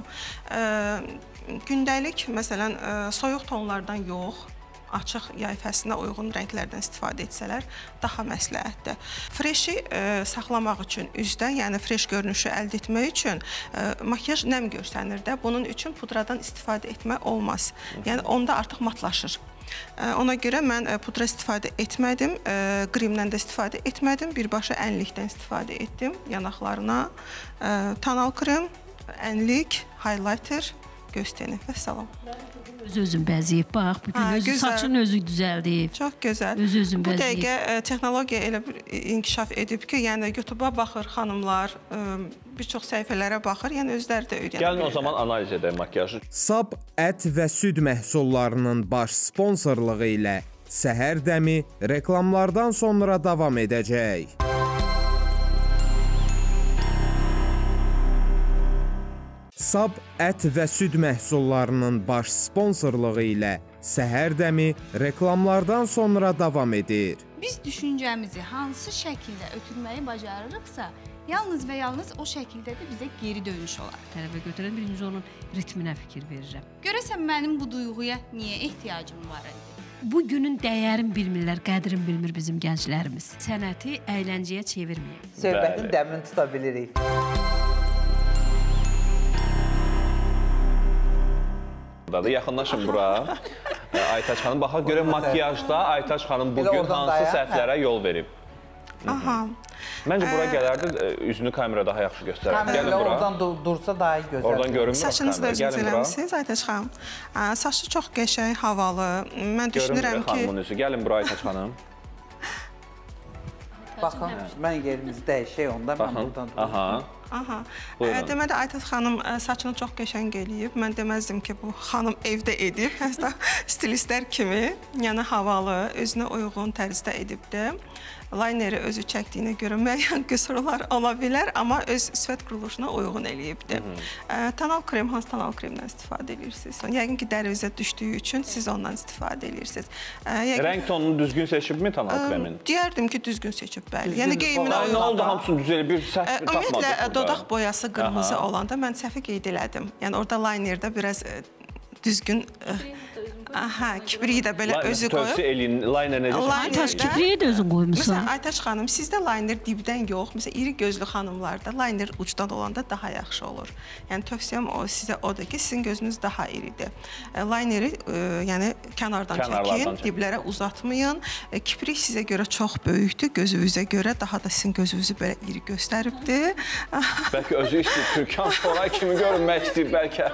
Speaker 9: Gündəlik, məsələn, soyuq tonlardan yox, açıq yay fəslinə uyğun rənglərdən istifadə etsələr daha məsləhətdir. Freşi saxlamaq üçün üzdə, yəni freş görünüşü əldə etmək üçün makyaj nəm görsənir də, bunun üçün pudradan istifadə etmək olmaz. Yəni onda artıq matlaşır. Ona görə mən pudra istifadə etmədim, qrimdən də istifadə etmədim, birbaşa ənlikdən istifadə etdim yanaqlarına. Tonal krem, ənlik, highlighter, göz teni və salam.
Speaker 6: Öz-özün bəziyib, bax, bütün saçın özü düzəldib.
Speaker 9: Çox gözəl.
Speaker 6: Öz-özün bəziyib.
Speaker 9: Bu dəqiqə texnologiya elə bir inkişaf edib ki, yəni YouTube-a baxır xanımlar, bir çox səhifələrə baxır, yəni özləri də öyrənir.
Speaker 2: Gəlin o zaman analiz edək makyajı.
Speaker 1: Sab ət və süd məhsullarının baş sponsorluğu ilə Səhər Dəmi reklamlardan sonra davam edəcək. Sab ət və süd məhsullarının baş sponsorluğu ilə Səhər Dəmi reklamlardan sonra davam edir.
Speaker 7: Biz düşüncəmizi hansı şəkildə ötürməyi bacarırıqsa, yalnız və yalnız o şəkildə də bizə geri dönüş olar.
Speaker 6: Tələbə götürən birinci onun ritminə fikir verirəm.
Speaker 7: Görəsən mənim bu duyğuya niyə ehtiyacım var idi?
Speaker 6: Bu günün dəyərini bilmirlər, qədrini bilmir bizim gənclərimiz. Sənəti əyləncəyə çevirməyək.
Speaker 3: Söhbətin dəmini tuta bilirik.
Speaker 2: Yaxınlaşın bura. Aytaç xanım, baxaq görə makyajda Aytaç xanım bugün hansı səhvlərə yol verib?
Speaker 9: Aha.
Speaker 2: Məncə bura gələrdi, üzünü kamera daha yaxşı göstərər.
Speaker 3: Kamera oradan dursa daha gözəl.
Speaker 2: Oradan görünmür.
Speaker 9: Saçınızı da özünüz eləmişsiniz, Aytaç xanım. Saçı çox qəşəng, havalı. Mən düşünürəm ki...
Speaker 2: Görünmür xanımın üzü. Gəlin bura Aytaç xanım.
Speaker 3: Baxın, mən yerimizi dəyişək onda, mən buradan durayım.
Speaker 2: Aha.
Speaker 9: Aha. Deməli, Aytaç xanım saçını çox qəşəng eləyib. Mən deməzdim ki, bu xanım evdə edib. Hətta stilistlər kimi, yəni havalı, özünə uyğun tərzdə edibdir. Layneri özü çəkdiyinə görə müəyyən qüsurlar ola bilər, amma öz sifət quruluşuna uyğun eləyibdir. Tonal krem, hansı tonal kremdən istifadə edirsiniz? Yəqin ki, dərinizə düşdüyü üçün siz ondan istifadə edirsiniz.
Speaker 2: Rəng tonunu düzgün seçibmi tonal kremin?
Speaker 9: Deyərdim ki, düzgün seçib, bəli. Yəni geyiminə uyğun.
Speaker 2: Nə oldu, hamısını düzəli bir səhv tapmadı?
Speaker 9: Ümumiyyətlə, dodaq boyası qırmızı olanda mən səhvi qeyd elədim. Yəni, orada laynerdə biraz düzgün... Aha, kibriyi də belə özü qoyub.
Speaker 2: Tövsiyə eləyin, layner necə?
Speaker 6: Aytaç, kibriyi də özün qoymuşsan.
Speaker 9: Məsələn, Aytaç xanım, sizdə layner dibdən yox, məsələn, iri gözlü xanımlarda layner ucdan olanda daha yaxşı olur. Yəni, tövsiyəm sizə odur ki, sizin gözünüz daha iridir. Layneri, yəni, kənardan çəkin, diblərə uzatmayın. Kibrik sizə görə çox böyükdür, gözünüzə görə daha da sizin gözünüzü belə iri göstəribdir.
Speaker 2: Bəlkə özü istəyir, Türkan Şoray kimi görünmək istəyir, bəlkə.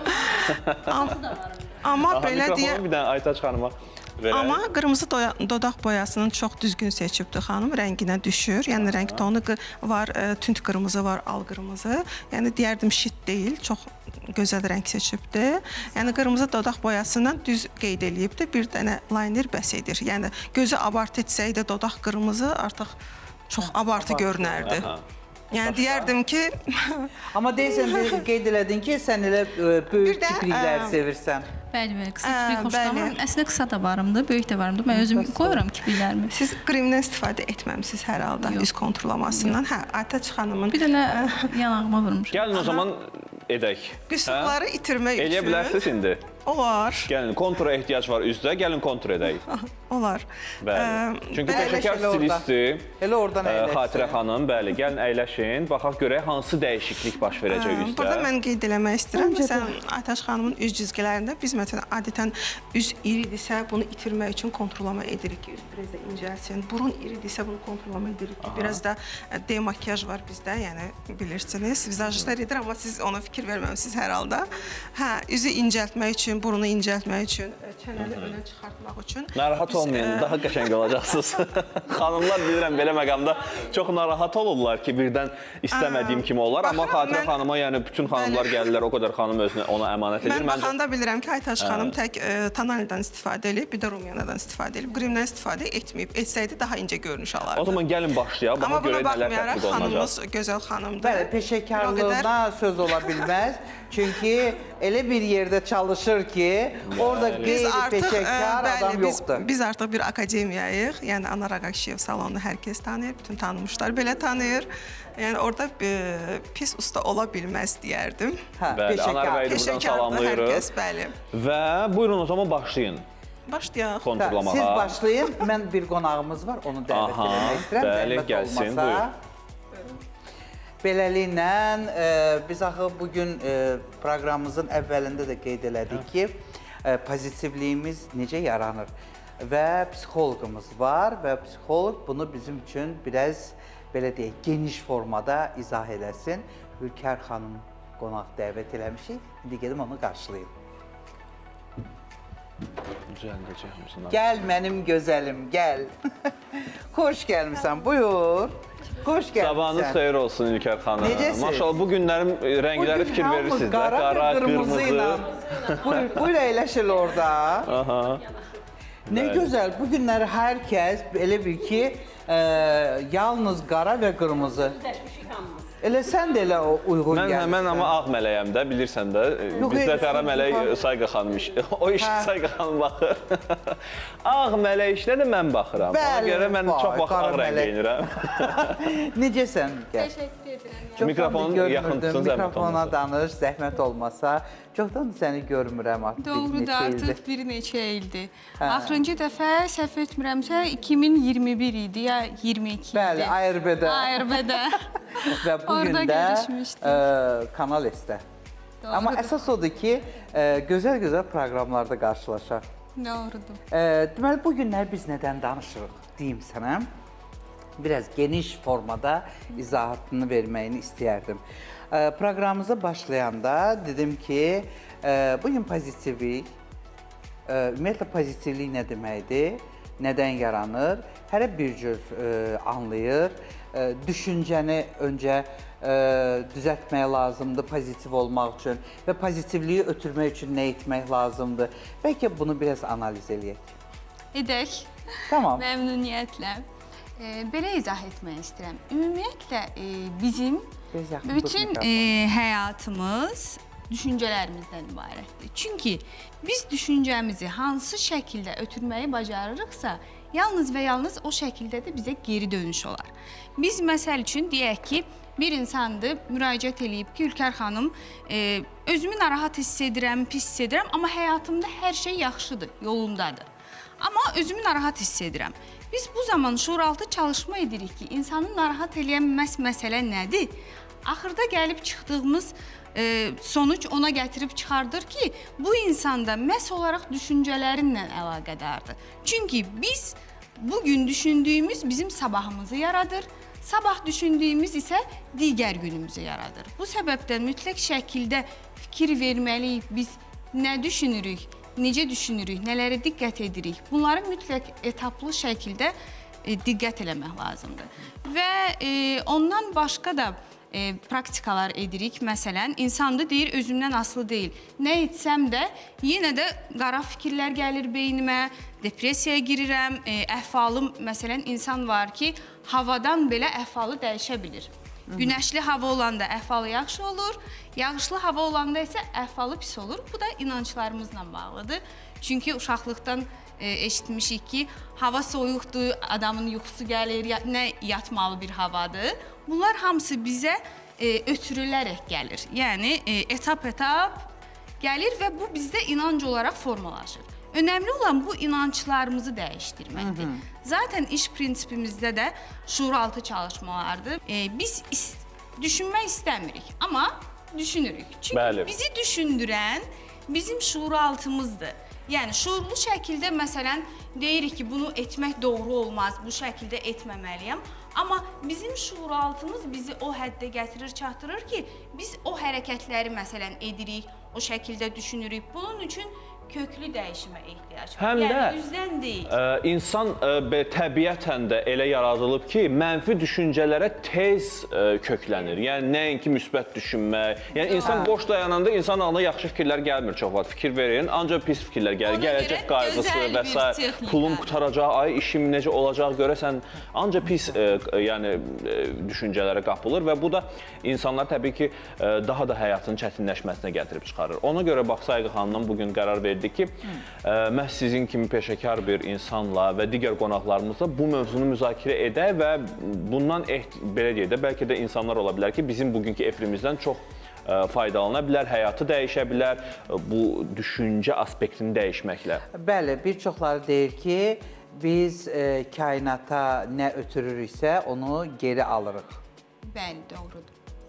Speaker 9: Amma belə deyə...
Speaker 2: Bir dənə Aytaç xanıma verək.
Speaker 9: Amma qırmızı dodaq boyasının çox düzgün seçibdir xanım, rənginə düşür. Yəni, rəng tonu var, tünd qırmızı var, al qırmızı. Yəni, deyərdim, şit deyil, çox gözəl rəng seçibdir. Yəni, qırmızı dodaq boyasından düz qeyd eləyibdir, bir dənə layner bəs edir. Yəni, gözü abartı etsəydə dodaq qırmızı artıq çox abartı görünərdi. Yəni deyərdim ki...
Speaker 3: Amma deyirsən, qeyd elədin ki, sən elə böyük kiprikləri sevirsən.
Speaker 12: Bəli, bəli, qısa kiprik xoşlamıram. Əslində qısa da varımdır, böyük də varımdır. Mən özüm qoyuram kipriklərimi.
Speaker 9: Siz qrimdən istifadə etməmisiniz hər halda üz kontrolamasından. Hə, Aytaç xanımın...
Speaker 12: Bir dənə yanağıma vurmuşam.
Speaker 2: Gəlin o zaman edək.
Speaker 9: Qüsurları itirmək üçün...
Speaker 2: Eləyə bilərsiniz indi?
Speaker 9: Olar.
Speaker 2: Gəlin, kontura ehtiyac var üzdə, gəlin kontur edək.
Speaker 9: Olar.
Speaker 2: Bəli. Çünki peşəkar stilisti Xatirə xanım, bəli, gəlin əyləşin, baxaq görək hansı dəyişiklik baş verəcək üzdə.
Speaker 9: Burada mən qeyd eləmək istəyirəm. Məsələn, Aytaç xanımın üz cizgilərində biz məsələn, adətən üz iridirsə, bunu itirmək üçün kontrollama edirik ki, üz biraz da incəlsin. Burun iridirsə, bunu kontrollama edirik ki, biraz da demakyaj var bizdə, yəni bilirsiniz, vizajistlər edir, amma siz ona fikir verməmisiniz hər halda. Hə, üzü incəltmək üçün, burunu incəltmək üçün, çənəni önə çıxartmaq üçün.
Speaker 2: Narahat olmayın, daha qəşəng olacaqsınız. Xanımlar bilirəm, belə məqamda çox narahat olurlar ki, birdən istəmədiyim kimi olar. Amma Xatirə xanıma, yəni bütün xanımlar gəlirlər, o qədər xanım özünə ona əmanət edir.
Speaker 9: Mən baxanda bilirəm ki, Aytaç xanım tək tonaldan istifadə edib, bir də rumyanadan istifadə edib, qrimdən istifadə etməyib. Etsəydi daha incə görünüş alardı.
Speaker 2: O zaman gəlin başlayaq, baxa görək nələr tətbiq olunacaq.
Speaker 9: Amma buna baxmayaraq, xanımımız gözəl xanımdır.
Speaker 3: Bəli, peşəkarlığına söz ola bilməz. Çünki elə bir yerdə çalışır ki, orada qeyri-peşəkar adam yoxdur.
Speaker 9: Biz artıq bir akademiyayıq. Yəni, Anar Ağaqşiyev salonunu hər kəs tanıyır, bütün tanımışlar belə tanıyır. Yəni, orada pis usta ola bilməz deyərdim.
Speaker 2: Bəli, Anar bəyi buradan salamlayırıq. Və buyurun o zaman başlayın.
Speaker 9: Başlayaq.
Speaker 2: Konturlamağa.
Speaker 3: Siz başlayın, mən bir qonağımız var, onu dəvət eləmək istəyirəm.
Speaker 2: Bəli, gəlsin, buyur.
Speaker 3: Beləliklə, biz axı bugün proqramımızın əvvəlində də qeyd elədik ki, pozitivliyimiz necə yaranır və psixoloqumuz var və psixoloq bunu bizim üçün biraz, belə deyək, geniş formada izah eləsin. Ülkər xanım qonaq dəvət eləmişik, indi gedim onu qarşılayım. Gəl mənim gözəlim, gəl. Xoş gəlmişsən, buyur. Xoş gəlmişsən.
Speaker 2: Sabahınız xeyir olsun İlker xanım.
Speaker 3: Necəsiz?
Speaker 2: Maşallah, bugünlərin rəngləri fikir verirsiniz də.
Speaker 3: Qara, qırmızı ilə. Buyur, əyləşil orada. Nə gözəl, bugünləri hər kəs elə bil ki, yalnız qara və qırmızı. Elə sən də elə uyğun gəlmişsən.
Speaker 2: Mən amma ağ mələyəm də, bilirsən də. Bizdə qara mələk Sayqa xanım iş. O iş Sayqa xanım baxır. Ağ mələk işlə də mən baxıram. Ona görə mən çox vaxt ağ rəng geyinirəm.
Speaker 3: Necəsən?
Speaker 7: Təşəkkür edirəm.
Speaker 2: Mikrofonu yaxın tutun, zəhmət olmasa.
Speaker 3: Mikrofona danış, zəhmət olmasa. Çoxdan səni görmürəm artıq.
Speaker 7: Doğrudur, artıq bir neçə ildir. Axırıncı dəfə səhv etmirəmsə iki min iyirmi bir idi, ya iyirmi iki idi.
Speaker 3: Bəli, A R B-də.
Speaker 7: A R B-də.
Speaker 3: Və bugün də Kanal S-də. Amma əsas odur ki, gözəl-gözəl proqramlarda qarşılaşaq.
Speaker 7: Doğrudur.
Speaker 3: Deməli, bugünlər biz nədən danışırıq, deyim sənə. Biraz geniş formada izahatını verməyini istəyərdim. Proqramımıza başlayanda dedim ki, bugün pozitivlik, ümumiyyətlə pozitivlik nə deməkdir, nədən yaranır, hərə bir cür anlayır. Düşüncəni öncə düzəltmək lazımdır pozitiv olmaq üçün və pozitivliyi ötürmək üçün nə etmək lazımdır. Bəlkə bunu biraz analiz eləyək.
Speaker 7: Edək.
Speaker 3: Tamam.
Speaker 7: Məmnuniyyətlə. Belə izah etmək istəyirəm. Ümumiyyətlə, bizim bütün həyatımız düşüncələrimizdən ibarətdir. Çünki biz düşüncəmizi hansı şəkildə ötürməyi bacarırıqsa, yalnız və yalnız o şəkildə də bizə geri dönüş olar. Biz məsəl üçün deyək ki, bir insandır, müraciət eləyib ki, Ülkər xanım, özümü narahat hiss edirəm, pis hiss edirəm, amma həyatımda hər şey yaxşıdır, yolundadır. Amma özümü narahat hiss edirəm. Biz bu zaman şuuraltı çalışma edirik ki, insanı narahat eləyən məhz məsələ nədir? Axırda gəlib çıxdığımız sonuc ona gətirib çıxardır ki, bu insanda məhz olaraq düşüncələrinlə əlaqədardır. Çünki biz bugün düşündüyümüz bizim sabahımızı yaradır, sabah düşündüyümüz isə digər günümüzü yaradır. Bu səbəbdən mütləq şəkildə fikir verməliyik, biz nə düşünürük, necə düşünürük, nələrə diqqət edirik. Bunları mütləq etaplı şəkildə diqqət eləmək lazımdır. Və ondan başqa da praktikalar edirik. Məsələn, insanda deyir, özümdən asılı deyil. Nə etsəm də, yenə də qara fikirlər gəlir beynimə, depressiyaya girirəm, əhvalım, məsələn, insan var ki, havadan belə əhvalı dəyişə bilir. Günəşli hava olanda əhvalı yaxşı olur, yağışlı hava olanda isə əhvalı pis olur. Bu da inanclarımızla bağlıdır. Çünki uşaqlıqdan e, eşitmişik ki, hava soyuqdur, adamın yuxusu gəlir, ya, nə yatmalı bir havadır. Bunlar hamısı bizə e, ötürülərək gəlir. Yəni e, etap-etap gəlir və bu bizdə inanc olaraq formalaşır. Önəmli olan bu inanclarımızı dəyişdirməkdir. Hı -hı. Zaten iş prinsipimizdə də şuuraltı çalışmalardır. E, biz is düşünmək istəmirik, amma düşünürük. Çünki Bəli. bizi düşündürən bizim şuuraltımızdır. Yəni şuurlu şəkildə məsələn deyirik ki, bunu etmək doğru olmaz, bu şəkildə etməməliyəm. Amma bizim şuuraltımız bizi o həddə gətirir, çatdırır ki, biz o hərəkətləri məsələn edirik, o şəkildə düşünürük. Bunun üçün köklü dəyişimə ehtiyac var.
Speaker 2: Həm
Speaker 7: yəni,
Speaker 2: də
Speaker 7: üzdən deyil.
Speaker 2: Ə, insan ə, təbiətən də elə yaradılıb ki, mənfi düşüncələrə tez ə, köklənir. Yəni, nəinki müsbət düşünmək. Yəni, insan ha. boş dayananda insan ağına yaxşı fikirlər gəlmir çox vaxt. Fikir verin, ancaq pis fikirlər gəlir.
Speaker 7: Ona
Speaker 2: Gələcək qayğısı və s. Pulum qutaracaq, ay işim necə olacaq, görəsən, ancaq pis ə, yəni, ə, düşüncələrə qapılır və bu da insanlar təbii ki, ə, daha da həyatın çətinləşməsinə gətirib çıxarır. Ona görə bax, Sayğı xanımdan bugün qərar verdi ki, ə, məhz sizin kimi peşəkar bir insanla və digər qonaqlarımızla bu mövzunu müzakirə edək və bundan belə deyək də, bəlkə də insanlar ola bilər ki, bizim bugünkü efrimizdən çox ə, faydalana bilər, həyatı dəyişə bilər, bu düşüncə aspektini dəyişməklə.
Speaker 3: Bəli, bir çoxları deyir ki, biz e, kainata nə ötürürüksə, onu geri alırıq.
Speaker 7: Bəli, doğrudur.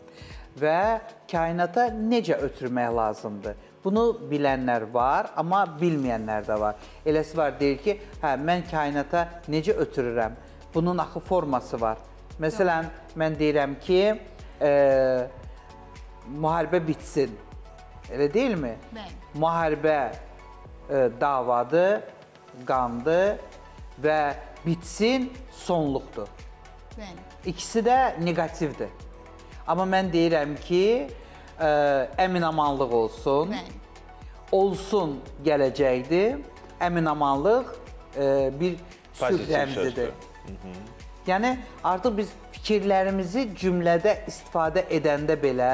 Speaker 3: Və kainata necə ötürmək lazımdır? Bunu bilənlər var, amma bilməyənlər də var. Eləsi var, deyir ki, hə, mən kainata necə ötürürəm? Bunun axı forması var. Məsələn, mən deyirəm ki, e, müharibə bitsin. Elə deyilmi?
Speaker 7: Bəli.
Speaker 3: Müharibə e, davadır, qandır və bitsin, sonluqdur.
Speaker 7: Bəli.
Speaker 3: İkisi də negativdir. Amma mən deyirəm ki, Ə, əminamanlıq olsun, Bəli. olsun gələcəkdir, əminamanlıq ə, bir sülh rəmzidir. Yəni, artıq biz fikirlərimizi cümlədə istifadə edəndə belə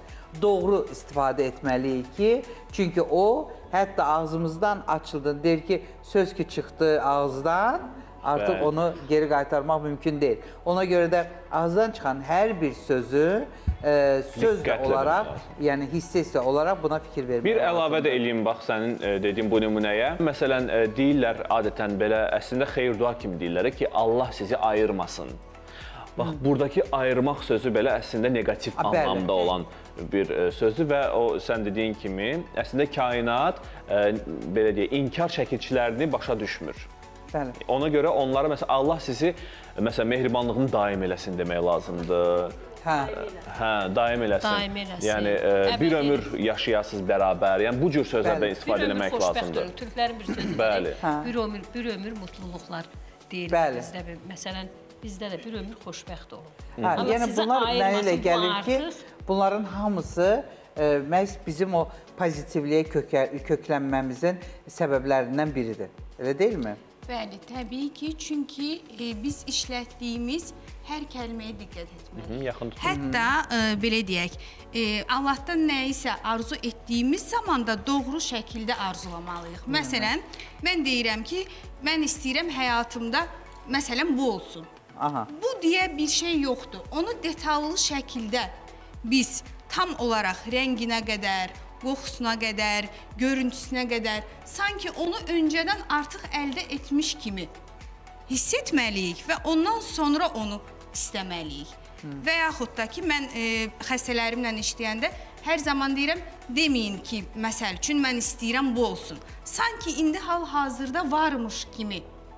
Speaker 3: doğru istifadə etməliyik ki, çünki o, hətta ağzımızdan açıldı, deyir ki, söz ki çıxdı ağızdan, artıq Bəli. onu geri qaytarmaq mümkün deyil. Ona görə də ağızdan çıxan hər bir sözü e, söz olaraq, yəni hissə-hissə olaraq buna fikir vermək.
Speaker 2: Bir əlavə də eləyim, bax, sənin e, dediyin bu nümunəyə. Məsələn, e, deyirlər adətən belə, əslində xeyir-dua kimi deyirlər ki, Allah sizi ayırmasın. Bax, Hı. buradakı ayırmaq sözü belə əslində negativ A, anlamda bəli. olan bir e, sözdür və o, sən dediyin kimi, əslində kainat, e, belə deyək, inkar şəkilçilərini başa düşmür.
Speaker 3: Bəli.
Speaker 2: Ona görə onlara, məsələn, Allah sizi, məsələn, mehribanlığını daim eləsin demək lazımdır.
Speaker 3: Hə,
Speaker 2: hə daim eləsin.
Speaker 6: Daim eləsin.
Speaker 2: Yəni, e, bir ömür yaşayasınız bərabər. Yəni, bu cür sözlərdən istifadə eləmək lazımdır.
Speaker 6: Türklərin bir sözü
Speaker 2: Bəli.
Speaker 6: Bir ömür, bir ömür mutluluqlar deyilir bizdə. Məsələn, bizdə də bir ömür xoşbəxt olun.
Speaker 3: Hə, yəni, bunlar nə ilə gəlir ki, bunların hamısı e, məhz bizim o pozitivliyə kökə, köklənməmizin səbəblərindən biridir. Elə deyilmi?
Speaker 7: Bəli, təbii ki, çünki e, biz işlətdiyimiz hər kəlməyə diqqət etməliyik. Hətta e, belə deyək, e, Allahdan nəyisə arzu etdiyimiz zaman da doğru şəkildə arzulamalıyıq. Hı. Məsələn, mən deyirəm ki, mən istəyirəm həyatımda, məsələn, bu olsun.
Speaker 3: Aha.
Speaker 7: Bu deyə bir şey yoxdur. Onu detallı şəkildə biz tam olaraq rənginə qədər, qoxusuna qədər, görüntüsünə qədər, sanki onu öncədən artıq əldə etmiş kimi hiss etməliyik və ondan sonra onu istəməliyik. Hı. Və yaxud da ki, mən e, xəstələrimlə işləyəndə hər zaman deyirəm, deməyin ki, məsəl üçün mən istəyirəm bu olsun. Sanki indi hal-hazırda varmış kimi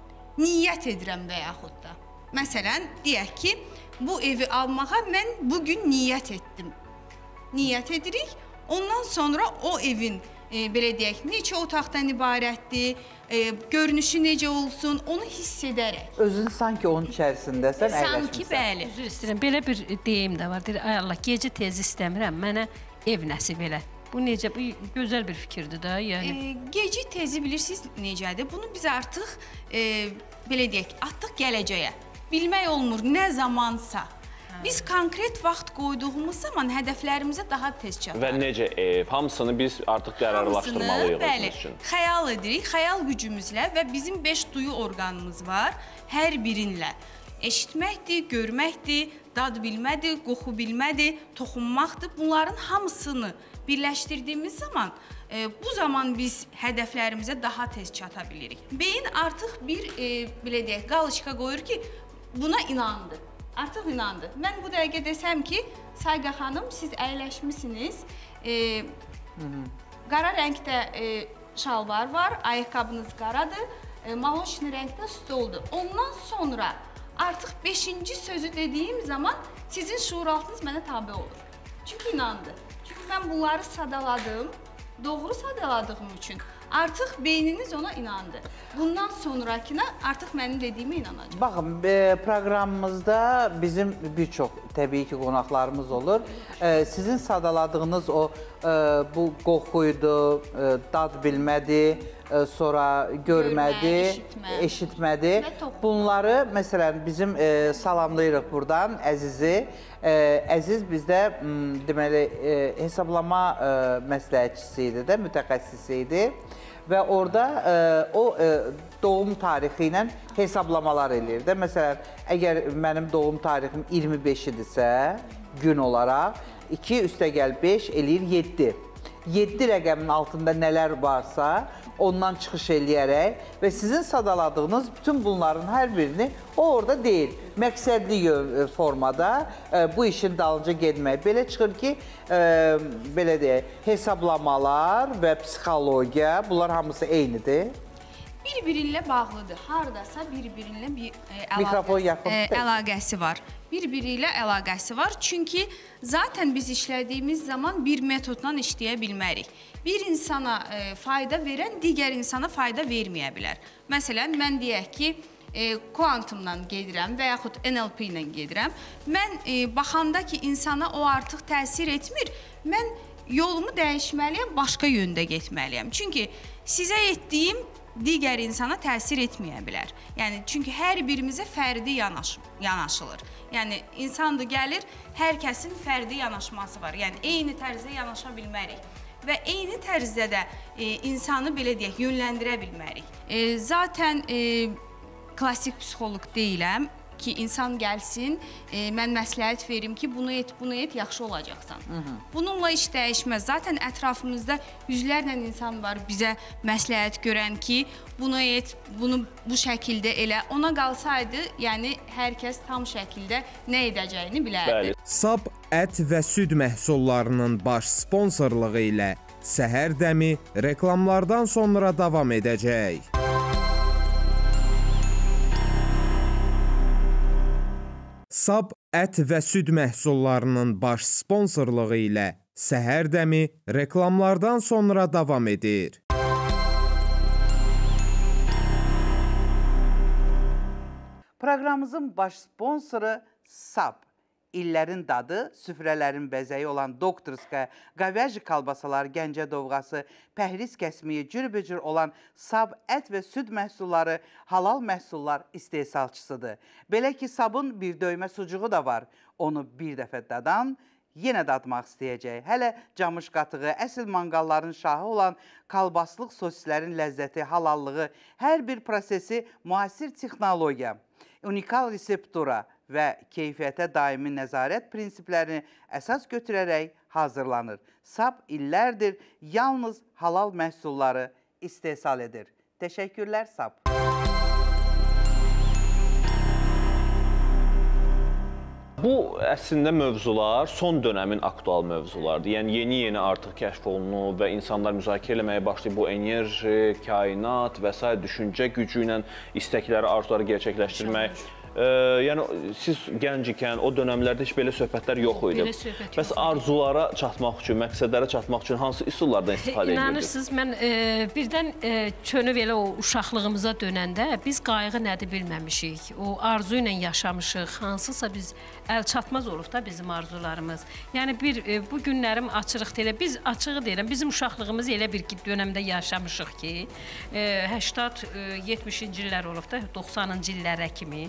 Speaker 7: niyyət edirəm və yaxud da. Məsələn, deyək ki, bu evi almağa mən bugün niyyət etdim. Niyyət edirik. Ondan sonra o evin, e, belə deyək, neçə otaqdan ibarətdir, e, görünüşü necə olsun, onu hiss edərək.
Speaker 3: Özün sanki onun içərisindəsən, əyləşmirsən.
Speaker 7: Sanki, bəli.
Speaker 6: Üzr istəyirəm, belə bir deyim də var. Deyir, ay Allah, gecə tez istəmirəm, mənə ev nəsib elə. Bu necə, bu gözəl bir fikirdir də, yəni.
Speaker 7: E, gecə tezi bilirsiniz necədir? Bunu biz artıq, e, belə deyək, atdıq gələcəyə. Bilmək olmur, nə zamansa. Biz konkret vaxt qoyduğumuz zaman hədəflərimizə daha tez çatarıq.
Speaker 2: Və necə ev? Hamısını biz artıq qərarlaşdırmalıyıq özümüz üçün.
Speaker 7: Xəyal edirik, xəyal gücümüzlə və bizim beş duyu orqanımız var. Hər birinlə eşitməkdir, görməkdir, dad bilmədir, qoxu bilmədir, toxunmaqdır. Bunların hamısını birləşdirdiyimiz zaman e, bu zaman biz hədəflərimizə daha tez çata bilirik. Beyin artıq bir e, belə deyək, qalışqa qoyur ki, buna inandı. Artıq inandı. Mən bu dəqiqə desəm ki, Sayqa xanım, siz əyləşmisiniz. E, qara rəngdə e, şalvar var, ayaqqabınız qaradır, e, maloşni rəngdə stoldur. Ondan sonra artıq beşinci sözü dediyim zaman sizin şuuraltınız mənə tabe olur. Çünki inandı. Çünki mən bunları sadaladım, doğru sadaladığım üçün artıq beyniniz ona inandı. Bundan sonrakına artıq mənim dediyimə inanacaq.
Speaker 3: Baxın, proqramımızda bizim bir çox təbii ki qonaqlarımız olur. Sizin sadaladığınız o bu qoxuydu, dad bilmədi, sonra görmədi,
Speaker 7: eşitmə.
Speaker 3: eşitmədi. Bunları məsələn bizim salamlayırıq buradan Əzizi. Əziz bizdə deməli hesablama məsləhətçisi idi də, mütəxəssisi idi. Və orada o doğum tarixi ilə hesablamalar eləyir də. Məsələn, əgər mənim doğum tarixim iyirmi beş idisə, gün olaraq, iki üstəgəl beş eləyir yeddi. yeddi rəqəmin altında nələr varsa, ondan çıxış eləyərək və sizin sadaladığınız bütün bunların hər birini o orada deyil. Məqsədli formada bu işin dalınca gedmək. Belə çıxır ki, belə deyək, hesablamalar və psixologiya, bunlar hamısı eynidir.
Speaker 7: Bir-birinlə bağlıdır. Haradasa bir-birinlə bir
Speaker 3: Mikrofon yaxın.
Speaker 7: əlaqəsi var. Bir-biri ilə əlaqəsi var. Çünki zaten biz işlədiyimiz zaman bir metodla işləyə bilmərik. Bir insana e, fayda verən digər insana fayda verməyə bilər. Məsələn, mən deyək ki, e, kuantumla gedirəm və yaxud N L P ilə gedirəm. Mən e, baxanda ki, insana o artıq təsir etmir, mən yolumu dəyişməliyəm, başqa yöndə getməliyəm. Çünki sizə etdiyim digər insana təsir etməyə bilər. Yəni, çünki hər birimizə fərdi yanaş, yanaşılır. Yəni, insan da gəlir, hər kəsin fərdi yanaşması var. Yəni, eyni tərzdə yanaşa bilmərik. Və eyni tərzdə də e, insanı, belə deyək, yönləndirə bilmərik. E, zaten e, klassik psixoloq deyiləm ki, insan gəlsin, e, mən məsləhət verim ki, bunu et, bunu et, yaxşı olacaqsan. Hı -hı. Bununla iş dəyişməz. Zaten ətrafımızda yüzlərlə insan var bizə məsləhət görən ki, bunu et, bunu bu şəkildə elə. Ona qalsaydı, yəni hər kəs tam şəkildə nə edəcəyini bilərdi. Bəli.
Speaker 1: Sab ət və süd məhsullarının baş sponsorluğu ilə Səhər Dəmi reklamlardan sonra davam edəcək. Sab ət və süd məhsullarının baş sponsorluğu ilə Səhər Dəmi reklamlardan sonra davam edir.
Speaker 3: Proqramımızın baş sponsoru Sab. İllərin dadı, süfrələrin bəzəyi olan Doktorskaya, Qavyaj kalbasalar, Gəncə dovğası, pəhriz kəsmiyi, cürbücür olan Sab ət və süd məhsulları halal məhsullar istehsalçısıdır. Belə ki, Sabın bir döymə sucuğu da var. Onu bir dəfə dadan, yenə dadmaq istəyəcək. Hələ camış qatığı, əsl manqalların şahı olan kalbaslıq sosislərin ləzzəti, halallığı, hər bir prosesi müasir texnologiya, unikal reseptura və keyfiyyətə daimi nəzarət prinsiplərini əsas götürərək hazırlanır. Sab illərdir yalnız halal məhsulları istehsal edir. Təşəkkürlər Sab.
Speaker 2: Bu əslində mövzular son dönəmin aktual mövzulardır. Yəni yeni-yeni artıq kəşf olunub və insanlar müzakirə eləməyə başlayıb bu enerji, kainat və s. düşüncə gücü ilə istəkləri, arzuları gerçəkləşdirmək. Ee, yəni siz gənc ikən o dönəmlərdə heç belə söhbətlər yox idi. Bəs arzulara çatmaq üçün, məqsədlərə çatmaq üçün hansı üsullardan istifadə edirsiniz?
Speaker 11: İnanırsınız, mən e, birdən e, çönüb elə o uşaqlığımıza dönəndə biz qayğı nədir bilməmişik. O arzu ilə yaşamışıq. Hansısa biz əl çatmaz olub da bizim arzularımız. Yəni bir e, bu günlərim açırıq deyirəm. Biz açığı deyirəm. Bizim uşaqlığımız elə bir dönəmdə yaşamışıq ki, e, səksən yetmişinci illər olub da doxsanıncı illərə kimi.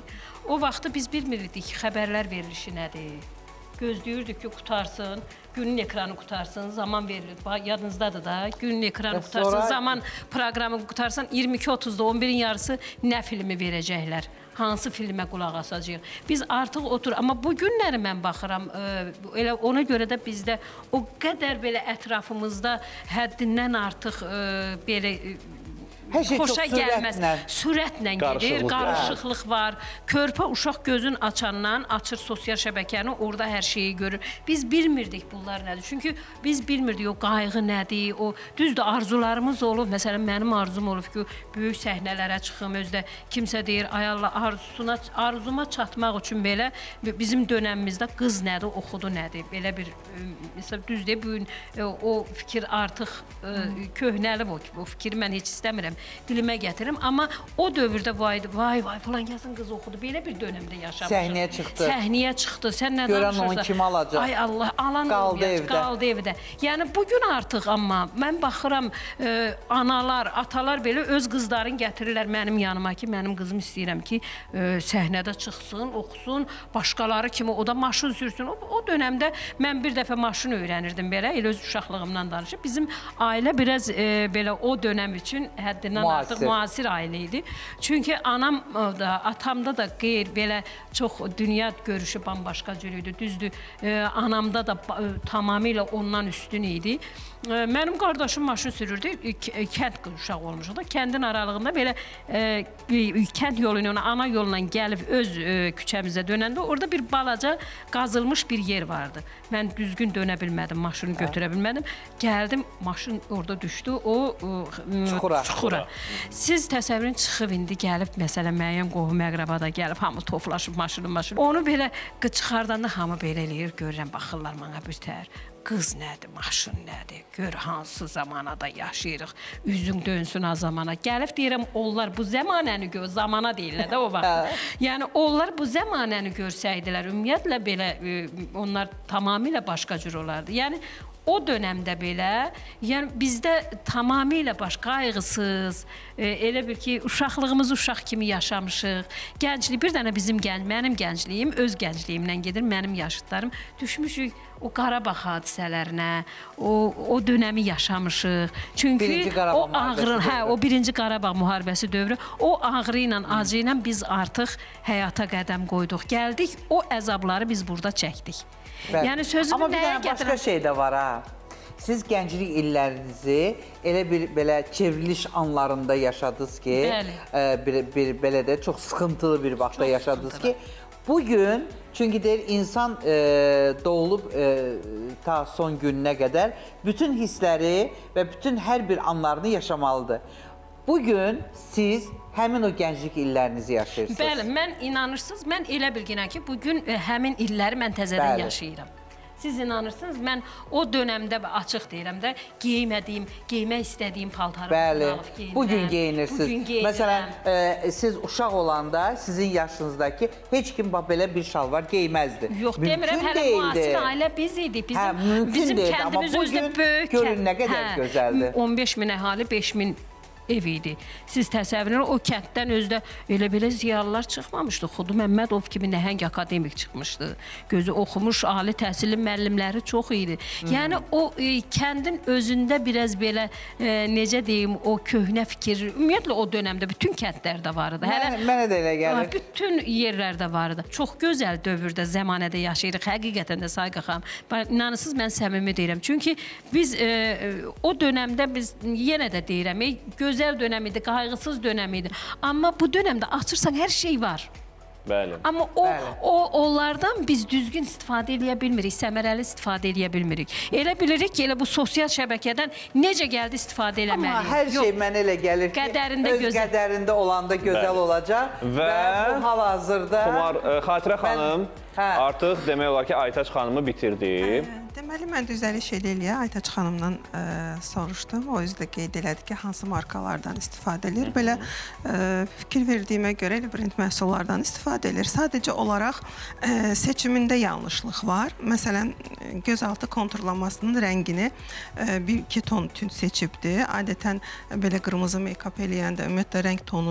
Speaker 11: o vaxtı biz bilmirdik xəbərlər verilişi nədir. Gözləyirdik ki, qutarsın, günün ekranı qutarsın, zaman verilir. Yadınızdadır da, günün ekranı qutarsın, sonra... zaman proqramı qutarsın, iyirmi iki otuzda on birin yarısı nə filmi verəcəklər, hansı filmə qulaq asacağıq. Biz artıq otur, amma bu günləri mən baxıram, elə ona görə də bizdə o qədər belə ətrafımızda həddindən artıq belə...
Speaker 3: Hər şey çox
Speaker 11: sürətlə. Sürətlə gedir, qarışıqlıq var. Körpə uşaq gözün açandan açır sosial şəbəkəni, orada hər şeyi görür. Biz bilmirdik bunlar nədir. Çünki biz bilmirdik o qayğı nədir, o düzdür arzularımız olub. Məsələn, mənim arzum olub ki, böyük səhnələrə çıxım, özdə kimsə deyir, ay Allah, arzusuna, arzuma çatmaq üçün belə bizim dönəmimizdə qız nədir, oxudu nədir. Belə bir, məsələn, düzdür, bu gün o fikir artıq köhnəlib, o fikri mən heç istəmirəm dilimə gətirim, amma o dövrdə vay, vay, vay, falan gəlsin qız oxudu, belə bir dönəmdə yaşamışıq.
Speaker 3: Səhnəyə çıxdı.
Speaker 11: Səhnəyə çıxdı, sən nə
Speaker 3: danışırsan?
Speaker 11: danışırsan?
Speaker 3: Görən onu kim alacaq?
Speaker 11: Ay Allah, alan
Speaker 3: qaldı evdə.
Speaker 11: Qaldı evdə. Yəni, bugün artıq amma mən baxıram, e, analar, atalar belə öz qızlarını gətirirlər mənim yanıma ki, mənim qızım istəyirəm ki, e, səhnədə çıxsın, oxusun, başqaları kimi, o da maşın sürsün. O, o dönəmdə mən bir dəfə maşın öyrənirdim belə, elə öz uşaqlığımdan danışıb. Bizim ailə biraz e, belə o dönəm üçün həddindən artıq müasir ailə idi. Çünki anam da, atamda da qeyr, belə çox dünya görüşü bambaşqa cür idi. Düzdür, e, anamda da e, tamamilə ondan üstün idi. E, mənim qardaşım maşın sürürdü, kənd uşaq olmuşdu. Kəndin aralığında belə e, kənd yolu ilə, ana yolla gəlib öz e, küçəmizə dönəndə orada bir balaca qazılmış bir yer vardı. Mən düzgün dönə bilmədim, maşını götürə bilmədim. Gəldim, maşın orada düşdü, o e, çuxura. çuxura. Siz təsəvvürün çıxıb indi gəlib, məsələn, müəyyən qohum əqrabada gəlib, hamı toplaşıb maşını maşını. Onu belə çıxardanda hamı belə eləyir, görürəm, baxırlar mənə bütər. Qız nədir, maşın nədir, gör hansı zamanada yaşayırıq, üzün dönsün o zamana. Gəlib deyirəm, onlar bu zəmanəni gör, zamana deyirlər də o vaxt. Yəni, onlar bu zəmanəni görsəydilər, ümumiyyətlə belə, onlar tamamilə başqa cür olardı. Yəni, o dönəmdə belə, yəni bizdə tamamilə baş qayğısız, e, elə bir ki, uşaqlığımızı uşaq kimi yaşamışıq. Gənclik, bir dənə bizim gənc, mənim gəncliyim, öz gəncliyimdən gedir, mənim yaşıtlarım düşmüşük o Qarabağ hadisələrinə, o, o dönəmi yaşamışıq. Çünki o ağrı, hə, o birinci Qarabağ müharibəsi dövrü, o ağrı ilə, acı ilə biz artıq həyata qədəm qoyduq. Gəldik, o əzabları biz burada çəkdik. Yəni sözümü
Speaker 3: amma bir
Speaker 11: nəyə
Speaker 3: dənə başqa
Speaker 11: gətirəm?
Speaker 3: şey də var ha. Siz gənclik illərinizi elə bir belə çevriliş anlarında yaşadınız ki, e, bir, bir belə də çox sıxıntılı bir vaxtda yaşadınız ki, bugün, çünki deyir, insan e, doğulub e, ta son gününə qədər bütün hissləri və bütün hər bir anlarını yaşamalıdır. Bugün siz həmin o gənclik illərinizi yaşayırsınız.
Speaker 11: Bəli, mən inanırsınız, mən elə bilginəm ki, bugün e, həmin illəri mən təzədən Bəli. yaşayıram. Siz inanırsınız, mən o dönəmdə açıq deyirəm də, giymədiyim, giymək istədiyim paltarımı
Speaker 3: Bəli,
Speaker 11: alıb geyinirəm.
Speaker 3: bugün geyinirsiniz.
Speaker 11: Bugün geyinirəm.
Speaker 3: Məsələn, e, siz uşaq olanda sizin yaşınızdakı heç kim belə bir şalvar geyməzdi.
Speaker 11: Yox,
Speaker 3: mümkün
Speaker 11: demirəm, hələ müasir ailə biz idik. Bizim,
Speaker 3: hə, mümkün
Speaker 11: bizim
Speaker 3: deyildi,
Speaker 11: kəndimiz özdə böyük
Speaker 3: kənd. Görün nə qədər hə, gözəldir.
Speaker 11: on beş min əhali, beş min ev idi. Siz təsəvvür edin, o kənddən özdə elə-belə ziyalılar çıxmamışdı. Xudu Məmmədov kimi nəhəng akademik çıxmışdı. Gözü oxumuş, ali təhsilli müəllimləri çox idi. Hmm. Yəni, o e, kəndin özündə biraz belə, e, necə deyim, o köhnə fikir, ümumiyyətlə o dönəmdə bütün kəndlərdə var idi.
Speaker 3: Hələ, mənə də elə gəlir.
Speaker 11: Bütün yerlərdə var idi. Çox gözəl dövrdə, zəmanədə yaşayırıq. Həqiqətən də Sayqa xanım. İnanırsınız, mən səmimi deyirəm. Çünki biz e, o dönəmdə, biz yenə də deyirəm, göz gözəl dönəm idi, qayğısız dönəm idi. Amma bu dönəmdə açırsan hər şey var.
Speaker 2: Bəli.
Speaker 11: Amma o, o onlardan biz düzgün istifadə edə bilmirik, səmərəli istifadə edə bilmirik. Elə bilirik ki, elə bu sosial şəbəkədən necə gəldi istifadə eləməliyik.
Speaker 3: Amma hər şey mənə elə gəlir ki,
Speaker 11: qədərində
Speaker 3: öz
Speaker 11: gözəl.
Speaker 3: qədərində olanda gözəl Bəli. olacaq və, və bu hal-hazırda...
Speaker 2: Xumar, ə, Xatirə xanım hə. artıq demək olar ki, Aytaç xanımı bitirdi.
Speaker 9: Hə. Deməli, mən düzəliş eləyə Aytaç xanımdan ə, soruşdum. O özü də qeyd elədi ki, hansı markalardan istifadə edir. Belə ə, fikir verdiyimə görə elə brend məhsullardan istifadə edir. Sadəcə olaraq ə, seçimində yanlışlıq var. Məsələn, gözaltı konturlamasının rəngini ə, bir iki ton tünd seçibdir. Adətən belə qırmızı meykap eləyəndə ümumiyyətlə rəng tonu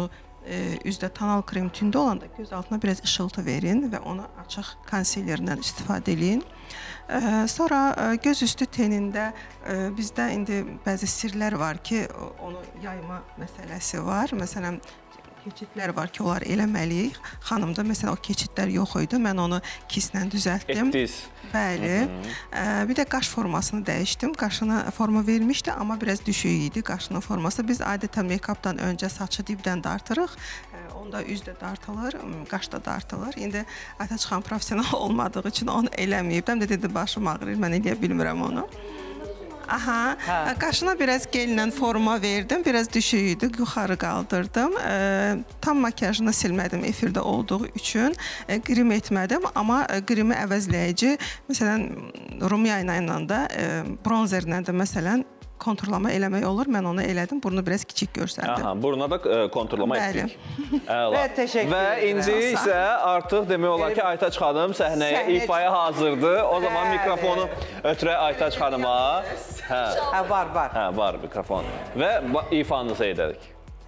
Speaker 9: üzdə tonal krem tündə olanda göz altına biraz işıltı verin və ona açıq konsilerdən istifadə edin. Sonra göz üstü tenində bizdə indi bəzi sirlər var ki, onu yayma məsələsi var. Məsələn, keçidlər var ki, onlar eləməliyik. Xanımda məsələn o keçidlər yox idi. Mən onu kislə düzəltdim.
Speaker 2: Etdiniz.
Speaker 9: Bəli. Bir də qaş formasını dəyişdim. Qaşına forma vermişdi, amma biraz düşük idi qaşının forması. Biz adətən meykapdan öncə saçı dibdən dartırıq. Onda üz də dartılır, qaş da dartılır. İndi Aytaç xanım professional olmadığı üçün onu eləməyib. Həm də dedi başım ağrıyır, mən eləyə bilmirəm onu. Aha, hə. Qaşına biraz gellə forma verdim, biraz düşük idi, yuxarı qaldırdım. E, tam makyajını silmədim efirdə olduğu üçün, e, qrim etmədim, amma qrimi əvəzləyici, məsələn, Rumya ilə də, e, bronzerlə də məsələn, konturlama eləmək olur. Mən onu elədim. Burnu biraz kiçik görsəndim.
Speaker 2: Aha, buruna da e, konturlama
Speaker 9: Bəli.
Speaker 2: etdik. Əla.
Speaker 3: Və təşəkkür
Speaker 2: Və indi isə artıq demək olar ki, Aytaç xanım səhnəyə ifaya hazırdır. O zaman mikrofonu ötürək Aytaç xanıma. Hə.
Speaker 3: Hə, var, var.
Speaker 2: Hə, var mikrofon. Və ifanızı edərik.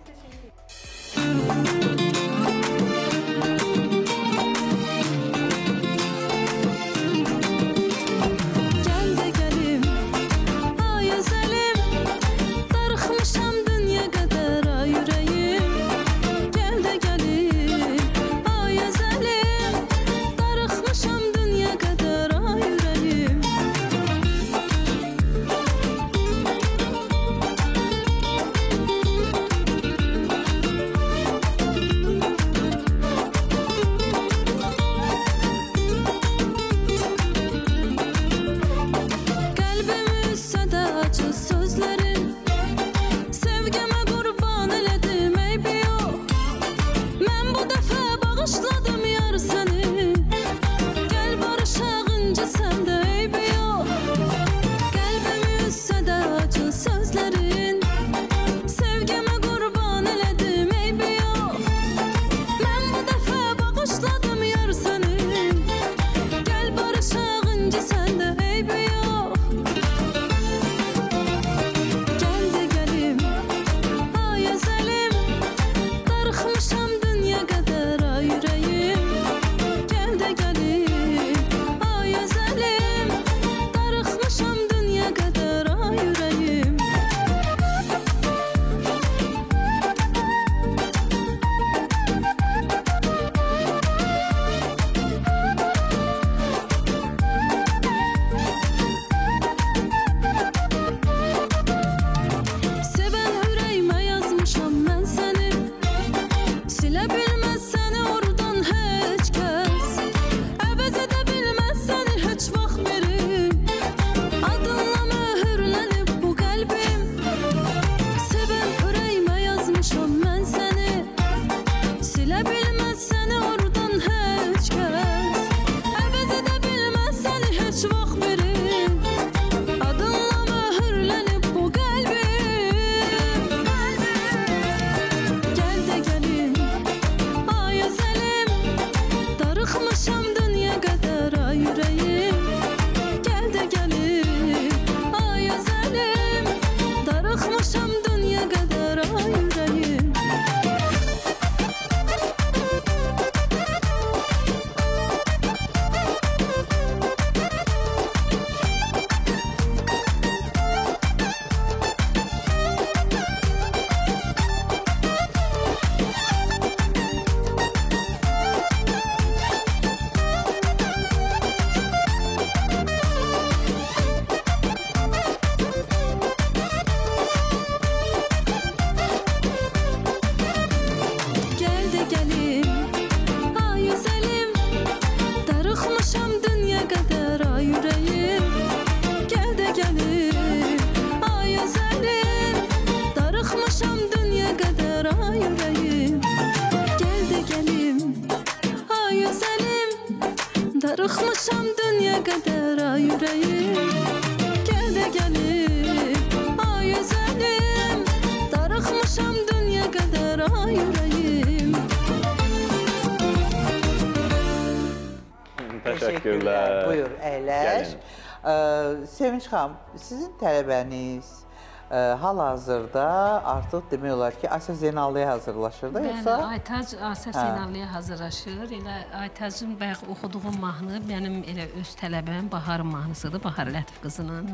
Speaker 10: Darıxmışam dünya qədər ay ürəyim. Gəl də gəlim ay özəlim. Darıxmışam dünya qədər ay ürəyim.
Speaker 2: Təşəkkürlər.
Speaker 3: Buyur, əyləş. Sevinç xanım, sizin tələbəniz hal-hazırda artıq demək olar ki, Asya Zeynallıya hazırlaşır da, yoxsa?
Speaker 11: Bəli, Aytac Asya Zeynallıya hazırlaşır. Elə Aytacın bayaq oxuduğum mahnı mənim elə öz tələbəm Baharın mahnısıdır, Bahar Lətif qızının.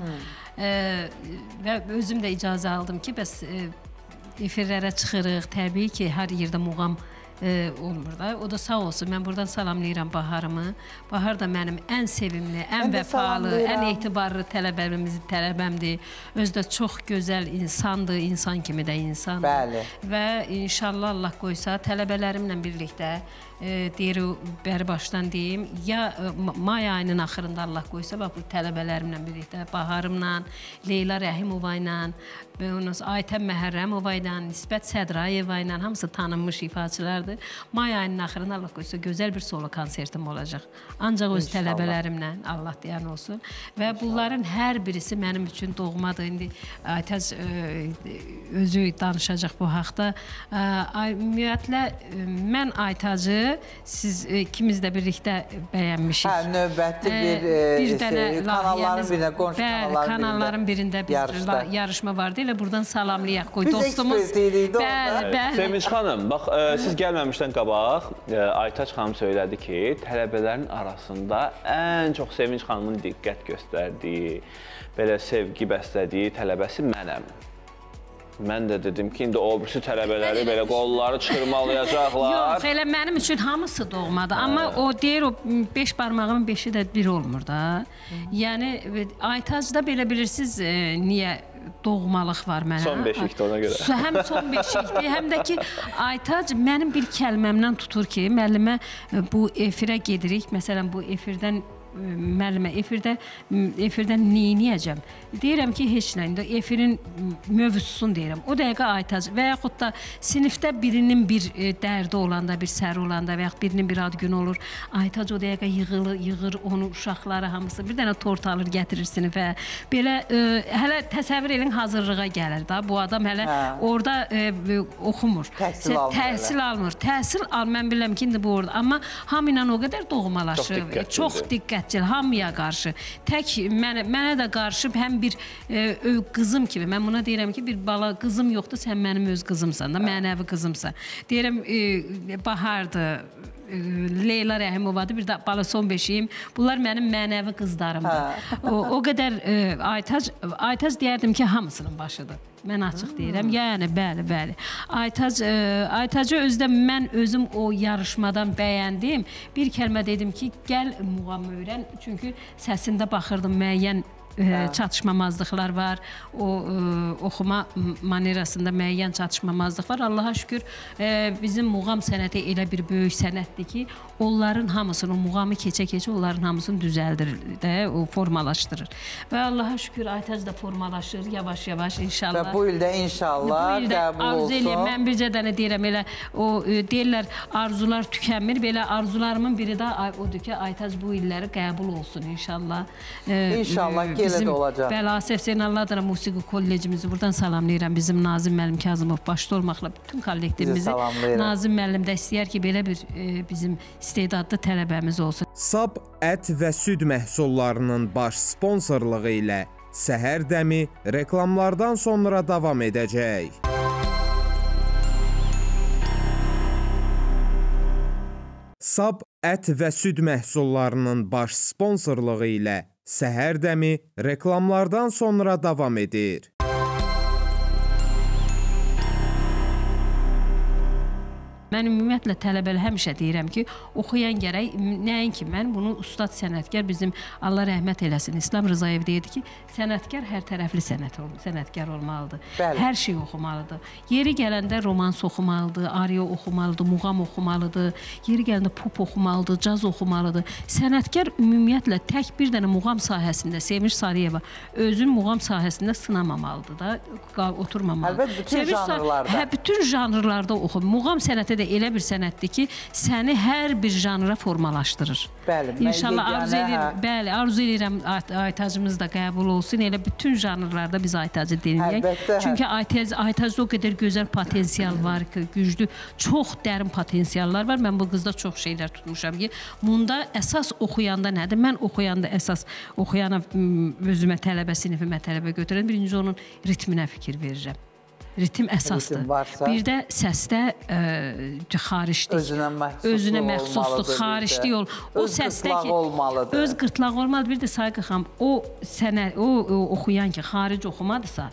Speaker 11: Və özüm də icazə aldım ki, bəs efirlərə çıxırıq, təbii ki, hər yerdə muğam olmur da. O da sağ olsun. Mən buradan salamlayıram Baharımı. Bahar da mənim ən sevimli, ən vəfalı, ən etibarlı tələbəmizin tələbəmdir. Özü də çox gözəl insandır, insan kimi də insan.
Speaker 3: Bəli.
Speaker 11: Və inşallah Allah qoysa tələbələrimlə birlikdə deyir, bəri başdan deyim, ya may ayının axırında Allah qoysa, bax bu tələbələrimlə birlikdə, Baharımla, Leyla Rəhimova ilə, Aytən Məhərrəmova ilə, Nisbət Sədrayeva ilə, hamısı tanınmış ifaçılardır. May ayının axırında Allah qoysa, gözəl bir solo konsertim olacaq. Ancaq öz tələbələrimlə, Allah deyən olsun. Və bunların hər birisi mənim üçün doğmadır. İndi Aytac özü danışacaq bu haqda. Ümumiyyətlə, mən Aytacı siz ikimiz də birlikdə bəyənmişik.
Speaker 3: Hə, növbəti bir kanalların birində, qonşu
Speaker 11: kanalların birində biz yarışma vardı. Elə buradan salamlayaq qoy dostumuz.
Speaker 3: Biz ekspert
Speaker 11: idi.
Speaker 2: Sevinç xanım, bax, siz gəlməmişdən qabaq Aytac xanım söylədi ki, tələbələrin arasında ən çox Sevinç xanımın diqqət göstərdiyi, belə sevgi bəslədiyi tələbəsi mənəm. Mən də dedim ki, indi o birisi tələbələri belə qolları çırmalayacaqlar.
Speaker 11: Yox, elə mənim üçün hamısı doğmadır. Amma o deyir, o beş barmağımın beşi də bir olmur da. Yəni, Aytacda belə bilirsiniz, niyə doğmalıq var mənə?
Speaker 2: Son beşikdir ona görə.
Speaker 11: Həm son beşikdir, həm də ki, Aytac mənim bir kəlməmdən tutur ki, müəllimə bu efirə gedirik. Məsələn, bu efirdən müəllimə, efirdə, efirdən neyniyəcəm? Deyirəm ki, heç nə, indi efirin mövzusun deyirəm. O dəqiqə Aytac və yaxud da sinifdə birinin bir dərdi olanda, bir səri olanda və yaxud birinin bir ad günü olur, Aytac o dəqiqə yığılır, yığır onu, uşaqları hamısı, bir dənə tort alır, gətirir sinifə. Belə, hələ təsəvvür edin, hazırlığa gəlir da. Bu adam hələ orada oxumur.
Speaker 3: Təhsil almır.
Speaker 11: Təhsil almır. Təhsil almır, mən biləm ki, indi bu orada. Amma hamı ilə o qədər doğmalaşır. Çox diqqətli, hamıya qarşı. Tək mənə də qarşı həm bir qızım kimi, mən buna deyirəm ki, bir bala qızım yoxdur, sən mənim öz qızımsan da, mənəvi qızımsan. Deyirəm, Bahardır, Leyla Rəhimovadır, bir də bala son beşiyim. Bunlar mənim mənəvi qızlarımdır. O qədər Aytac deyərdim ki, hamısının başıdır. Mən açıq deyirəm. Yəni, bəli, bəli. Aytacı özdə mən özüm o yarışmadan bəyəndim. Bir kəlmə dedim ki, gəl muğam öyrən. Çünki səsində baxırdım müəyyən çatışmamazlıqlar var. O oxuma manerasında müəyyən çatışmamazlıq var. Allaha şükür, bizim muğam sənəti elə bir böyük sənətdir ki, onların hamısını, o muğamı keçə-keçə onların hamısını düzəldir də, o formalaşdırır. Və Allaha şükür, Aytac da formalaşır yavaş-yavaş inşallah.
Speaker 3: Və bu ildə inşallah qəbul olsun.
Speaker 11: Mən bircə dənə deyirəm, elə o deyirlər, arzular tükənmir. Belə arzularımın biri də odur ki, Aytac bu illəri qəbul olsun inşallah.
Speaker 3: İnşallah elə də olacaq.
Speaker 11: Bəli, Asya Zeynallı adına musiqi kollecimizi buradan salamlayıram. Bizim Nazim müəllim Kazımov başda olmaqla bütün kollektivimizi. Nazim müəllim də istəyər ki, belə bir bizim istedadlı tələbəmiz olsun.
Speaker 1: Sab ət və süd məhsullarının baş sponsorluğu ilə Səhər Dəmi reklamlardan sonra davam edəcək. Sab ət və süd məhsullarının baş sponsorluğu ilə Səhər Dəmi reklamlardan sonra davam edir.
Speaker 11: Mən ümumiyyətlə tələbələ həmişə deyirəm ki, oxuyan gərək, nəinki mən, bunu ustad sənətkar bizim, Allah rəhmət eləsin, İslam Rızayev deyirdi ki, sənətkar hər tərəfli sənətkar olmalıdır. Hər şey oxumalıdır. Yeri gələndə romans oxumalıdır, ariya oxumalıdır, muğam oxumalıdır, yeri gələndə pop oxumalıdır, caz oxumalıdır. Sənətkar ümumiyyətlə tək bir dənə muğam sahəsində, Sevinç Sarıyeva özün muğam sahəsində sınamamalıdır da, oturmamalıdır.
Speaker 3: Əlbət, bütün janrlarda.
Speaker 11: Hə, bütün janrlarda oxu. Muğam sənəti də elə bir sənətdir ki, səni hər bir janra formalaşdırır.
Speaker 3: Bəli,
Speaker 11: İnşallah arzu edirəm, bəli, arzu edirəm Aytacımız da qəbul olsun. Elə bütün janrlarda biz Aytacı dinləyək. Çünki Aytacda o qədər gözəl potensial var ki, güclü, çox dərin potensiallar var. Mən bu qızda çox şeylər tutmuşam ki, bunda əsas oxuyanda nədir? Mən oxuyanda əsas oxuyana özümə tələbə, sinifimə tələbə götürən birinci onun ritminə fikir verirəm. Ritim əsasdır. Bir də səsdə xariclik, özünə məxsusluq, xariclik ol.
Speaker 3: Öz qırtlaq olmalıdır.
Speaker 11: Öz qırtlaq olmalıdır. Bir də Sayqı xanım, o oxuyan ki, xaric oxumadırsa,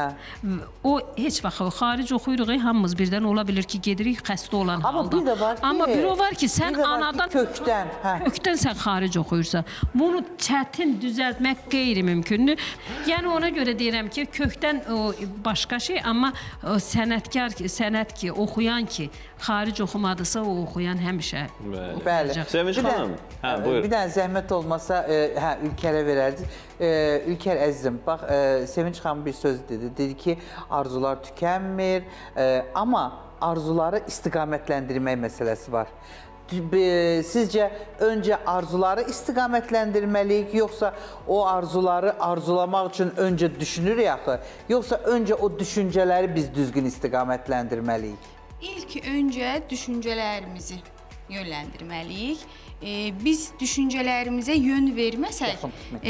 Speaker 11: o heç vaxt xaric oxuyuruq, hamımız birdən ola bilir ki, gedirik xəstə olan halda. Amma bir o var ki, sən anadan kökdən sən xaric oxuyursan. Bunu çətin düzəltmək qeyri-mümkündür. Yəni ona görə deyirəm ki, kökdən başqa şey, amma sənətkar ki, sənət ki, oxuyan ki, xaric oxumadısa, o oxuyan həmişə.
Speaker 3: Bəli.
Speaker 2: Sevinç xanım, buyur.
Speaker 3: Bir dənə zəhmət olmasa, Ülkərə verərdik. Ülkər əzizim, bax, Sevinç xanım bir söz dedi. Dedi ki, arzular tükənmir, amma arzuları istiqamətləndirmək məsələsi var. Sizcə, öncə arzuları istiqamətləndirməliyik, yoxsa o arzuları arzulamaq üçün öncə düşünürük axı, yoxsa öncə o düşüncələri biz düzgün istiqamətləndirməliyik?
Speaker 7: İlk öncə düşüncələrimizi yönləndirməliyik. Biz düşüncələrimizə yön verməsək,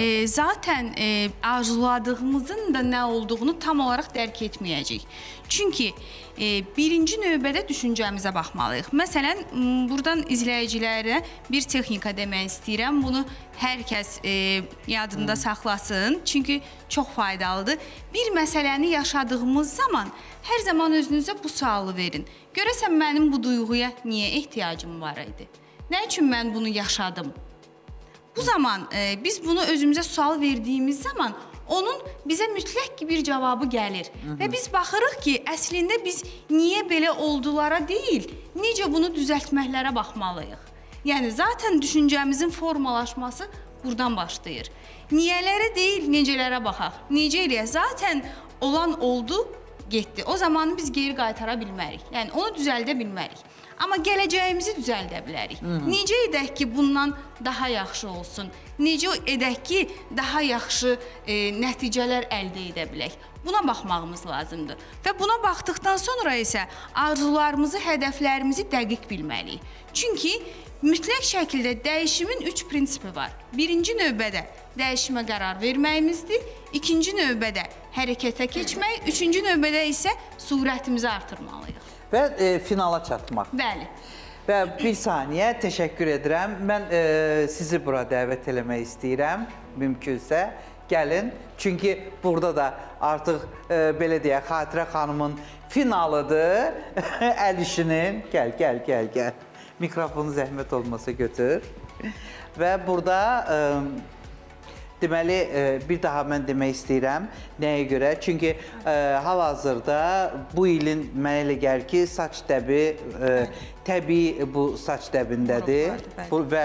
Speaker 7: zaten arzuladığımızın da nə olduğunu tam olaraq dərk etməyəcəyik. Çünki birinci növbədə düşüncəmizə baxmalıyıq. Məsələn, buradan izləyicilərə bir texnika demək istəyirəm. Bunu hər kəs yadında saxlasın, çünki çox faydalıdır. Bir məsələni yaşadığımız zaman hər zaman özünüzə bu sualı verin. Görəsən, mənim bu duyğuya niyə ehtiyacım var idi? Nə üçün mən bunu yaşadım? Bu zaman e, biz bunu özümüzə sual verdiyimiz zaman onun bizə mütləq bir cavabı gəlir. Hı -hı. Və biz baxırıq ki, əslində biz niyə belə oldulara deyil, necə bunu düzəltməklərə baxmalıyıq. Yəni, zaten düşüncəmizin formalaşması buradan başlayır. Niyələrə deyil, necələrə baxaq. Necə eləyək? Zaten olan oldu, getdi. O zamanı biz geri qaytara bilmərik. Yəni, onu düzəldə bilmərik. Amma gələcəyimizi düzəldə bilərik. Necə edək ki, bundan daha yaxşı olsun? Necə edək ki, daha yaxşı e, nəticələr əldə edə bilək? Buna baxmağımız lazımdır. Və buna baxdıqdan sonra isə arzularımızı, hədəflərimizi dəqiq bilməliyik. Çünki mütləq şəkildə dəyişimin üç prinsipi var. Birinci növbədə dəyişimə qərar verməyimizdir. İkinci növbədə hərəkətə keçmək. Üçüncü növbədə isə surətimizi artırmalıyıq.
Speaker 3: Və e, finala çatmaq.
Speaker 7: Bəli.
Speaker 3: Və bir saniyə təşəkkür edirəm. Mən e, sizi bura dəvət eləmək istəyirəm, mümkünsə. Gəlin, çünki burada da artıq e, belə deyək, Xatirə xanımın finalıdır. Əl işinin. Gəl, gəl, gəl, gəl. Mikrofonu zəhmət olmasa götür. Və burada e, deməli, bir daha mən demək istəyirəm. Nəyə görə? Çünki hal-hazırda bu ilin mənə elə gəlir ki, saç dəbi təbii bu saç dəbindədir və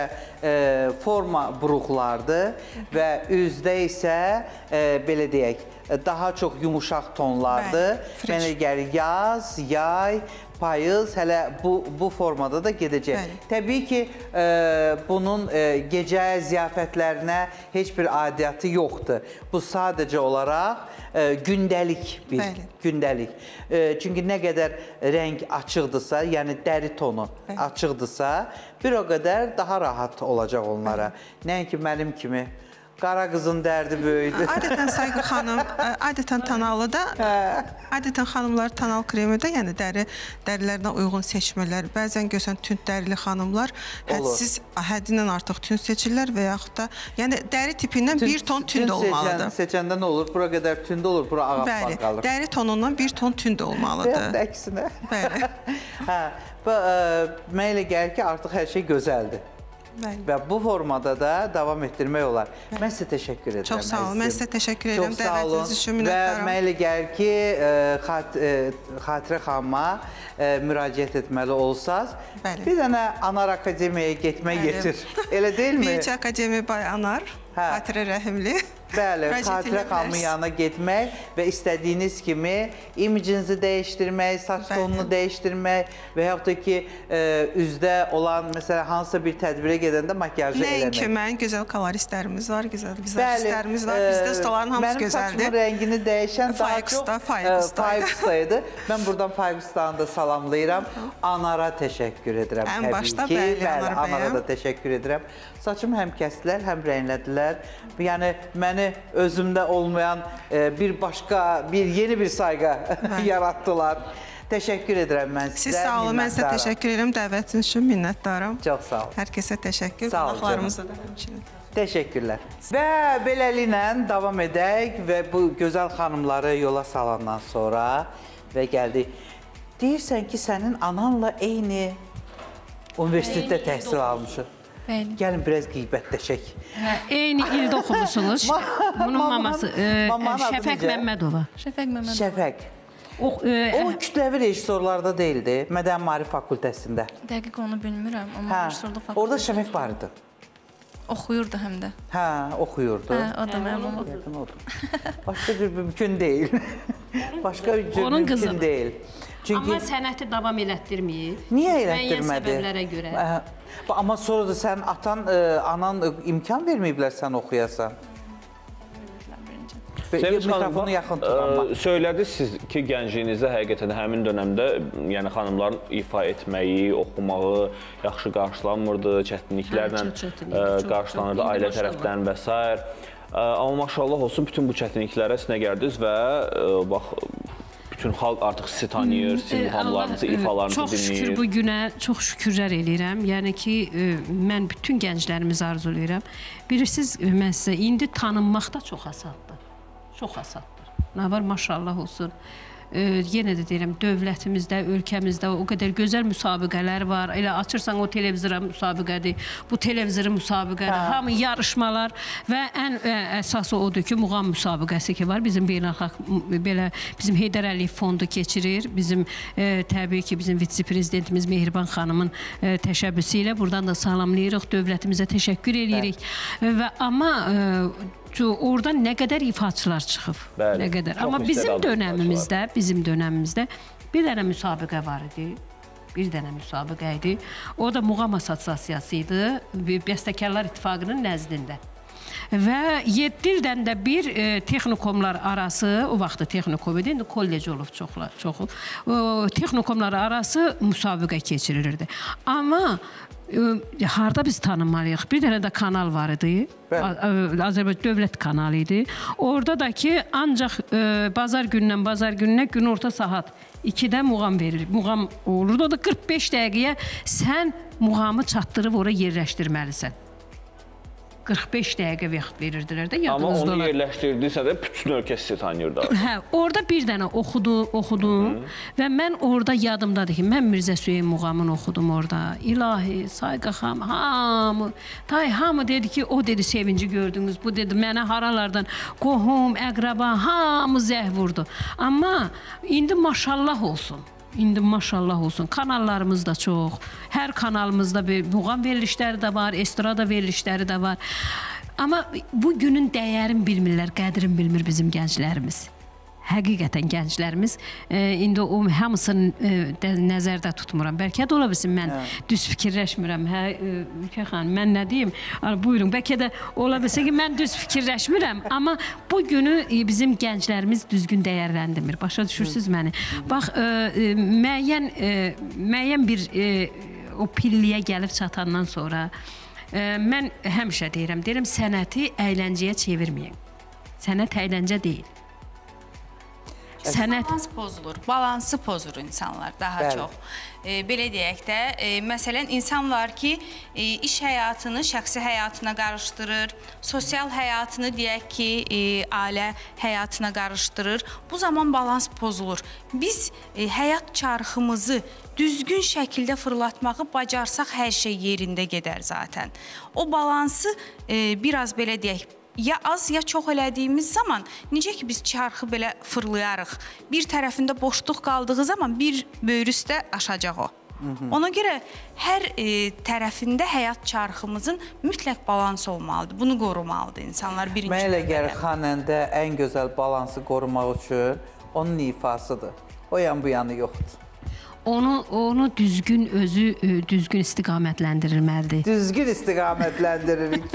Speaker 3: forma buruqlardır və üzdə isə belə deyək, daha çox yumuşaq tonlardır. Mənə elə gəlir yaz, yay, payız hələ bu, bu formada da gedəcək. Bəli. Təbii ki, e, bunun e, gecə ziyafətlərinə heç bir adiyyatı yoxdur. Bu sadəcə olaraq e, gündəlik bir Bəli. gündəlik. E, çünki nə qədər rəng açıqdırsa, yəni dəri tonu Bəli. açıqdırsa, bir o qədər daha rahat olacaq onlara. Nəinki mənim kimi. Qara qızın dərdi böyüdü.
Speaker 9: Adətən Sayqı xanım, adətən tanalıda, adətən xanımlar tanal kremi də, yəni dəri, dərilərinə uyğun seçmələr. Bəzən görsən tünd dərili xanımlar hədsiz, həddindən artıq tünd seçirlər və yaxud da, yəni dəri tipindən tünd, bir ton tünd, tünd olmalıdır.
Speaker 3: Tünd seçəndə nə olur? Bura qədər tünd olur, bura ağappaq qalır.
Speaker 9: Bəli, dəri tonundan bir ton tünd olmalıdır.
Speaker 3: Və ya əksinə.
Speaker 9: Bəli.
Speaker 3: Hə, mənə elə gəlir ki, artıq hər şey gözəldir. Bəli. Və bu formada da davam etdirmək olar. Bəli. Mən sizə təşəkkür edirəm.
Speaker 9: Çox sağ olun. Mən sizə təşəkkür edirəm.
Speaker 3: Dəvətiniz üçün minnətdaram. Və mənə elə gəlir ki, xat, Xatirə xanıma müraciət etməli olsaz, Bəli. bir dənə Anar Akademiyaya getmək yetir. Elə deyilmi?
Speaker 9: Birinci Akademiya Bay Anar, hə. Xatirə Rəhimli.
Speaker 3: Bəli, Xatirə xanımın yanına getmək və istədiyiniz kimi imicinizi dəyişdirmək, saç tonunu dəyişdirmək və yaxud da ki, üzdə olan, məsələn, hansısa bir tədbirə gedəndə makyajı eləmək.
Speaker 9: Nəinki mən, gözəl koloristlərimiz var, gözəl vizajistlərimiz var, bizdə ustaların hamısı gözəldir.
Speaker 3: Mənim saçımın rəngini dəyişən daha çox Fayqusda idi. Mən buradan Fayqustanı da salamlayıram. Anara təşəkkür edirəm.
Speaker 9: Ən başda bəli, Anar bəyəm.
Speaker 3: Anara da təşəkkür edirəm. Saçımı həm kəsdilər, həm rənglədilər. Yəni, məni özümdə olmayan bir başqa, bir yeni bir sayğa yaratdılar. Təşəkkür edirəm mən sizə.
Speaker 9: Siz sağ olun, mən sizə təşəkkür edirəm. Dəvətiniz üçün minnətdaram.
Speaker 3: Çox sağ olun.
Speaker 9: Hər kəsə təşəkkür. Qonaqlarımıza da həmçinin.
Speaker 3: Təşəkkürlər. Və beləliklə davam edək və bu gözəl xanımları yola salandan sonra və gəldik. Deyirsən ki, sənin ananla eyni universitetdə təhsil almışıq.
Speaker 5: Bəli.
Speaker 3: Gəlin, biraz qiybətləşək.
Speaker 11: Eyni ildə oxumusunuz. Bunun maması Şəfəq Məmmədova.
Speaker 5: Şəfəq Məmmədova.
Speaker 3: Şəfəq. O kütləvi rejissorlarda deyildi, Mədəni Maarif Fakültəsində.
Speaker 5: Dəqiq onu bilmirəm, amma rejissorluq fakültəsində.
Speaker 3: Orada Şəfəq var idi.
Speaker 5: Oxuyurdu həm də.
Speaker 3: Hə, oxuyurdu.
Speaker 5: Hə, o da mənim oldu.
Speaker 3: Başqa cür mümkün deyil. Başqa cür mümkün deyil.
Speaker 11: Amma sənəti davam elətdirməyib.
Speaker 3: Niyə elətdirmədi?
Speaker 11: Müəyyən səbəblərə görə.
Speaker 3: Amma sonra da sən atan, anan imkan verməyiblər sən oxuyasan.
Speaker 2: Sevinç xanım, söylədiniz siz ki, gəncliyinizdə həqiqətən həmin dönəmdə yəni xanımların ifa etməyi, oxumağı yaxşı qarşılanmırdı, çətinliklərlə qarşılanırdı ailə tərəfdən və s. Amma maşallah olsun, bütün bu çətinliklərə sinə gərdiniz və bax, bütün xalq artıq sizi tanıyır, sizin muhamlarınızı, ifalarınızı dinləyir.
Speaker 11: Çox şükür bu günə, çox şükürlər eləyirəm. Yəni ki, mən bütün gənclərimizi arzulayıram. Bilirsiniz, mən sizə indi tanınmaq da çox asaddır. Çox asaddır. Nə var, maşallah olsun. Yenə də deyirəm, dövlətimizdə, ölkəmizdə o qədər gözəl müsabiqələr var. Elə açırsan o televizora müsabiqədir, bu televizora müsabiqədir, hamı yarışmalar və ən əsası odur ki, muğam müsabiqəsi ki var. Bizim beynəlxalq, belə bizim Heydər Əliyev fondu keçirir. Bizim, təbii ki, bizim vitse-prezidentimiz Mehriban xanımın təşəbbüsü ilə buradan da salamlayırıq, dövlətimizə təşəkkür edirik. Və amma oradan nə qədər ifaçılar çıxıb, nə qədər. Amma bizim dönəmimizdə, bizim dönəmimizdə bir dənə müsabiqə var idi. Bir dənə müsabiqə idi. O da Muğam Assosiasiyası idi, Bəstəkarlar İttifaqının nəzdində. Və yeddi ildən də bir texnikomlar arası, o vaxtda texnikom idi, indi kollec olub çoxu, texnikomlar arası müsabiqə keçirilirdi. Amma harada biz tanınmalıyıq? Bir dənə də kanal var idi, Azərbaycan dövlət kanalı idi. Orada da ki, ancaq bazar gündən bazar gününə gün orta saat ikidə muğam verilir. Muğam olurdu, o da qırx beş dəqiqəyə sən muğamı çatdırıb oraya yerləşdirməlisən. qırx beş dəqiqə vaxt verirdilər də, yadınızda
Speaker 2: olar. Amma onu yerləşdirdiysə də bütün ölkə sizi tanıyırdı.
Speaker 11: Hə, orada bir dənə oxudum və mən orada yadımdadır ki, mən Mirzə Süheyn muğamını oxudum orada. İlahi, Sayqa xanım, hamı, tay hamı dedi ki, o dedi sevinci gördünüz, bu dedi mənə haralardan qohum, əqraba, hamı zəh vurdu. Amma indi maşallah olsun. İndi maşallah olsun, kanallarımız da çox, hər kanalımızda muğam verilişləri də var, estrada verilişləri də var. Amma bu günün dəyərini bilmirlər, qədrini bilmir bizim gənclərimiz. Həqiqətən gənclərimiz, indi o hamısını nəzərdə tutmuram. Bəlkə də ola bilsin, mən düz fikirləşmirəm. Hə, Ülkə xanım, mən nə deyim? Buyurun, bəlkə də ola bilsin ki, mən düz fikirləşmirəm. Amma bu günü bizim gənclərimiz düzgün dəyərləndirmir. Başa düşürsünüz məni? Bax, müəyyən bir o pilliyə gəlib çatandan sonra mən həmişə deyirəm, deyirəm, sənəti əyləncəyə çevirməyin. Sənət əyləncə deyil.
Speaker 7: Sənət balans pozulur, balansı pozur insanlar daha çox. Belə deyək də, məsələn, insan var ki, iş həyatını şəxsi həyatına qarışdırır, sosial həyatını deyək ki, ailə həyatına qarışdırır. Bu zaman balans pozulur. Biz həyat çarxımızı düzgün şəkildə fırlatmağı bacarsaq, hər şey yerində gedər zaten. O balansı biraz belə deyək, ya az, ya çox elədiyimiz zaman, necə ki biz çarxı belə fırlayarıq, bir tərəfində boşluq qaldığı zaman bir böyrü üstə aşacaq o. Ona görə hər e, tərəfində həyat çarxımızın mütləq balansı olmalıdır. Bunu qorumalıdır insanlar birinci.
Speaker 3: Mən elə gəlir xanəndə ən gözəl balansı qorumaq üçün onun ifasıdır. O yan bu yanı yoxdur.
Speaker 11: Onu onu düzgün özü düzgün istiqamətləndirilməlidir.
Speaker 3: Düzgün istiqamətləndirir.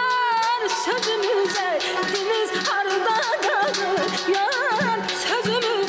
Speaker 10: Sözümüze diniz harda kaldı, yar sözümüze.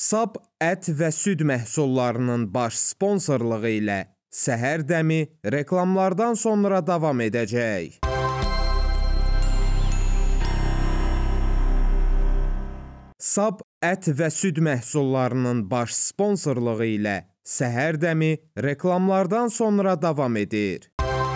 Speaker 1: Sab ət və süd məhsullarının baş sponsorluğu ilə Səhər Dəmi reklamlardan sonra davam edəcək. Sab ət və süd məhsullarının baş sponsorluğu ilə Səhər Dəmi reklamlardan sonra davam edir.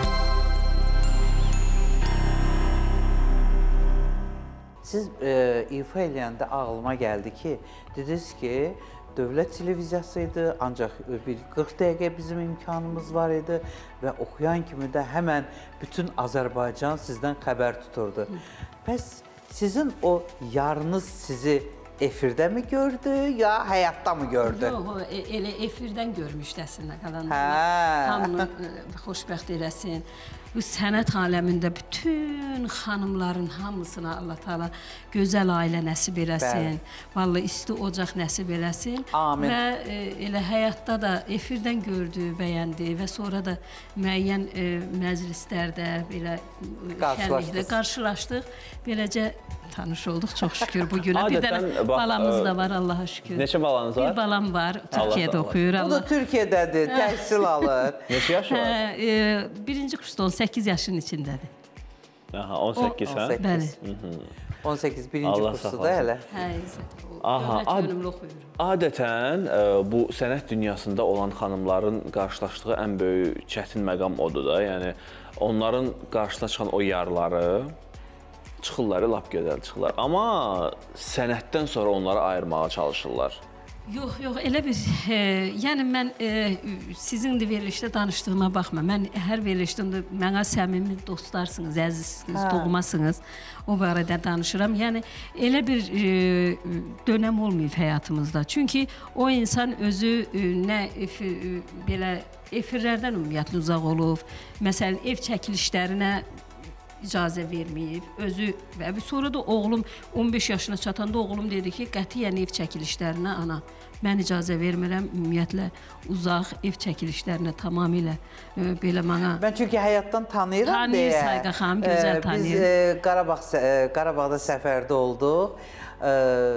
Speaker 3: Siz e, ifa eləyəndə ağlıma gəldi ki, dediniz ki, dövlət televiziyası idi, ancaq bir qırx dəqiqə bizim imkanımız var idi və oxuyan kimi də həmən bütün Azərbaycan sizdən xəbər tuturdu. Bəs sizin o yarınız sizi efirdə mi gördü, ya həyatda mı gördü?
Speaker 6: Yox, elə efirdən görmüşdəsin, qalanlar.
Speaker 3: Hə.
Speaker 6: Hamını xoşbəxt eləsin. Bu sənət aləmində bütün xanımların hamısına Allah Taala gözəl ailə nəsib eləsin. Vallahi isti ocaq nəsib eləsin.
Speaker 3: Amin.
Speaker 6: Və e, elə həyatda da efirdən gördü, bəyəndi və sonra da müəyyən e, məclislərdə belə şənliklə qarşılaşdıq. Beləcə tanış olduq çox şükür bu günə. Bir dənə balamız da var Allaha şükür.
Speaker 2: Neçə balanız var?
Speaker 6: Bir balam var, Türkiyədə oxuyur.
Speaker 3: Bu da Türkiyədədir, təhsil alır.
Speaker 2: Neçə yaşı var?
Speaker 6: E, birinci kursda on səkkiz yaşının içindədir.
Speaker 2: Aha, on səkkiz, hə?
Speaker 6: Bəli.
Speaker 3: on səkkiz, birinci kursuda hələ.
Speaker 6: Hə,
Speaker 2: Aha, ad adətən ə, bu sənət dünyasında olan xanımların qarşılaşdığı ən böyük çətin məqam odur da. Yəni, onların qarşısına çıxan o yarları çıxırlar, lap gözəl çıxırlar. Amma sənətdən sonra onları ayırmağa çalışırlar.
Speaker 6: Yox, yox, elə bir, e, yəni mən e, sizin də verilişdə danışdığıma baxma. Mən hər verilişdə mənə səmimi dostlarsınız, əzizsiniz, doğmasınız. O barədə danışıram. Yəni elə bir e, dönəm olmayıb həyatımızda. Çünki o insan özü e, nə efi, e, belə efirlərdən ümumiyyətlə uzaq olub. Məsələn, ev çəkilişlərinə icazə verməyib, özü və sonra da oğlum on beş yaşına çatanda oğlum dedi ki, qətiyyən ev çəkilişlərinə ana, mən icazə vermirəm, ümumiyyətlə uzaq ev çəkilişlərinə tamamilə e, belə mənə...
Speaker 3: Mən çünki həyatdan tanıyıram deyə.
Speaker 6: Tanıyır Sayqa xanım, gözəl tanıyır.
Speaker 3: Biz e, Qarabağ, e, Qarabağda səfərdə olduq. E,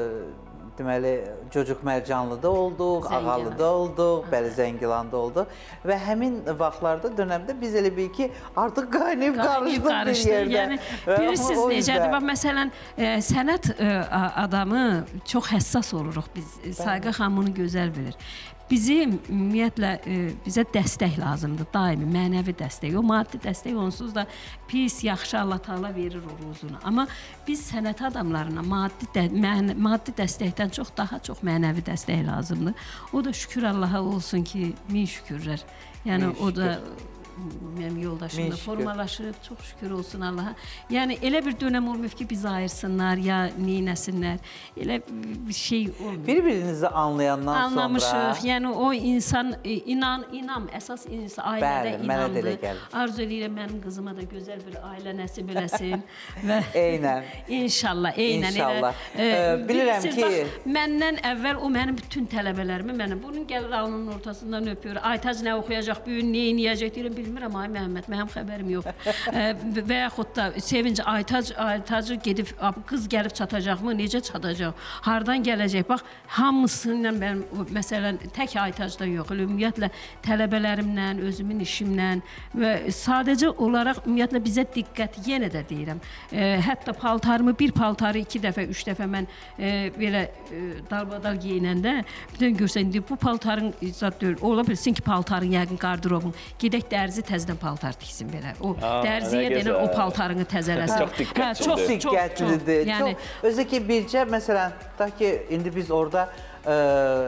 Speaker 3: deməli, Cocuq Mərcanlıda olduq, Ağalıda olduq, Bəli Zəngilanda olduq və həmin vaxtlarda, dönəmdə biz elə bil ki, artıq qaynayıb qarışdıq bir yerdə.
Speaker 6: Yəni, bilirsiniz necədir? Bax, məsələn, e, sənət e, adamı çox həssas oluruq biz. Sayqa xanım bunu gözəl bilir. Bizim ümumiyyətlə e, bizə dəstək lazımdır, daimi mənəvi dəstək. O maddi dəstək onsuz da pis, yaxşı Allah Taala verir o ruzunu. Amma biz sənət adamlarına maddi, də, mən, maddi dəstəkdən çox daha çox mənəvi dəstək lazımdır. O da şükür Allaha olsun ki, min şükürlər. Yəni min o da mənim yoldaşımla formalaşıb, çox şükür olsun Allaha. Yəni elə bir dönəm olmayıb ki, bizi ayırsınlar ya neynəsinlər. Elə bir şey olmuyor.
Speaker 3: Bir-birinizi anlayandan
Speaker 6: Anlamışıq.
Speaker 3: sonra...
Speaker 6: Anlamışıq. Yəni o insan, inan, inam, əsas insan, ailədə
Speaker 3: Bəli,
Speaker 6: inamdır. Arzu edirəm mənim qızıma da gözəl bir ailə nəsib eləsin. Və
Speaker 3: eynən.
Speaker 6: İnşallah, eynən.
Speaker 3: İnşallah.
Speaker 6: Elə,
Speaker 3: e, bilirəm ki...
Speaker 6: Bax, məndən əvvəl o mənim bütün tələbələrimi, mənim bunun gəlir alnının ortasından öpüyor. Aytac nə oxuyacaq, bu gün nə inəyəcək deyirəm, bilmirəm ay Məhəmməd, mənim xəbərim yox. e, və yaxud da Sevinc Aytac, Aytacı gedib, qız gəlib çatacaqmı, necə çatacaq, hardan gələcək? Bax, hamısıyla mən, məsələn, tək Aytacdan yox, ümumiyyətlə tələbələrimlə, özümün işimlə və sadəcə olaraq ümumiyyətlə bizə diqqət, yenə də deyirəm, e, hətta paltarımı, bir paltarı iki dəfə, üç dəfə mən e, belə e, dalbadal geyinəndə, bir dənə görsən, bu paltarın zat deyil, ola bilsin ki, paltarın yəqin qardırobun, gedək dərzi təzdən paltar tiksin belə. O
Speaker 2: Aa,
Speaker 6: dərziyə denən o paltarını təzələsin.
Speaker 2: Çox diqqətlidir.
Speaker 3: Çox diqqətlidir.
Speaker 6: Yəni,
Speaker 3: özü ki, bircə, məsələn, da ki, indi biz orada e,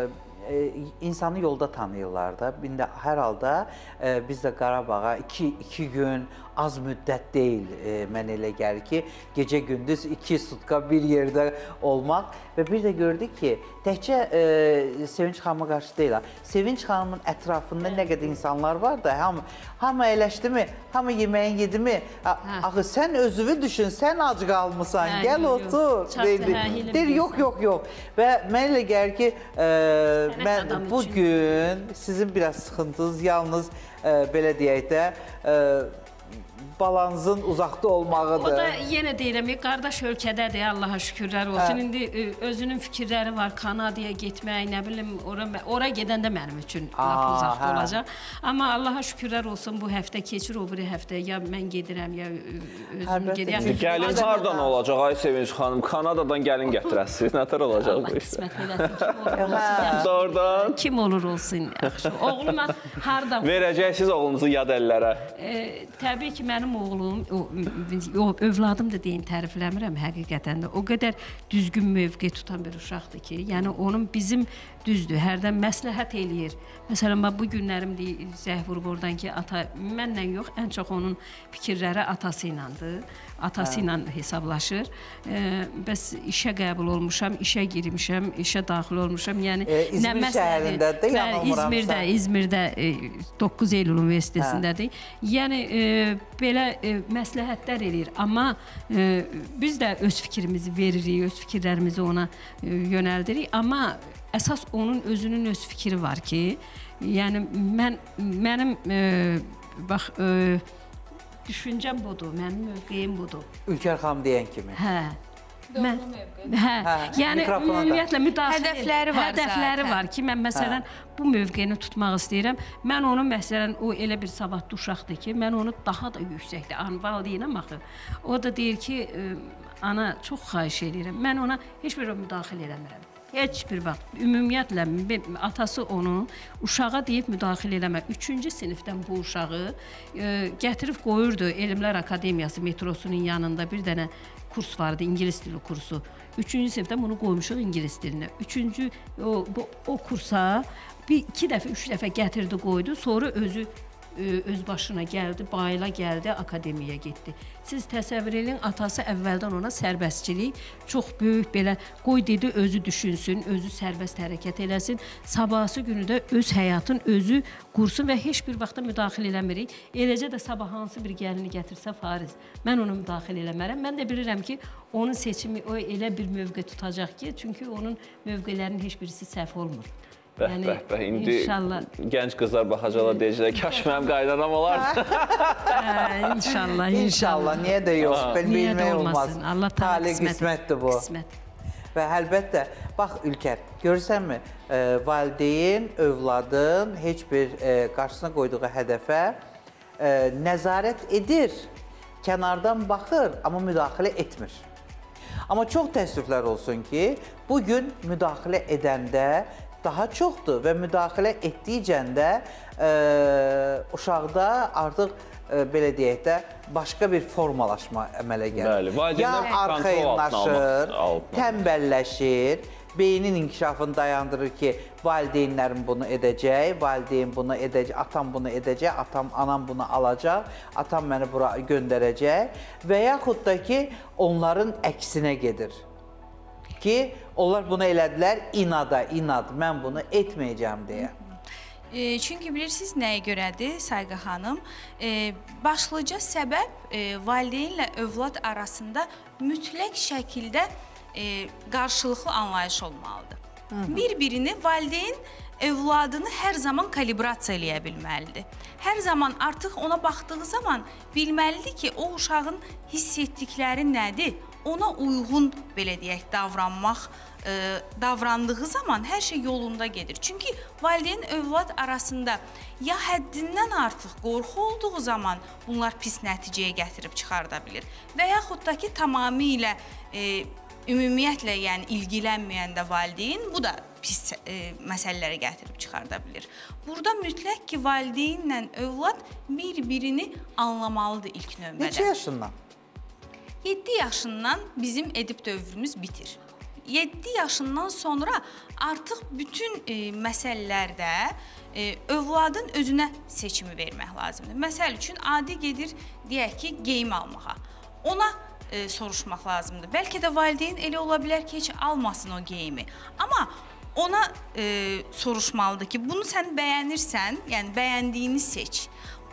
Speaker 3: e, insanı yolda tanıyırlar da. İndi hər halda e, biz də Qarabağa iki, iki gün az müddət deyil, e, mən elə gəlir ki, gecə-gündüz iki sutka bir yerdə olmaq və bir də gördük ki, təkcə e, Sevinç xanıma qarşı deyil, Sevinç xanımın ətrafında nə qədər insanlar var da, hamı, hamı əyləşdi mi, hamı yeməyin yedi mi, axı sən özünü düşün, sən ac qalmısan, hə, gəl yox, otur, deyir, hə, deyir, yox, yox, yox və mən elə gəlir ki, e, mən bugün sizin biraz sıxıntınız yalnız e, belə deyək də, e, balansın uzaqda olmağıdır.
Speaker 11: O da yenə deyirəm, qardaş ölkədədir, Allaha şükürlər olsun. İndi özünün fikirləri var, Kanadaya getmək, nə bilim, ora gedəndə mənim üçün lap uzaqda olacaq. Amma Allaha şükürlər olsun, bu həftə keçir, o biri həftə ya mən gedirəm, ya özüm gedirəm.
Speaker 2: Gəlin hardan olacaq, ay Sevinç xanım? Kanadadan gəlin gətirəsiniz, nətər olacaq bu işdə? Doğrudan.
Speaker 11: Kim olur olsun, yaxşı. Oğluma hardan?
Speaker 2: Verəcəksiniz oğlunuzu yad əllərə.
Speaker 11: Təbii ki, mənim oğlum, övladım da deyin, tərifləmirəm həqiqətən də. O qədər düzgün mövqe tutan bir uşaqdır ki, yəni onun bizim düzdür, hərdən məsləhət eləyir. Məsələn, bu günlərim zəh vurub oradan ki, ata, mənlə yox, ən çox onun fikirləri atası ilədir. Atası ilə hesablaşır. Bəs işə qəbul olmuşam, işə girmişəm, işə daxil olmuşam. Yəni,
Speaker 3: İzmir şəhərindədir, yanılmıramsa.
Speaker 11: İzmirdə, İzmirdə doqquz Eylül Universitetindədir. Yəni, belə məsləhətlər eləyir. Amma biz də öz fikrimizi veririk, öz fikirlərimizi ona yönəldirik. Amma əsas onun özünün öz fikri var ki, yəni mən, mənim, bax, düşüncəm budur, mənim mövqeyim budur.
Speaker 3: Ülkər xanım deyən kimi.
Speaker 11: Hə. Mən, hə, yəni ümumiyyətlə müdaxilə
Speaker 7: hədəfləri var,
Speaker 11: hədəfləri var ki, mən məsələn bu mövqeyini tutmaq istəyirəm. Mən onu məsələn o elə bir savadlı uşaqdır ki, mən onu daha da yüksəkdə anval deyirəm axı. O da deyir ki, ana çox xahiş edirəm. Mən ona heç bir müdaxilə eləmirəm. Heç bir vaxt. Ümumiyyətlə atası onu uşağa deyib müdaxilə eləmək. Üçüncü sinifdən bu uşağı gətirib qoyurdu Elmlər Akademiyası metrosunun yanında bir dənə kurs vardı, İngilis dili kursu. Üçüncü sinifdən bunu qoymuşuq İngilis dilinə. Üçüncü o, bu, o kursa bir iki dəfə, üç dəfə gətirdi, qoydu. Sonra özü öz başına gəldi, bayıla gəldi, akademiyaya getdi. Siz təsəvvür edin, atası əvvəldən ona sərbəstçilik, çox böyük belə, qoy dedi, özü düşünsün, özü sərbəst hərəkət eləsin, sabahsı günü də öz həyatın özü qursun və heç bir vaxtda müdaxilə eləmirik. Eləcə də sabah hansı bir gəlini gətirsə Fariz, mən onu müdaxilə eləmərəm. Mən də bilirəm ki, onun seçimi o elə bir mövqe tutacaq ki, çünki onun mövqelərinin heç birisi səhv olmur.
Speaker 2: Bəh, bəh, bəh, indi gənc qızlar baxacaqlar, deyəcəklər, kaş mənim qaynanam olar.
Speaker 11: İnşallah,
Speaker 3: İnşallah, niyə də yox, bilmək olmaz.
Speaker 11: Tali
Speaker 3: qismətdir bu. Və əlbəttə, bax Ülkər, görürsənmi, valideyn, övladın heç bir qarşısına qoyduğu hədəfə nəzarət edir, kənardan baxır, amma müdaxilə etmir. Amma çox təəssüflər olsun ki, bugün müdaxilə edəndə daha çoxdur və müdaxilə etdikcən də e, uşaqda artıq e, belə deyək də başqa bir formalaşma əmələ gəlir.
Speaker 2: Bəli,
Speaker 3: ya arxayınlaşır, tənbəlləşir, beynin inkişafını dayandırır ki, valideynlərim bunu edəcək, valideyn bunu edəcək, atam bunu edəcək, atam, anam bunu alacaq, atam məni bura göndərəcək və yaxud da ki, onların əksinə gedir. Ki, onlar bunu elədilər, inada, inad, mən bunu etməyəcəm deyə.
Speaker 7: E, çünki bilirsiniz nəyə görədir Sayqa xanım? E, başlıca səbəb e, valideynlə övlad arasında mütləq şəkildə e, qarşılıqlı anlayış olmalıdır. Bir-birini valideyn övladını hər zaman kalibrasiya eləyə bilməlidir. Hər zaman artıq ona baxdığı zaman bilməlidir ki, o uşağın hiss etdikləri nədir? Ona uyğun, belə deyək, davranmaq, e, davrandığı zaman hər şey yolunda gedir. Çünki valideyn övlad arasında ya həddindən artıq qorxu olduğu zaman bunlar pis nəticəyə gətirib çıxarda bilir. Və yaxud da ki, tamamilə e, ümumiyyətlə, yəni ilgilənməyəndə valideyn, bu da pis e, məsələləri gətirib çıxarda bilir. Burada mütləq ki, valideynlə övlad bir-birini anlamalıdır ilk növbədə.
Speaker 3: Neçə yaşından?
Speaker 7: yeddi yaşından bizim edib dövrümüz bitir. yeddi yaşından sonra artıq bütün e, məsələlərdə e, övladın özünə seçimi vermək lazımdır. Məsəl üçün, adi gedir, deyək ki, geyim almağa. Ona e, soruşmaq lazımdır. Bəlkə də valideyn elə ola bilər ki, heç almasın o geyimi. Amma ona e, soruşmalıdır ki, bunu sən bəyənirsən, yəni bəyəndiyini seç.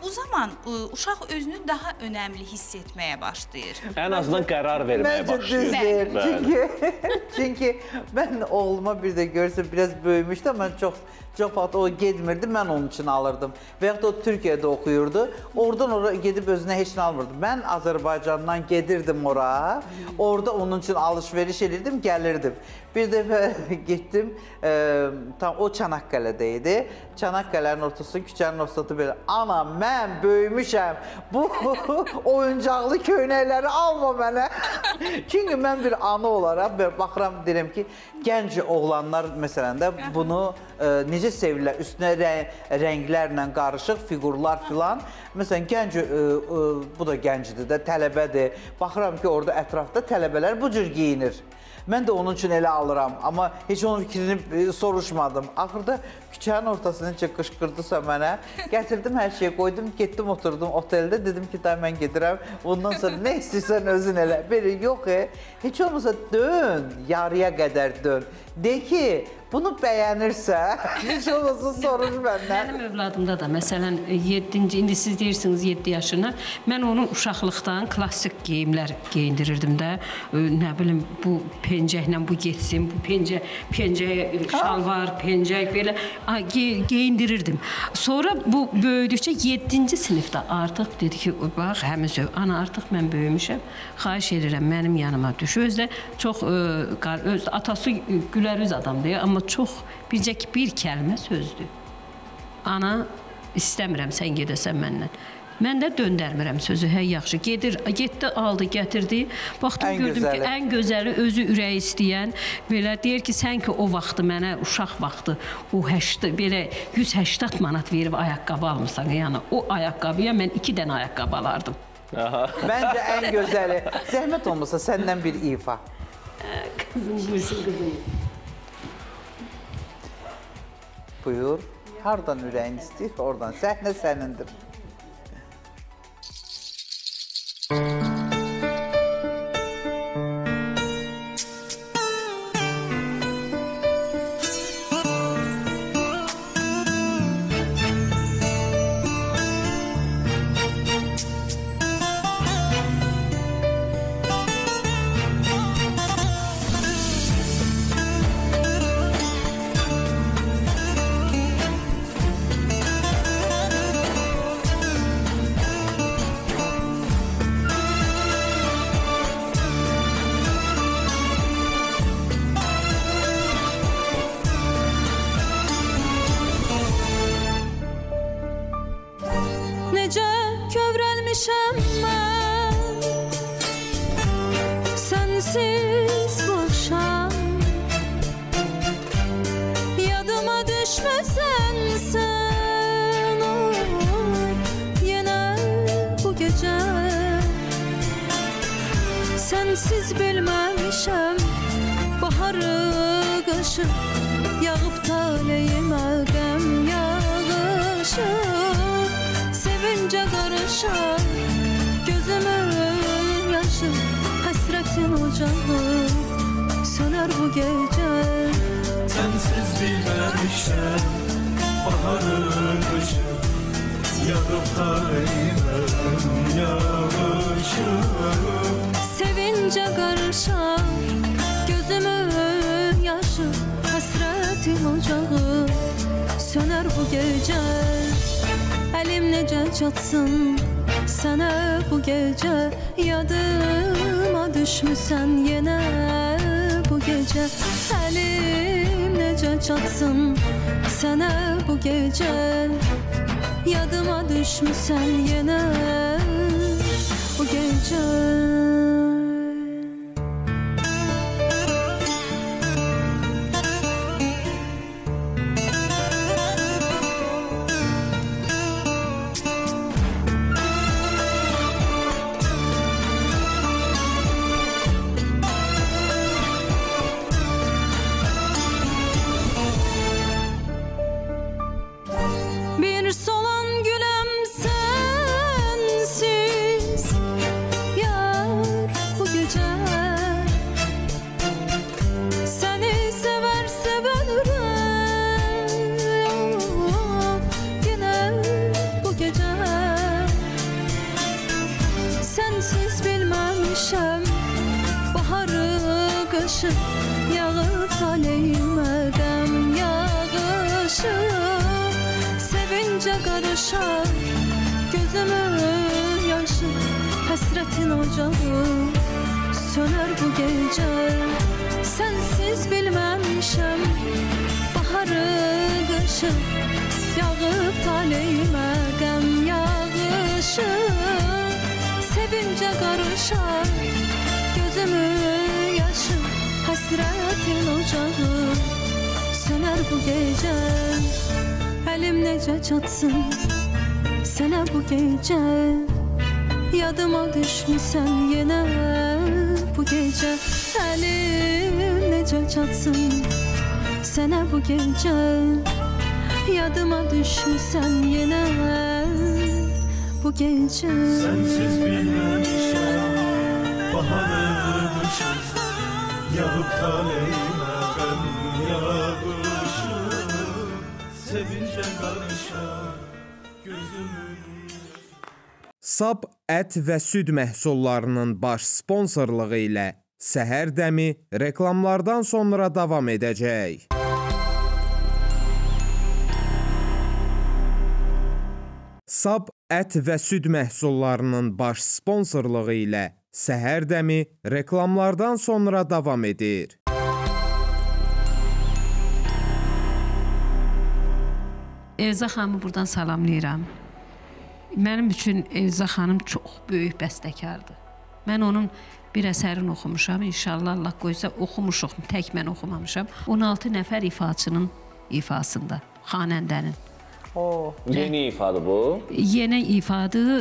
Speaker 7: bu zaman ə, uşaq özünü daha önəmli hiss etməyə başlayır.
Speaker 2: Ən azından qərar verməyə
Speaker 3: Məncə
Speaker 2: başlayır.
Speaker 3: düzdür. Çünki, çünki mən oğluma bir də görsə biraz böyümüşdü, amma çox çox vaxt o getmirdi, mən onun üçün alırdım. Və yaxud o Türkiyədə oxuyurdu, oradan oraya gedib özünə heç nə almırdı. Mən Azərbaycandan gedirdim ora, orada onun üçün alış-veriş edirdim, gəlirdim. Bir dəfə getdim, e, tam o Çanakkale'də idi. Çanakkale'nin ortası, küçənin ortası belə, ana mən böyümüşəm, bu oyuncaqlı köynəkləri alma mənə. Çünki mən bir ana olaraq baxıram, deyirəm ki, gənc oğlanlar məsələn də bunu e, necə sevirlər, üstünə rə rənglərlə qarışıq figurlar filan. Məsələn, gənc, e, e, bu da gəncdir də, tələbədir. Baxıram ki, orada ətrafda tələbələr bu cür geyinir. Mən də onun üçün elə alıram, amma heç onun fikrini soruşmadım. Axırda küçənin ortasını necə qışqırdısa mənə, gətirdim hər şeyi qoydum, getdim oturdum oteldə, dedim ki, da mən gedirəm, bundan sonra nə istəyirsən özün elə. Belə, yox, e, heç olmasa dön, yarıya qədər dön. De ki, bunu bəyənirsə, heç olmasa soruş məndən.
Speaker 11: Mənim övladımda da, məsələn, yeddinci, indi siz deyirsiniz yeddi yaşına, mən onun uşaqlıqdan klassik geyimlər geyindirirdim də, nə bilim, bu pencəklə bu getsin, bu pencək, pencək, şalvar, pencək, belə geyindirirdim. Sonra bu böyüdükcə yeddinci sinifdə artıq dedi ki, bax, həmin söv, ana, artıq mən böyümüşəm, xahiş edirəm, mənim yanıma düş. Özdə çox, öz atası gülərüz adamdır, amma çox bircə ki, bir kəlmə sözdür. Ana, istəmirəm sən gedəsən məndən. Mən də döndərmirəm sözü, hə, yaxşı. Gedir, getdi, aldı, gətirdi. Baxdım, gördüm ki, ən gözəli özü ürəyi istəyən, belə deyir ki, sən ki, o vaxtı mənə, uşaq vaxtı, o belə yüz səksən manat verib ayaqqabı almışsan, yəni o ayaqqabıya mən iki dənə ayaqqabı alardım.
Speaker 3: Məncə ən gözəli, zəhmət olmasa səndən bir ifa.
Speaker 11: Qızım, buyursun, qızım.
Speaker 3: Buyur, hardan ürəyin istəyir, oradan. Səhnə sənindir.
Speaker 10: Sensiz bilməmişəm baharı, qışı, yağıb taleyimə qəm yağışı. Sevincə qarışar gözümün yaşı, həsrətin ocağı sönər bu gecə.
Speaker 13: Sensiz bilməmişəm baharı, qışı, yağıb taleyimə qəm yağışı.
Speaker 10: Sevincə qarışar gözümün yaşı, həsrətin ocağı sönər bu gecə. Əlim necə çatsın sənə bu gecə, yadıma düşmüsən yenə bu gecə. Əlim necə çatsın sənə bu gecə, yadıma düşmüsən yenə bu gecə. Bir solan güləm sənsiz, qarışar gözümün yaşı, həsrətin ocağı söner bu gece. Sensiz bilməmişəm baharı qışı, yağıb taleyimə qəm yağışı. Sevince qarışar gözümün yaşı, həsrətin ocağı söner bu gece. Elim necə çatsın sənə bu gece, yadıma düşmüsən yenə bu gece. Elim necə çatsın sənə bu gece, yadıma düşmüsən yenə bu gece.
Speaker 13: Sensiz bilmemişim baharı kışın, yağıp taleyime ben yağışı. Sevince karışar gözümün.
Speaker 1: Sab ət və süd məhsullarının baş sponsorluğu ilə Səhər Dəmi reklamlardan sonra davam edəcək. Sab ət və süd məhsullarının baş sponsorluğu ilə Səhər Dəmi reklamlardan sonra davam edir.
Speaker 6: Elza xanımı buradan salamlayıram. Mənim üçün Elza xanım çox böyük bəstəkardır. Mən onun bir əsərini oxumuşam. İnşallah Allah qoysa oxumuşuq, tək mən oxumamışam. on altı nəfər ifaçının ifasında, xanəndənin.
Speaker 2: Oh. Yeni ifadır bu?
Speaker 6: Yeni ifadır,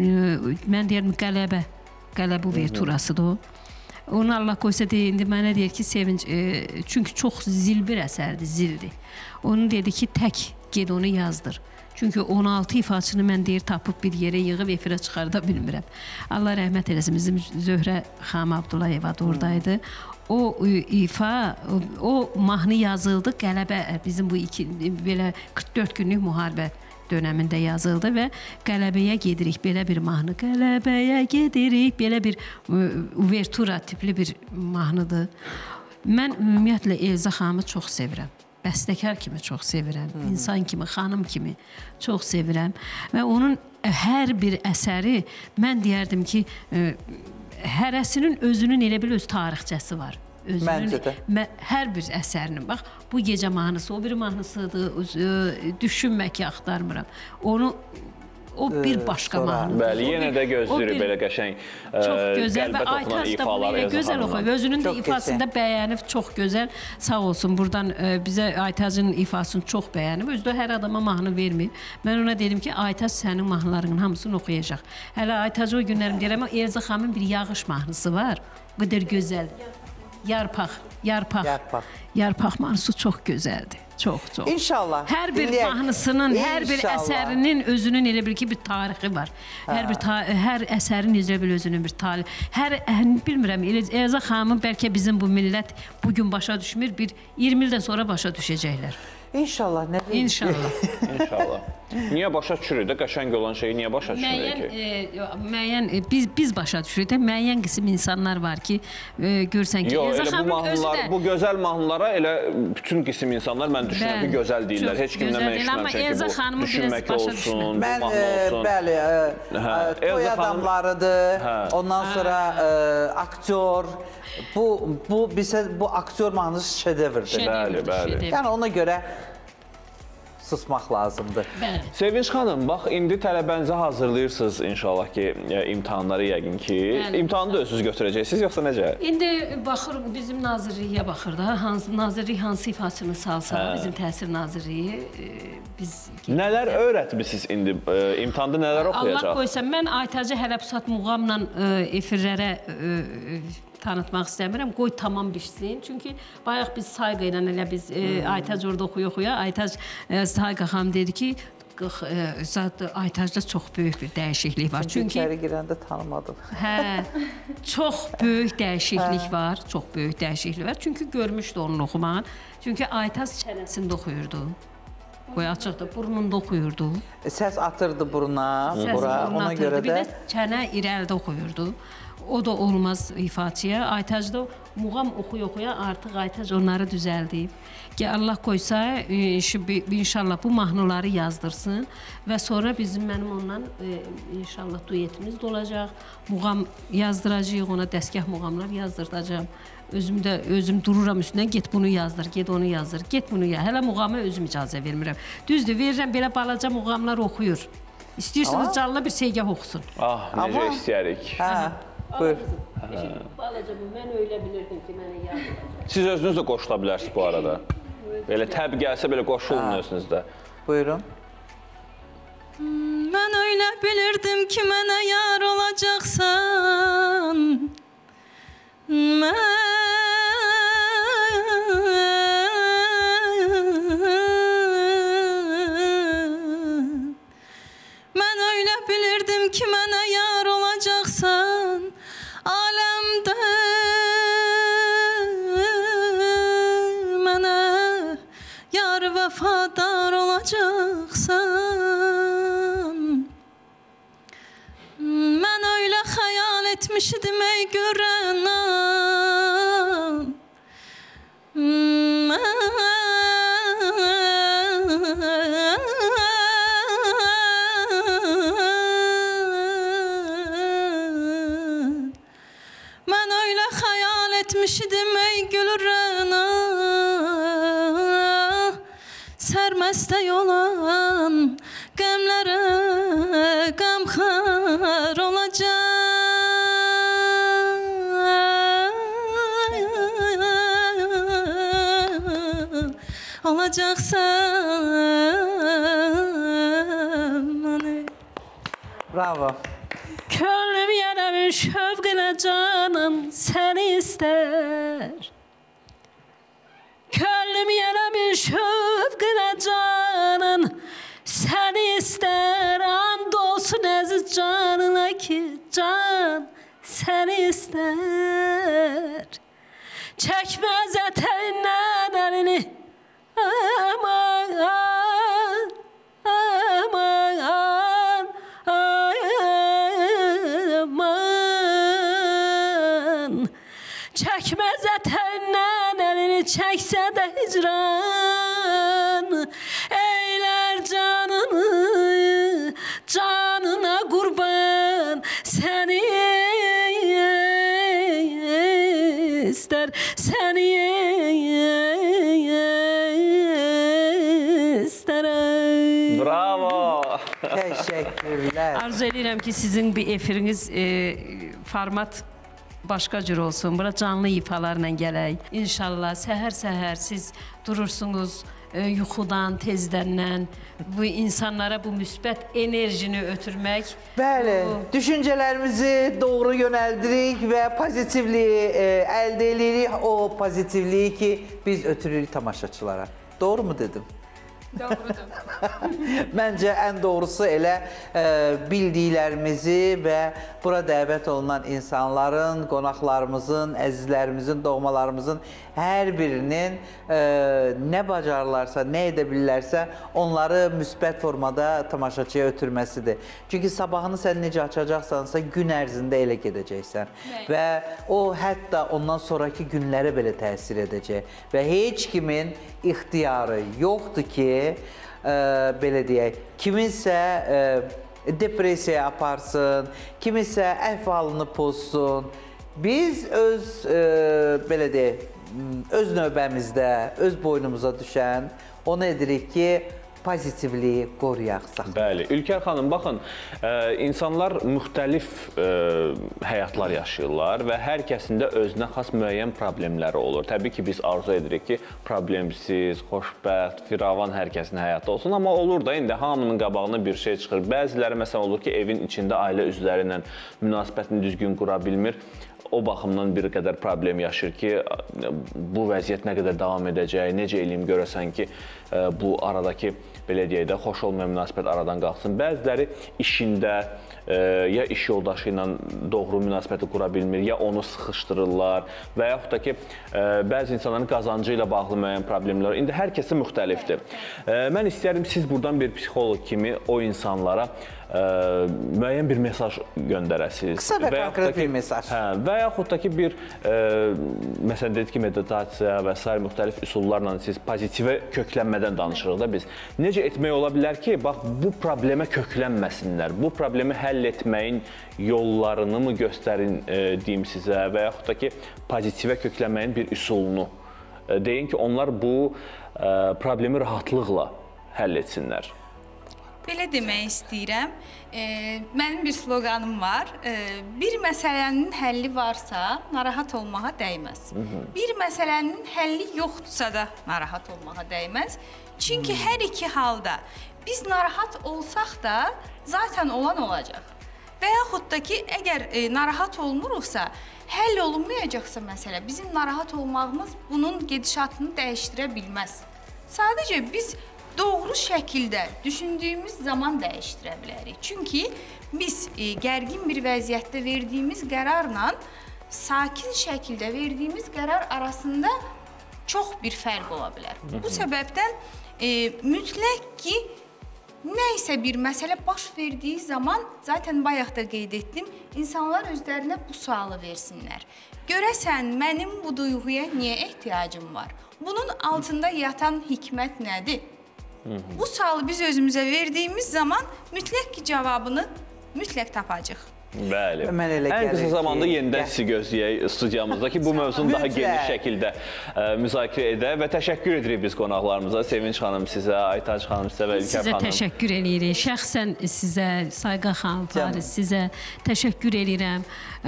Speaker 6: mən deyirəm qələbə, qələbə uverturasıdır o. Onu Allah qoysa deyindi, mənə deyir ki, sevinç, e, çünki çox zil bir əsərdir, zildir. Onu dedi ki, tək ged onu yazdır. Çünki on altı ifaçını mən deyir, tapıb bir yerə yığıb efirə çıxarda bilmirəm. Allah rəhmət eləsin, bizim Zöhrə xanım Abdullayeva da oradaydı. O ifa, o mahnı yazıldı, qələbə, bizim bu iki, belə qırx dörd günlük müharibə dönəmində yazıldı və qələbəyə gedirik, belə bir mahnı, qələbəyə gedirik, belə bir uvertura tipli bir mahnıdır. Mən ümumiyyətlə Elza xanımı çox sevirəm. Bəstəkar kimi çox sevirəm, Hı -hı. insan kimi, xanım kimi çox sevirəm və onun hər bir əsəri, mən deyərdim ki, hərəsinin özünün elə bil öz tarixçəsi var. Özünün, mə, hər bir əsərinin, bax, bu gecə mahnısı, o bir mahnısıdır, düşünmə ki, axtarmıram. Onu o bir başqa mahnıdır.
Speaker 2: Bəli, yenə də gözləyir belə qəşəng,
Speaker 6: qəlbə toxunan ifalar Elza xanımdan. Özünün də ifasında bəyənib, çox gözəl, sağ olsun. Buradan bizə Aytacın ifasını çox bəyənib. Özdə hər adama mahnı vermir. Mən ona dedim ki, Aytac sənin mahnılarının hamısını oxuyacaq. Hələ Aytacı o günlərim deyirəm, amma Elza xanımın bir yağış mahnısı var. Bu qədər gözəl. Yarpaq, yarpaq. Yarpaq. Yarpaq mahnısı çox gözəldir. Çox, çox.
Speaker 3: İnşallah.
Speaker 6: Hər bir dinləyək. Mahnısının, İnşallah. Hər bir əsərinin özünün elə bil ki, bir tarixi var. Hə. Hər bir hər əsərin elə bil özünün bir tarixi. Hər, bilmirəm, Elza xanımın bəlkə bizim bu millət bugün başa düşmür, bir iyirmi ildən sonra başa düşəcəklər.
Speaker 3: İnşallah, nə deyim?
Speaker 6: İnşallah.
Speaker 2: İnşallah. Niyə başa düşürük də, qəşəng olan şeyi niyə başa düşürük ki?
Speaker 6: Müəyyən, e, biz, biz başa düşürük də, müəyyən qism insanlar var ki, e, görsən ki,
Speaker 2: Yox, elə bu mahnılar, də... bu gözəl mahnılara elə bütün qism insanlar mən düşünürəm ki, gözəl deyirlər. Heç kimdən mən eşitməmişəm ki, bu düşünmək olsun, bu mahnı olsun.
Speaker 3: Bəli, toy adamlarıdır, ondan sonra aktyor, bu, bu, bizə bu aktyor mahnısı şedevrdir.
Speaker 2: Bəli, bəli.
Speaker 3: Yəni ona görə susmaq lazımdır.
Speaker 6: Bəli.
Speaker 2: Sevinç xanım, bax, indi tələbənizə hazırlayırsınız inşallah ki, imtahanları yəqin ki. Bəli. İmtahanı da özünüz götürəcəksiniz, yoxsa necə?
Speaker 6: İndi baxırıq, bizim nazirliyə baxır da, hansı, nazirlik hansı ifaçını salsa, hə. Bizim təsir nazirliyi, biz...
Speaker 2: Nələr öyrətmişsiniz indi, imtahanda nələr oxuyacaq?
Speaker 6: Allah qoysa, mən Aytacı hələ pusat muğamla efirlərə tanıtmaq istəmirəm, qoy tamam bişsin. Çünki bayaq biz Sayqa ilə elə biz Aytac orada oxuya-oxuya, Aytac Sayqa xanım dedi ki, Aytacda çox böyük bir dəyişiklik var.
Speaker 3: Çünki içəri girəndə tanımadım.
Speaker 6: Hə, çox böyük dəyişiklik var, çox böyük dəyişiklik var. Çünki görmüşdü onun oxumağını. Çünki Aytac çənəsində oxuyurdu. Qoy açıqdır, burnunda oxuyurdu.
Speaker 3: Səs atırdı buruna,
Speaker 6: Səs
Speaker 3: bura,
Speaker 6: buruna
Speaker 3: ona
Speaker 6: atırdı.
Speaker 3: görə də...
Speaker 6: Bir də çənə irəlidə oxuyurdu.
Speaker 11: o da olmaz ifaçıya. Aytacda muğam oxuya-oxuya artıq Aytac onları düzəldib. Ki Allah qoysa inşallah bu mahnıları yazdırsın və sonra bizim mənim ondan inşallah duetimiz də olacaq. Muğam yazdıracağıq, ona dəstgah muğamlar yazdıracağım. Özüm də özüm dururam üstündən, get bunu yazdır, get onu yazdır, get bunu ya. Hələ muğama özüm icazə vermirəm. Düzdür, verirəm belə balaca muğamlar oxuyur. İstəyirsiniz canlı bir segah oxusun.
Speaker 2: Ah, necə istəyərik.
Speaker 3: Hə, buyur.
Speaker 11: Balaca bu, mən öyle bilirdim ki, mənə yazdıracaq.
Speaker 2: Siz özünüz də qoşula bilərsiniz bu arada. Belə təb gəlsə belə qoşulun özünüzdə.
Speaker 3: Buyurun.
Speaker 10: Mən öyle bilirdim ki, mənə yar olacaqsan. Mən Mən öyle bilirdim ki, mənə yar olacaqsan. Aləmdə mənə yar vəfadar olacaqsan. Mən öyle xəyal etmişdim ey görən an. Mən öyle xəyal etmişdim ey gülürən ah. Sərməstə olan qəmlərə qəmxar olacaq. Olacaqsan.
Speaker 3: Bravo.
Speaker 11: Könlüm yaramış şövqünə canım səni istər. Könlüm yaramış şövqünə canım səni istər. And olsun əziz canına ki can səni istər. Çəkməz ətəyindən əlini aman aman aman. Çəkməz ətəyindən əlini çəksə də hicran. Eylər canını canına qurban səni istər, səni istərəm.
Speaker 2: Bravo.
Speaker 3: Təşəkkürlər.
Speaker 11: Arzu edirəm ki, sizin bir efiriniz e, format başqa cür olsun. Bura canlı ifalarla gələk. İnşallah səhər-səhər siz durursunuz e, yuxudan, tezdəndən bu insanlara bu müsbət enerjini ötürmək.
Speaker 3: Bəli, bu... düşüncələrimizi doğru yönəldirik və pozitivliyi e, əldə edirik. O pozitivliyi ki, biz ötürürük tamaşaçılara. Doğru mu dedim?
Speaker 7: Doğrudur.
Speaker 3: Məncə ən doğrusu elə e, bildiklərimizi və bura dəvət olunan insanların, qonaqlarımızın, əzizlərimizin, doğmalarımızın hər birinin e, nə bacarırlarsa, nə edə bilirlərsə onları müsbət formada tamaşaçıya ötürməsidir. Çünki sabahını sən necə açacaqsansa gün ərzində elə gedəcəksən. Bəli. Və o hətta ondan sonraki günlərə belə təsir edəcək. Və heç kimin ixtiyarı yoxdur ki, e, belə deyək, kiminsə e, depressiyaya aparsın, kiminsə əhvalını pozsun. Biz öz, e, belə deyək, öz növbəmizdə, öz boynumuza düşən onu edirik ki, pozitivliyi qoruyaq, saxlayaq.
Speaker 2: Bəli, Ülker xanım, baxın, e, insanlar müxtəlif e, həyatlar yaşayırlar və hər kəsində özünə xas müəyyən problemləri olur. Təbii ki, biz arzu edirik ki, problemsiz, xoşbəxt, firavan hər kəsin həyatı olsun, amma olur da indi hamının qabağına bir şey çıxır. Bəziləri məsələn olur ki, evin içində ailə üzvləri ilə münasibətini düzgün qura bilmir. O baxımdan bir qədər problem yaşır ki, bu vəziyyət nə qədər davam edəcək, necə eləyim görəsən ki, bu aradakı, belə deyək də, xoş olmayan münasibət aradan qalxsın. Bəziləri işində, ya iş yoldaşı ilə doğru münasibəti qura bilmir, ya onu sıxışdırırlar və yaxud da ki, bəzi insanların qazancı ilə bağlı müəyyən problemlər. İndi hər kəsi müxtəlifdir. Mən istəyərdim siz buradan bir psixoloq kimi o insanlara ə, müəyyən bir mesaj göndərəsiniz.
Speaker 3: Qısa və konkret bir mesaj.
Speaker 2: Hə, və yaxud da ki, bir, ə, məsələn, dedik ki, meditasiya və s. müxtəlif üsullarla siz pozitivə köklənmədən danışırıq da biz. Necə etmək ola bilər ki, bax, bu problemə köklənməsinlər, bu problemi həll etməyin yollarını mı göstərin e, deyim sizə və yaxud da ki, pozitivə köklənməyin bir üsulunu e, deyin ki, onlar bu e, problemi rahatlıqla həll etsinlər.
Speaker 7: Belə demək istəyirəm. E, mənim bir sloqanım var. E, bir məsələnin həlli varsa, narahat olmağa dəyməz. Hı -hı. Bir məsələnin həlli yoxdursa da narahat olmağa dəyməz. Çünki Hı -hı. hər iki halda biz narahat olsaq da zaten olan olacaq. Və yaxud da ki, əgər e, narahat olmuruqsa, həll olunmayacaqsa məsələ, bizim narahat olmağımız bunun gedişatını dəyişdirə bilməz. Sadəcə biz doğru şəkildə düşündüyümüz zaman dəyişdirə bilərik. Çünki biz e, gərgin bir vəziyyətdə verdiyimiz qərarla sakin şəkildə verdiyimiz qərar arasında çox bir fərq ola bilər. Bu səbəbdən e, mütləq ki, nə isə bir məsələ baş verdiyi zaman, zaten bayaq da qeyd etdim, insanlar özlərinə bu sualı versinlər. Görəsən, mənim bu duyğuya niyə ehtiyacım var? Bunun altında yatan hikmət nədir? Hı -hı. Bu sualı biz özümüzə verdiyimiz zaman mütləq ki, cavabını mütləq tapacaq.
Speaker 2: Bəli. Ən qısa zamanda yenidən sizi gözləyək studiyamızda ki, bu mövzunu daha geniş şəkildə ə, müzakirə edək və təşəkkür edirik biz qonaqlarımıza. Sevinç xanım sizə, Aytac xanım sizə və İlker xanım.
Speaker 6: Sizə təşəkkür edirik. Şəxsən sizə, Sayqa xanım, Faris sizə təşəkkür edirəm.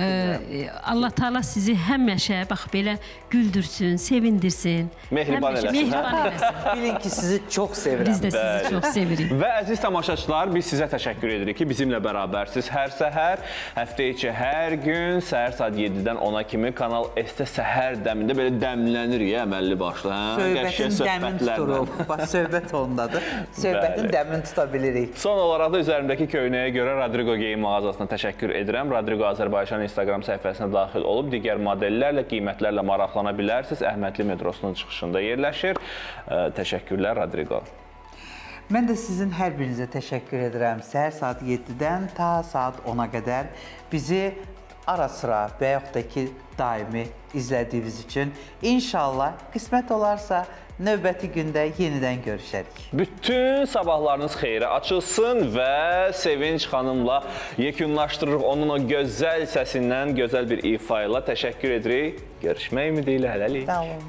Speaker 6: Ə, Allah Taala sizi həmişə bax belə güldürsün, sevindirsin.
Speaker 2: Mehriban eləsin.
Speaker 6: Mehriban eləsin.
Speaker 3: Bilin ki, sizi çox sevirəm.
Speaker 6: Biz də sizi çox sevirik.
Speaker 2: Və əziz tamaşaçılar, biz sizə təşəkkür edirik ki, bizimlə bərabərsiz hər səhər. Həftə içi hər gün səhər saat yeddidən ona kimi Kanal S-də səhər dəmində belə dəmlənirik, əməlli başlı. Hə?
Speaker 3: Söhbətin dəmin tuturuq. Bax, söhbət ondadır. Söhbətin dəmin tuta bilirik.
Speaker 2: Son olaraq da üzərimdəki köynəyə görə Rodrigo Geyim mağazasına təşəkkür edirəm. Rodrigo Azərbaycan Instagram səhifəsinə daxil olub digər modellərlə, qiymətlərlə maraqlana bilərsiniz. Əhmədli metrosunun çıxışında yerləşir. Təşəkkürlər, Rodrigo.
Speaker 3: Mən də sizin hər birinizə təşəkkür edirəm. Səhər saat yeddidən ta saat ona qədər bizi ara sıra və yaxud da ki, daimi izlədiyiniz üçün İnşallah qismət olarsa növbəti gündə yenidən görüşərik.
Speaker 2: Bütün sabahlarınız xeyrə açılsın və Sevinç xanımla yekunlaşdırırıq. Onun o gözəl səsindən, gözəl bir ifa ilə təşəkkür edirik. Görüşmək ümidi ilə hələlik.
Speaker 3: Sağ olun.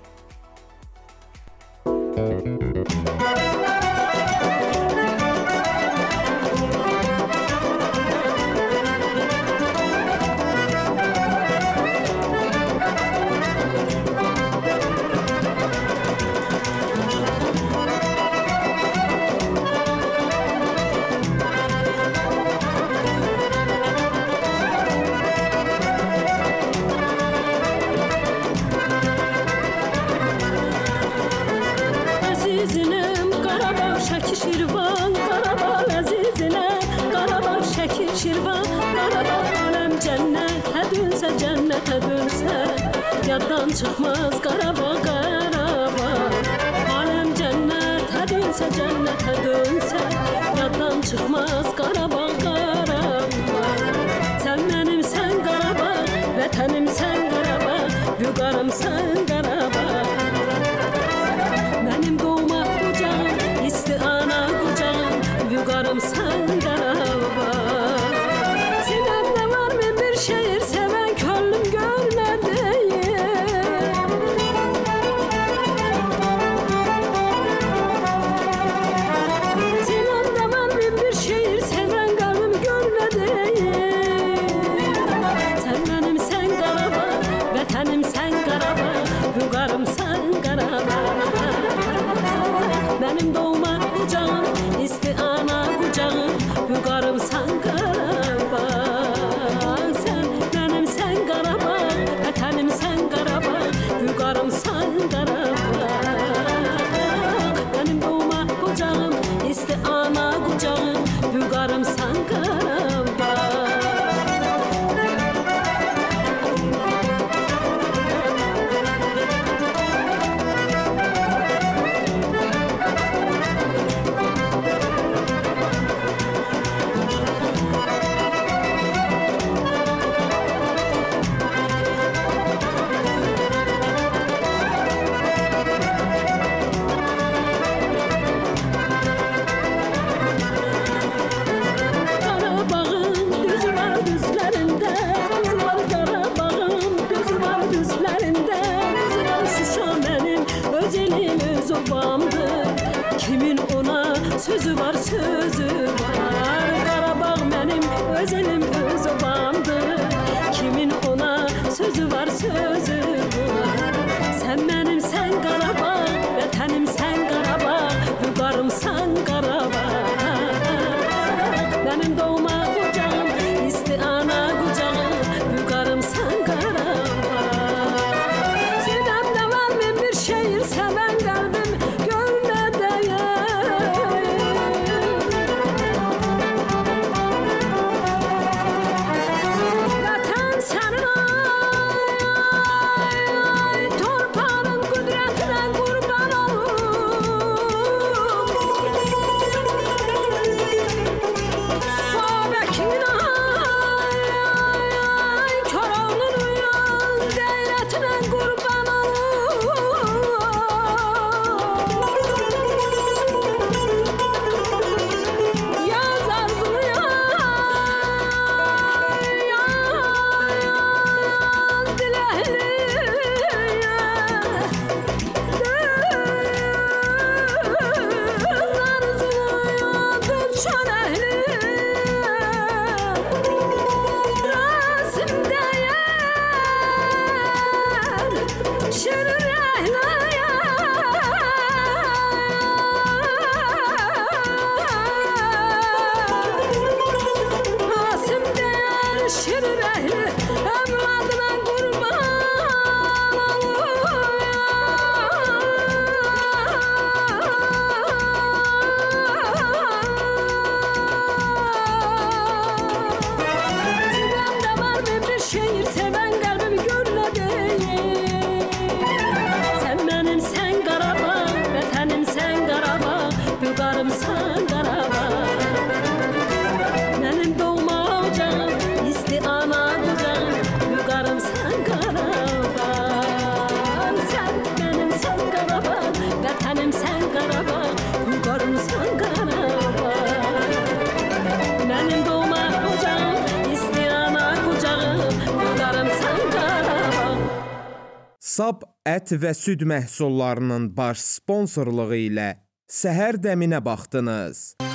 Speaker 14: Yaddan çıxmaz Qarabağ, Qarabağ. Aləm cənnətə dönsə, cənnətə dönsə, yaddan çıxmaz Qarabağ, Qarabağ. Sən mənimsən Qarabağ, vətənimsən Qarabağ, vüqarımsən Qarabağ. Mənim doğma qucağım, isti ana qucağım, vüqarımsən Qarabağ. Sinəmdə var min bir şehir, sevən könlüm görmədi. Mənim doğma qucağım, isti ana qucağım, vüqar sözü var, sözü var. Qarabağ mənim öz elim, öz obamdır. Kimin ona sözü var, sözü var. Sən mənim, sən Qarabağ, vətənim sən Qarabağ, vüqarımsan Qarabağ. Mənim doğma qucağım, isti ana qucağım, vüqarımsan Qarabağ. Sinəmdə var min bir şehir, sevən qəlbim gönlə dəyər. Vətən sənin ay, torpağın qüdrətinə qurban olum. Babəkin ay, Koroğlunun qeyrətinə qurban olum. Yaz arzulu yaz, yaz diləkli, yaz arzulu yaz çönəkli. Rasimdəyər, şirin rəhləyər. Rasimdəyər, şirin rəhli, əvladına qurban Sinəmdə var min bir şehir, sevən qəlbim gönlə deyir. Sən mənim, sən Qarabağ, vətənim sən Qarabağ, vüqarımsan Qarabağ. Mənim doğma ocağım, isti ana qucağım, vüqarımsan Qarabağ. Sən mənim, sən Qarabağ, vətənim sən Qarabağ, vüqarımsan Qarabağ. Mənim doğma ocağım, isti ana qucağım, vüqarımsan Qarabağ.
Speaker 1: Sab ət və süd məhsullarının baş sponsorluğu ilə Səhər dəminə baxdınız.